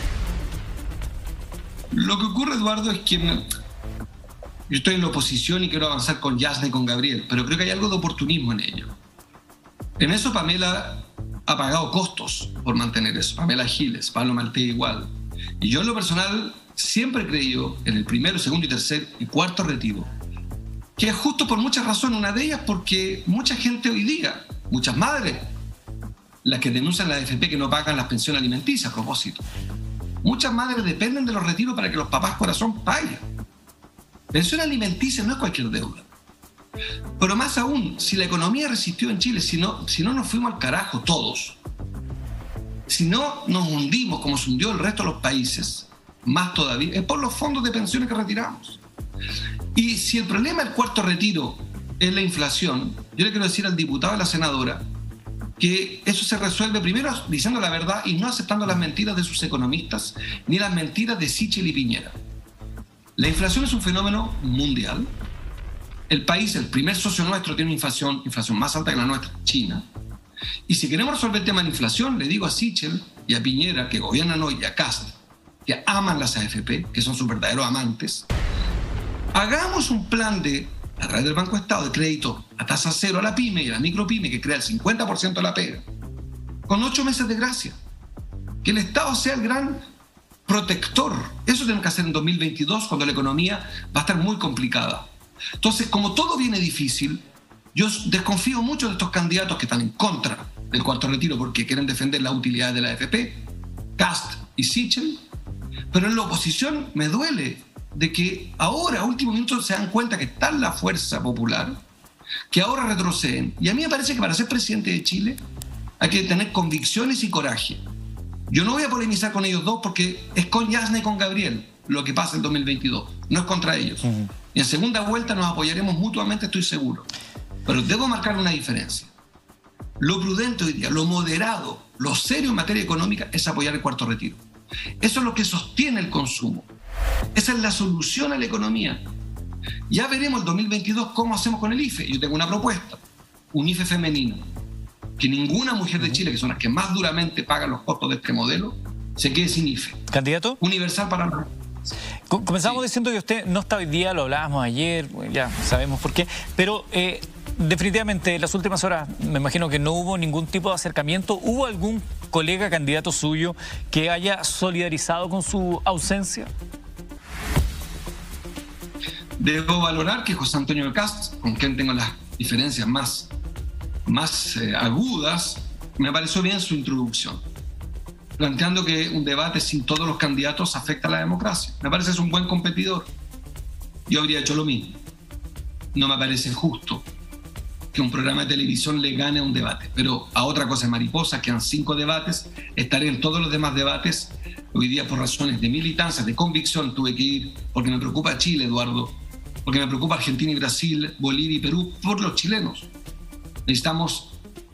Lo que ocurre, Eduardo, es que yo estoy en la oposición y quiero avanzar con Yasna y con Gabriel, pero creo que hay algo de oportunismo en ello. En eso Pamela ha pagado costos por mantener eso. Pamela Giles, Pablo Maltés igual. Y yo en lo personal siempre he creído en el primero, segundo y tercer y cuarto retiro, que es justo por muchas razones. Una de ellas porque mucha gente hoy día, muchas madres, las que denuncian la AFP que no pagan las pensiones alimenticias a propósito, muchas madres dependen de los retiros para que los papás corazón paguen. Pensión alimenticia no es cualquier deuda. Pero más aún, si la economía resistió en Chile, si no nos fuimos al carajo todos, si no nos hundimos como se hundió el resto de los países, más todavía, es por los fondos de pensiones que retiramos. Y si el problema del cuarto retiro es la inflación, yo le quiero decir al diputado y a la senadora que eso se resuelve primero diciendo la verdad y no aceptando las mentiras de sus economistas ni las mentiras de Sichel y Piñera. La inflación es un fenómeno mundial. El país, el primer socio nuestro, tiene una inflación más alta que la nuestra, China. Y si queremos resolver el tema de la inflación, le digo a Sichel y a Piñera, que gobiernan hoy, y a Kast, que aman las AFP, que son sus verdaderos amantes, hagamos un plan a través del Banco Estado de crédito a tasa cero a la pyme y a la micropyme, que crea el 50% de la pega, con 8 meses de gracia. Que el Estado sea el gran protector. Eso tenemos que hacer en 2022, cuando la economía va a estar muy complicada. Entonces, como todo viene difícil, yo desconfío mucho de estos candidatos que están en contra del cuarto retiro porque quieren defender la utilidad de la AFP, Kast y Sichel, pero en la oposición me duele de que ahora, a último minuto, se dan cuenta que está la fuerza popular, que ahora retroceden. Y a mí me parece que para ser presidente de Chile hay que tener convicciones y coraje. Yo no voy a polemizar con ellos dos porque es con Yasna y con Gabriel lo que pasa en 2022, no es contra ellos. Y en segunda vuelta nos apoyaremos mutuamente, estoy seguro. Pero debo marcar una diferencia. Lo prudente hoy día, lo moderado, lo serio en materia económica es apoyar el cuarto retiro. Eso es lo que sostiene el consumo. Esa es la solución a la economía. Ya veremos el 2022 cómo hacemos con el IFE. Yo tengo una propuesta, un IFE femenino, que ninguna mujer de Chile, que son las que más duramente pagan los costos de este modelo, se quede sin IFE. ¿Candidato? Universal para los... Comenzamos diciendo que usted no está hoy día, lo hablábamos ayer, ya sabemos por qué, pero definitivamente en las últimas horas me imagino que no hubo ningún tipo de acercamiento. ¿Hubo algún colega candidato suyo que haya solidarizado con su ausencia? Debo valorar que José Antonio Kast, con quien tengo las diferencias más agudas, me pareció bien su introducción, planteando que un debate sin todos los candidatos afecta a la democracia. Me parece que es un buen competidor. Yo habría hecho lo mismo. No me parece justo que un programa de televisión le gane a un debate, pero a otra cosa es mariposa, quedan 5 debates, estaré en todos los demás debates. Hoy día, por razones de militancia, de convicción, tuve que ir porque me preocupa Chile, Eduardo, porque me preocupa Argentina y Brasil, Bolivia y Perú, por los chilenos. Necesitamos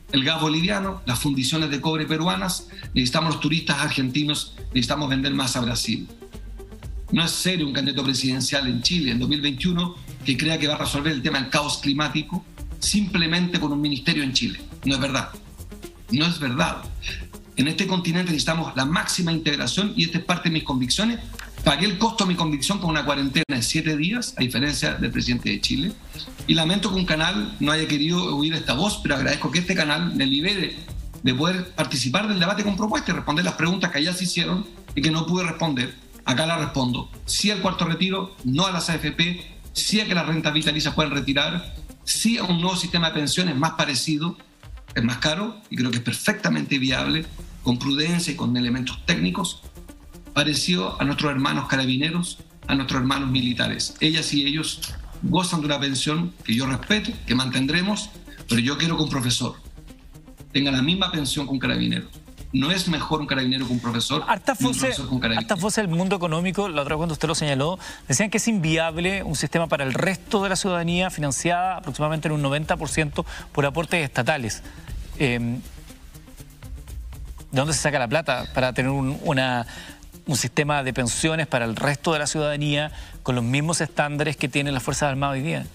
el gas boliviano, las fundiciones de cobre peruanas, necesitamos los turistas argentinos, necesitamos vender más a Brasil. No es serio un candidato presidencial en Chile en 2021 que crea que va a resolver el tema del caos climático simplemente con un ministerio en Chile. No es verdad. No es verdad. En este continente necesitamos la máxima integración y esta es parte de mis convicciones. Pagué el costo de mi convicción con una cuarentena de 7 días, a diferencia del presidente de Chile. Y lamento que un canal no haya querido oír esta voz, pero agradezco que este canal me libere de poder participar del debate con propuestas y responder las preguntas que allá se hicieron y que no pude responder. Acá la respondo. Sí al cuarto retiro, no a las AFP, sí a que las rentas vitalicias puedan retirar, sí a un nuevo sistema de pensiones más parecido, es más caro y creo que es perfectamente viable, con prudencia y con elementos técnicos, parecido a nuestros hermanos carabineros, a nuestros hermanos militares. Ellas y ellos gozan de una pensión que yo respeto, que mantendremos, pero yo quiero que un profesor tenga la misma pensión que un carabinero. No es mejor un carabinero que un profesor. Harta voces del mundo económico, la otra vez cuando usted lo señaló, decían que es inviable un sistema para el resto de la ciudadanía financiada aproximadamente en un 90% por aportes estatales. ¿De dónde se saca la plata para tener un sistema de pensiones para el resto de la ciudadanía con los mismos estándares que tienen las Fuerzas Armadas hoy día?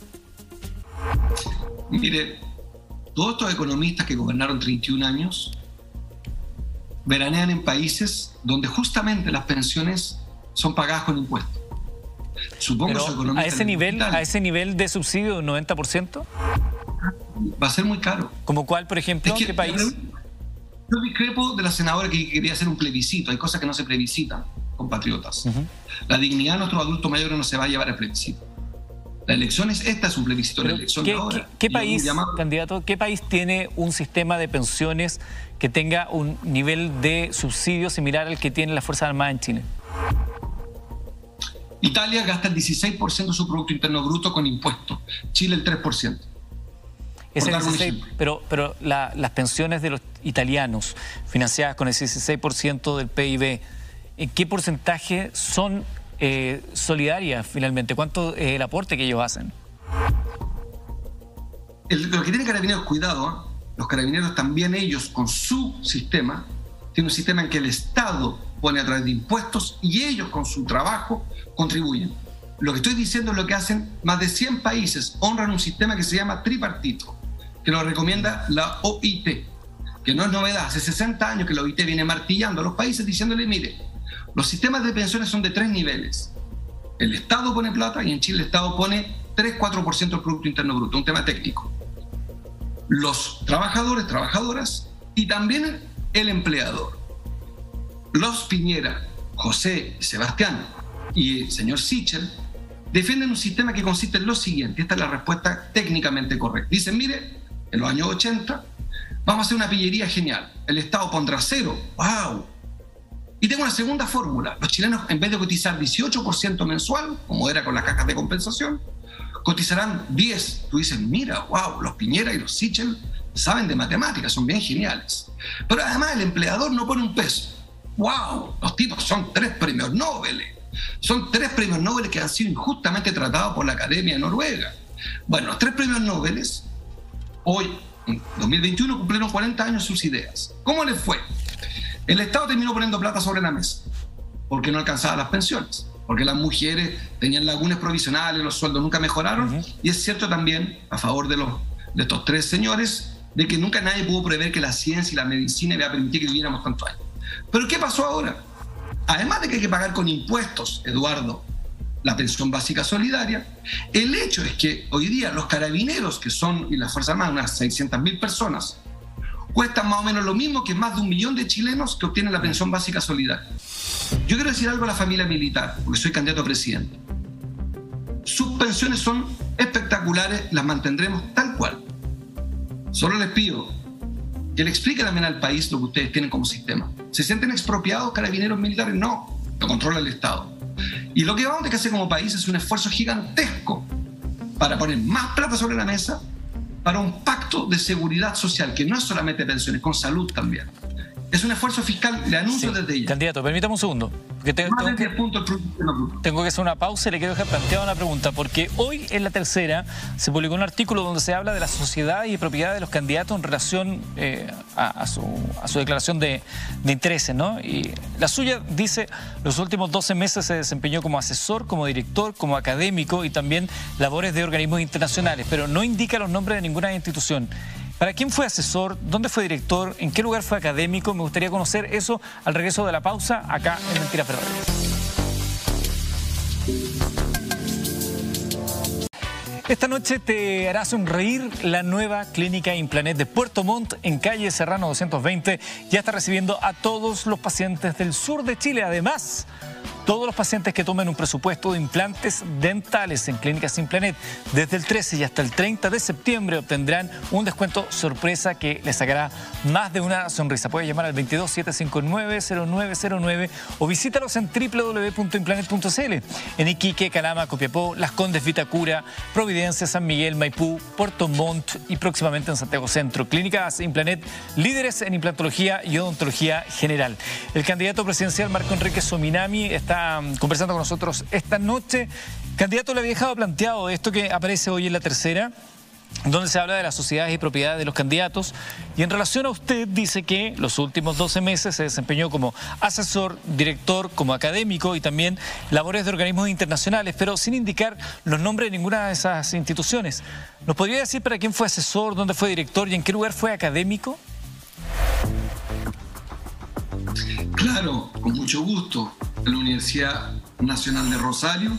Mire, todos estos economistas que gobernaron 31 años veranean en países donde justamente las pensiones son pagadas con impuestos. Supongo pero a ese nivel de subsidio del 90%, va a ser muy caro. ¿Como cuál, por ejemplo? ¿Qué país? Yo discrepo de la senadora que quería hacer un plebiscito. Hay cosas que no se plebiscitan, compatriotas. La dignidad de nuestros adultos mayores no se va a llevar al plebiscito. La elección esta es un plebiscito, la elección de ahora. ¿Qué país, candidato, qué país tiene un sistema de pensiones que tenga un nivel de subsidio similar al que tienen las Fuerzas Armadas en Chile? Italia gasta el 16% de su Producto Interno Bruto con impuestos. Chile el 3%. Ese 16, pero las pensiones de los italianos financiadas con ese 16% del PIB, ¿en qué porcentaje son solidarias finalmente? ¿Cuánto es el aporte que ellos hacen? Lo que tienen carabineros, cuidado, los carabineros también ellos con su sistema, tienen un sistema en que el Estado pone a través de impuestos y ellos con su trabajo contribuyen. Lo que estoy diciendo es lo que hacen más de 100 países, honran un sistema que se llama tripartito, que lo recomienda la OIT, que no es novedad, hace 60 años que la OIT viene martillando a los países diciéndole, mire, los sistemas de pensiones son de 3 niveles. El Estado pone plata y en Chile el Estado pone 3-4% del Producto Interno Bruto, un tema técnico. Los trabajadores, trabajadoras y también el empleador. Los Piñera, José, Sebastián y el señor Sichel defienden un sistema que consiste en lo siguiente. Esta es la respuesta técnicamente correcta. Dicen, mire, en los años 80 vamos a hacer una pillería genial. El Estado pondrá 0. ¡Wow! Y tengo una segunda fórmula. Los chilenos, en vez de cotizar 18% mensual, como era con las cajas de compensación, cotizarán 10. Tú dices, mira, wow, los Piñera y los Sichel saben de matemáticas, son bien geniales. Pero además el empleador no pone un peso. ¡Wow! Los tipos son 3 premios Nobel. Son 3 premios Nobel que han sido injustamente tratados por la Academia de Noruega. Bueno, los 3 premios Nobel, hoy, en 2021, cumplieron 40 años sus ideas. ¿Cómo les fue? El Estado terminó poniendo plata sobre la mesa porque no alcanzaba las pensiones, porque las mujeres tenían lagunas provisionales, los sueldos nunca mejoraron, y es cierto también, a favor de estos 3 señores, de que nunca nadie pudo prever que la ciencia y la medicina iba a permitir que viviéramos tantos años. Pero ¿qué pasó ahora? Además de que hay que pagar con impuestos, Eduardo, la pensión básica solidaria, el hecho es que hoy día los carabineros, que son, y las Fuerzas Armadas, unas 600.000 personas, cuestan más o menos lo mismo que más de 1 millón de chilenos que obtienen la pensión básica solidaria. Yo quiero decir algo a la familia militar, porque soy candidato a presidente. Sus pensiones son espectaculares, las mantendremos tal cual. Solo les pido que le expliquen también al país lo que ustedes tienen como sistema. ¿Se sienten expropiados carabineros militares? No, lo controla el Estado. Y lo que vamos a tener que hacer como país es un esfuerzo gigantesco para poner más plata sobre la mesa para un pacto de seguridad social, que no es solamente pensiones, con salud también. Es un esfuerzo fiscal, le anuncio desde ya. Candidato, permítame un segundo. Más de 10 puntos tengo que hacer una pausa y le quiero dejar planteada una pregunta, porque hoy en La Tercera se publicó un artículo donde se habla de la sociedad y propiedad de los candidatos en relación a su declaración de intereses, ¿no? Y la suya dice, los últimos 12 meses se desempeñó como asesor, como director, como académico y también labores de organismos internacionales, pero no indica los nombres de ninguna institución. ¿Para quién fue asesor? ¿Dónde fue director? ¿En qué lugar fue académico? Me gustaría conocer eso al regreso de la pausa, acá en Mentiras Verdaderas. Esta noche te hará sonreír la nueva clínica Implanet de Puerto Montt en calle Serrano 220. Ya está recibiendo a todos los pacientes del sur de Chile. Además, todos los pacientes que tomen un presupuesto de implantes dentales en Clínicas Implanet desde el 13 y hasta el 30 de septiembre obtendrán un descuento sorpresa que les sacará más de una sonrisa. Puedes llamar al 22-759-0909 o visítalos en www.implanet.cl. En Iquique, Calama, Copiapó, Las Condes, Vitacura, Providencia, San Miguel, Maipú, Puerto Montt y próximamente en Santiago Centro. Clínicas Implanet, líderes en implantología y odontología general. El candidato presidencial Marco Enrique Sominami está conversando con nosotros esta noche. Candidato, le había dejado planteado esto que aparece hoy en La Tercera, donde se habla de las sociedades y propiedades de los candidatos, y en relación a usted dice que los últimos 12 meses se desempeñó como asesor, director, como académico y también labores de organismos internacionales, pero sin indicar los nombres de ninguna de esas instituciones. ¿Nos podría decir para quién fue asesor, dónde fue director y en qué lugar fue académico? Claro, con mucho gusto. En la Universidad Nacional de Rosario,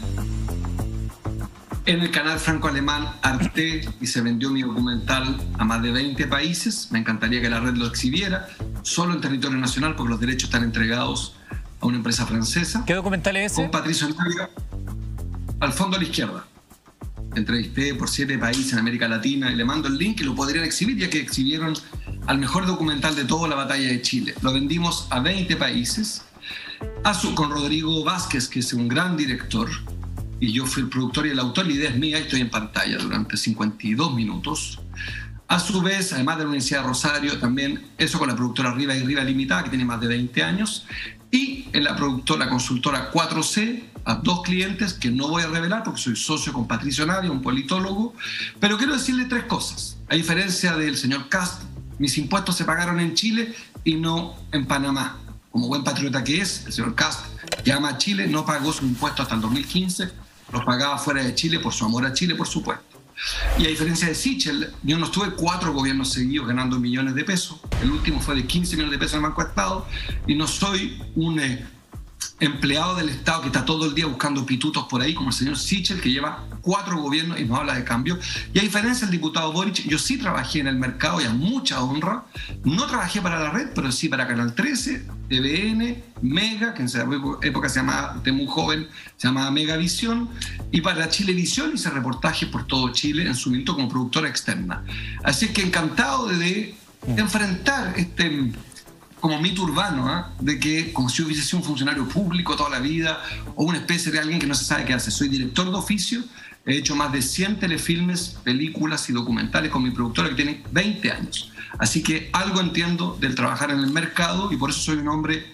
en el canal franco-alemán Arte, y se vendió mi documental a más de 20 países. Me encantaría que la red lo exhibiera, solo en territorio nacional, porque los derechos están entregados a una empresa francesa. ¿Qué documental es ese? Con Patricio Navia, Al fondo a la izquierda. Entrevisté por 7 países en América Latina y le mando el link y lo podrían exhibir, ya que exhibieron al mejor documental de toda la batalla de Chile. Lo vendimos a 20 países, con Rodrigo Vázquez, que es un gran director, y yo fui el productor y el autor. La idea es mía, estoy en pantalla durante 52 minutos. A su vez, además de la Universidad de Rosario, también eso con la productora Riva y Riva Limitada, que tiene más de 20 años, y en la consultora 4C, a 2 clientes que no voy a revelar porque soy socio con Patricio Navia, un politólogo, pero quiero decirle 3 cosas. A diferencia del señor Cast, mis impuestos se pagaron en Chile y no en Panamá. Como buen patriota que es, el señor Cast, que ama a Chile, no pagó sus impuestos hasta el 2015, los pagaba fuera de Chile por su amor a Chile, por supuesto. Y a diferencia de Sichel, yo no estuve 4 gobiernos seguidos ganando millones de pesos. El último fue de 15 millones de pesos en el Banco Estado, y no soy un empleado del Estado que está todo el día buscando pitutos por ahí, como el señor Sichel, que lleva 4 gobiernos y nos habla de cambio. Y a diferencia del diputado Boric, yo sí trabajé en el mercado y a mucha honra. No trabajé para la red, pero sí para Canal 13, TVN, Mega, que en esa época se llamaba, de muy joven, se llamaba Megavisión, y para Chilevisión hice reportajes por todo Chile en su momento como productora externa. Así que encantado de enfrentar como mito urbano, de que como si hubiese sido un funcionario público toda la vida o una especie de alguien que no se sabe qué hace. Soy director de oficio, he hecho más de 100 telefilmes, películas y documentales con mi productora que tiene 20 años. Así que algo entiendo del trabajar en el mercado, y por eso soy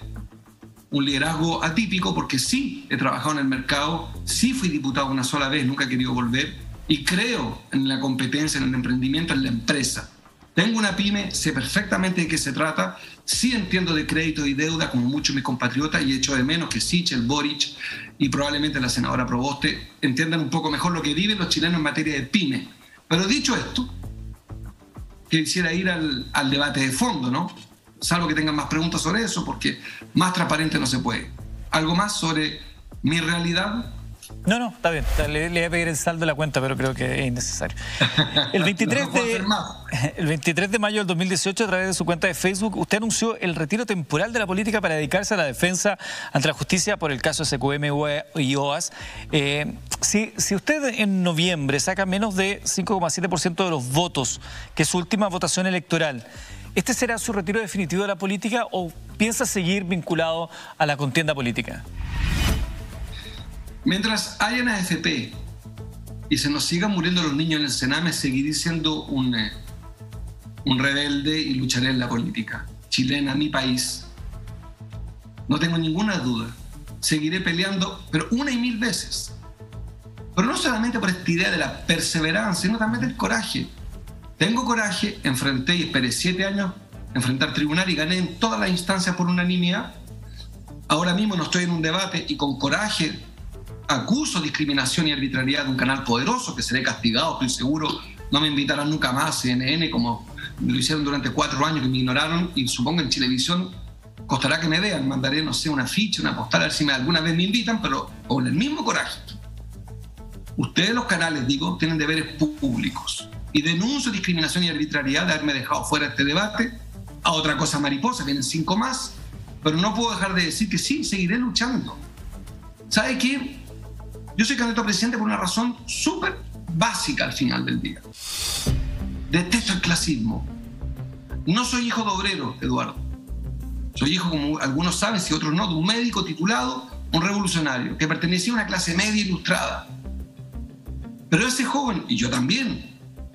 un liderazgo atípico, porque sí he trabajado en el mercado, sí fui diputado una sola vez, nunca he querido volver, y creo en la competencia, en el emprendimiento, en la empresa. Tengo una pyme, sé perfectamente de qué se trata, sí entiendo de crédito y deuda como muchos mis compatriotas, y echo de menos que Sichel, Boric y probablemente la senadora Proboste entiendan un poco mejor lo que viven los chilenos en materia de pyme. Pero dicho esto, quisiera ir al debate de fondo, ¿no? Salvo que tengan más preguntas sobre eso, porque más transparente no se puede. ¿Algo más sobre mi realidad? No, está bien. Le voy a pedir el saldo de la cuenta, pero creo que es innecesario. El 23 de mayo del 2018, a través de su cuenta de Facebook, usted anunció el retiro temporal de la política para dedicarse a la defensa ante la justicia por el caso SQM y OAS. Si usted en noviembre saca menos de 5,7% de los votos, que es su última votación electoral, ¿este será su retiro definitivo de la política o piensa seguir vinculado a la contienda política? Mientras haya una AFP y se nos sigan muriendo los niños en el Sename, seguiré siendo un rebelde y lucharé en la política. chilena, mi país, no tengo ninguna duda, seguiré peleando, pero una y mil veces. Pero no solamente por esta idea de la perseverancia, sino también del coraje. Tengo coraje, enfrenté y esperé 7 años enfrentar tribunal y gané en todas las instancias por unanimidad. Ahora mismo no estoy en un debate y con coraje acuso discriminación y arbitrariedad de un canal poderoso que seré castigado, estoy seguro. No me invitarán nunca más a CNN como lo hicieron durante 4 años que me ignoraron, y supongo en Chilevisión costará que me vean. Mandaré, no sé, una ficha, una postal a ver si alguna vez me invitan, pero con el mismo coraje. Ustedes, los canales, digo, tienen deberes públicos. Y denuncio discriminación y arbitrariedad de haberme dejado fuera de este debate. A otra cosa mariposa, vienen 5 más. Pero no puedo dejar de decir que sí, seguiré luchando. ¿Sabe qué? Yo soy candidato a presidente por una razón súper básica al final del día. Detesto el clasismo. No soy hijo de obrero, Eduardo. Soy hijo, como algunos saben, si otros no, de un médico titulado, un revolucionario, que pertenecía a una clase media ilustrada. Pero ese joven, y yo también,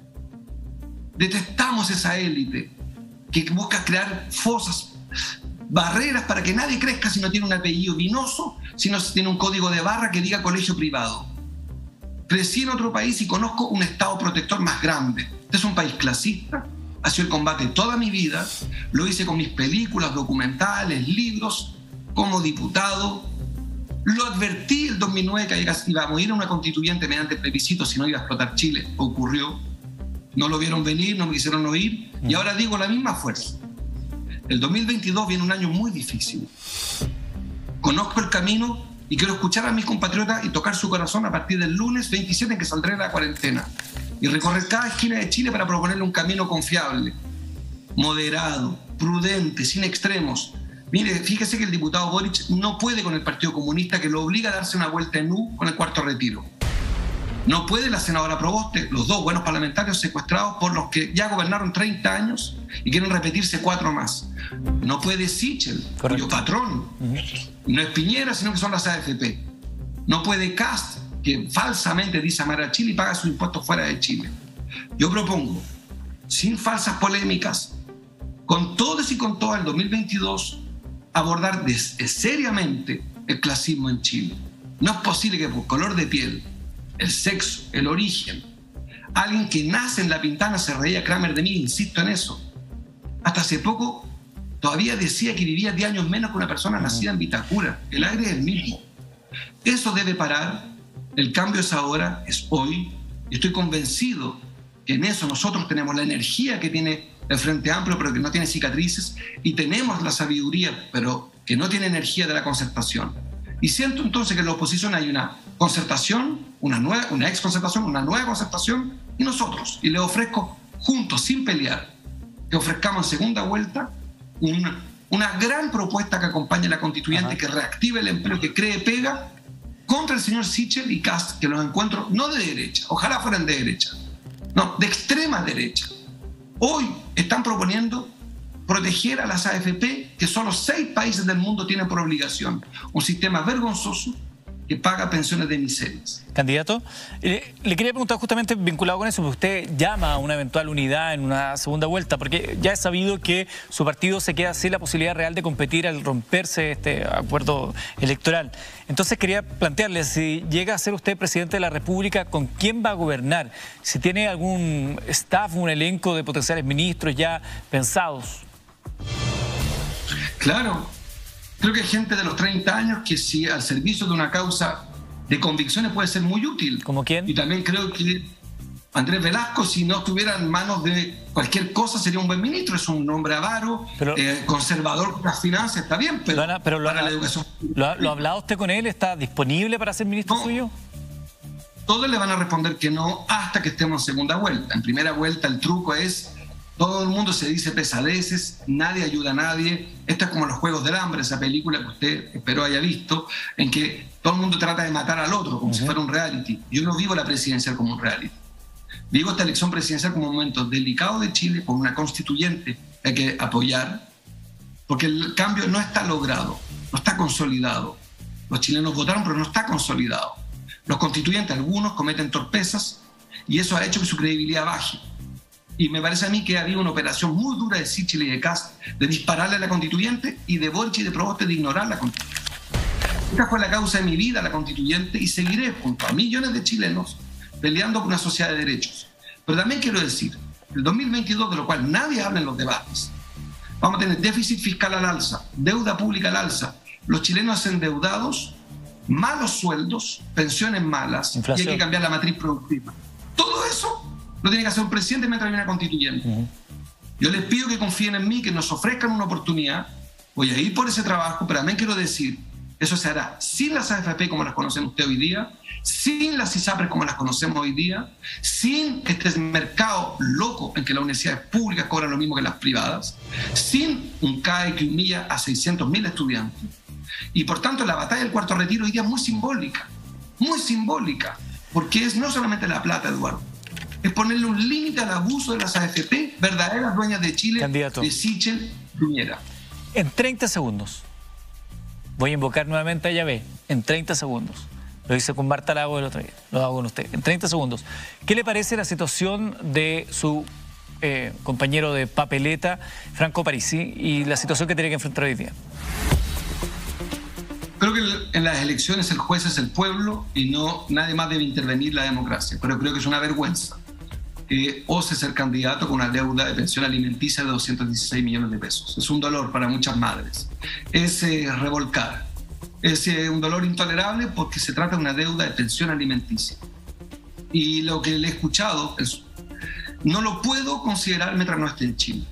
detestamos esa élite que busca crear fosas, barreras para que nadie crezca si no tiene un apellido vinoso, si no tiene un código de barra que diga colegio privado. Crecí en otro país y conozco un estado protector más grande. Este es un país clasista, ha sido el combate toda mi vida, lo hice con mis películas, documentales, libros, como diputado. Lo advertí el 2009 que íbamos a ir a una constituyente mediante plebiscito si no iba a explotar Chile. Ocurrió. No lo vieron venir, no me quisieron oír, y ahora digo la misma fuerza. El 2022 viene un año muy difícil. Conozco el camino y quiero escuchar a mis compatriotas y tocar su corazón a partir del lunes 27 en que saldré de la cuarentena y recorrer cada esquina de Chile para proponerle un camino confiable, moderado, prudente, sin extremos. Mire, fíjese que el diputado Boric no puede con el Partido Comunista, que lo obliga a darse una vuelta en U con el cuarto retiro. No puede la senadora Proboste, los 2 buenos parlamentarios secuestrados por los que ya gobernaron 30 años y quieren repetirse 4 más. No puede Sichel, cuyo patrón no es Piñera, sino que son las AFP. No puede Kast, que falsamente dice amar a Chile y paga sus impuestos fuera de Chile. Yo propongo, sin falsas polémicas, con todos y con todas el 2022, abordar seriamente el clasismo en Chile. No es posible que por color de piel, el sexo, el origen, alguien que nace en La Pintana, se reía Kramer de mí, insisto en eso. Hasta hace poco todavía decía que vivía 10 años menos que una persona nacida en Vitacura. El aire es el mismo. Eso debe parar. El cambio es ahora, es hoy. Y estoy convencido que en eso nosotros tenemos la energía que tiene el Frente Amplio, pero que no tiene cicatrices, y tenemos la sabiduría, pero que no tiene energía de la concertación. Y siento entonces que en la oposición hay una concertación, una ex concertación, una nueva concertación, y nosotros. Y les ofrezco juntos, sin pelear, que ofrezcamos en segunda vuelta una gran propuesta que acompañe a la constituyente, que reactive el empleo, que cree pega, contra el señor Sichel y Kast, que los encuentro no de derecha, ojalá fueran de derecha, no, de extrema derecha. Hoy están proponiendo proteger a las AFP, que solo 6 países del mundo tienen por obligación. Un sistema vergonzoso que paga pensiones de miserias. Candidato, le quería preguntar justamente vinculado con eso, porque usted llama a una eventual unidad en una segunda vuelta, porque ya es sabido que su partido se queda sin la posibilidad real de competir al romperse este acuerdo electoral. Entonces quería plantearle, si llega a ser usted presidente de la República, ¿con quién va a gobernar? Si tiene algún staff, un elenco de potenciales ministros ya pensados. Claro. Creo que hay gente de los 30 años que si al servicio de una causa de convicciones puede ser muy útil. ¿Como quién? Y también creo que Andrés Velasco, si no estuviera en manos de cualquier cosa, sería un buen ministro. Es un hombre avaro, conservador con las finanzas, está bien, pero para la educación... ¿Lo ha hablado usted con él? ¿Está disponible para ser ministro suyo? Todos le van a responder que no hasta que estemos en segunda vuelta. En primera vuelta el truco es... Todo el mundo se dice pesadeces, nadie ayuda a nadie. Esto es como Los Juegos del Hambre, esa película que usted espero haya visto, en que todo el mundo trata de matar al otro como si fuera un reality. Yo no vivo la presidencial como un reality. Vivo esta elección presidencial como un momento delicado de Chile, con una constituyente que hay que apoyar, porque el cambio no está logrado, no está consolidado. Los chilenos votaron, pero no está consolidado. Los constituyentes, algunos, cometen torpezas y eso ha hecho que su credibilidad baje. Y me parece a mí que había una operación muy dura de Sichel y de Kast de dispararle a la constituyente, y de Boric y de Proboste de ignorar la constituyente. Esta fue la causa de mi vida, la constituyente, y seguiré junto a millones de chilenos peleando por una sociedad de derechos. Pero también quiero decir, el 2022, de lo cual nadie habla en los debates, vamos a tener déficit fiscal al alza, deuda pública al alza, los chilenos endeudados, malos sueldos, pensiones malas, inflación, y hay que cambiar la matriz productiva. Todo eso lo tiene que hacer un presidente mientras hay una constituyente. Yo les pido que confíen en mí, que nos ofrezcan una oportunidad. Voy a ir por ese trabajo, pero también quiero decir, eso se hará sin las AFP como las conocen usted hoy día, sin las ISAPRES como las conocemos hoy día, sin este mercado loco en que las universidades públicas cobran lo mismo que las privadas, sin un CAE que humilla a 600.000 estudiantes. Y por tanto la batalla del cuarto retiro hoy día es muy simbólica, porque es no solamente la plata, Eduardo, es ponerle un límite al abuso de las AFP, verdaderas dueñas de Chile, candidato, de Sichel, Piñera. En 30 segundos, voy a invocar nuevamente a Yahvé, en 30 segundos. Lo hice con Marta Lago el otro día, lo hago con usted. En 30 segundos, ¿qué le parece la situación de su compañero de papeleta, Franco Parisi, y la situación que tiene que enfrentar hoy día? Creo que en las elecciones el juez es el pueblo y no nadie más debe intervenir la democracia, pero creo que es una vergüenza que ose ser candidato con una deuda de pensión alimenticia de 216 millones de pesos. Es un dolor para muchas madres. Es revolcar. Es un dolor intolerable porque se trata de una deuda de pensión alimenticia. Y lo que le he escuchado no lo puedo considerar mientras no esté en Chile.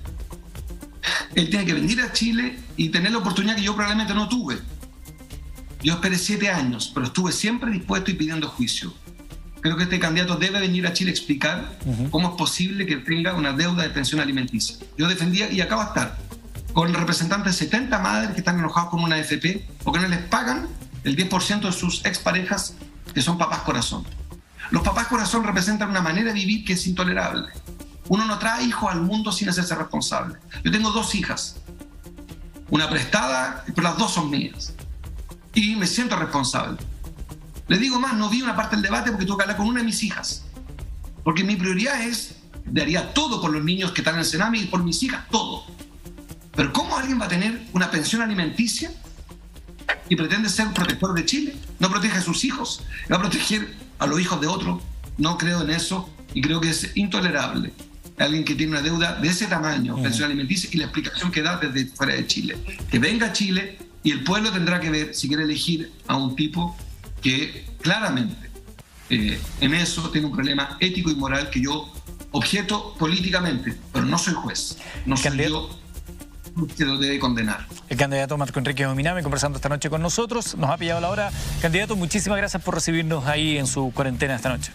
Él tiene que venir a Chile y tener la oportunidad que yo probablemente no tuve. Yo esperé 7 años, pero estuve siempre dispuesto y pidiendo juicio. Creo que este candidato debe venir a Chile a explicar cómo es posible que tenga una deuda de pensión alimenticia. Yo defendía, y acabo de estar con representantes de 70 madres que están enojados con una AFP porque no les pagan el 10% de sus exparejas que son papás corazón. Los papás corazón representan una manera de vivir que es intolerable. Uno no trae hijos al mundo sin hacerse responsable. Yo tengo 2 hijas, una prestada, pero las 2 son mías. Y me siento responsable. Le digo más, no vi una parte del debate porque tuve que hablar con una de mis hijas. Porque mi prioridad es, daría todo por los niños que están en el Sename y por mis hijas, todo. Pero ¿cómo alguien va a tener una pensión alimenticia y pretende ser protector de Chile? No protege a sus hijos, va a proteger a los hijos de otro. No creo en eso y creo que es intolerable alguien que tiene una deuda de ese tamaño, pensión alimenticia, y la explicación que da desde fuera de Chile. Que venga a Chile y el pueblo tendrá que ver si quiere elegir a un tipo que claramente en eso tiene un problema ético y moral que yo objeto políticamente, pero no soy juez, no soy yo que lo debe condenar. El candidato Marco Enrique Ominami conversando esta noche con nosotros, nos ha pillado la hora. Candidato, muchísimas gracias por recibirnos ahí en su cuarentena esta noche.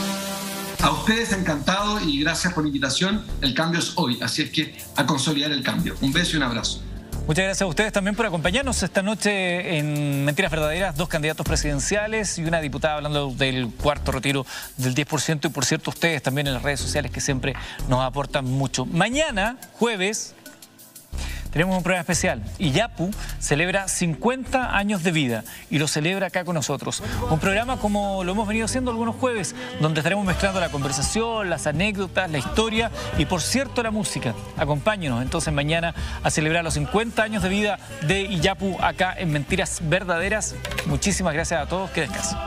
A ustedes encantado y gracias por la invitación. El cambio es hoy, así es que a consolidar el cambio. Un beso y un abrazo. Muchas gracias a ustedes también por acompañarnos esta noche en Mentiras Verdaderas. 2 candidatos presidenciales y una diputada hablando del cuarto retiro del 10%. Y por cierto, ustedes también en las redes sociales que siempre nos aportan mucho. Mañana, jueves, tenemos un programa especial. Iyapu celebra 50 años de vida y lo celebra acá con nosotros. Un programa como lo hemos venido haciendo algunos jueves, donde estaremos mezclando la conversación, las anécdotas, la historia y, por cierto, la música. Acompáñenos entonces mañana a celebrar los 50 años de vida de Iyapu acá en Mentiras Verdaderas. Muchísimas gracias a todos. Que descansen.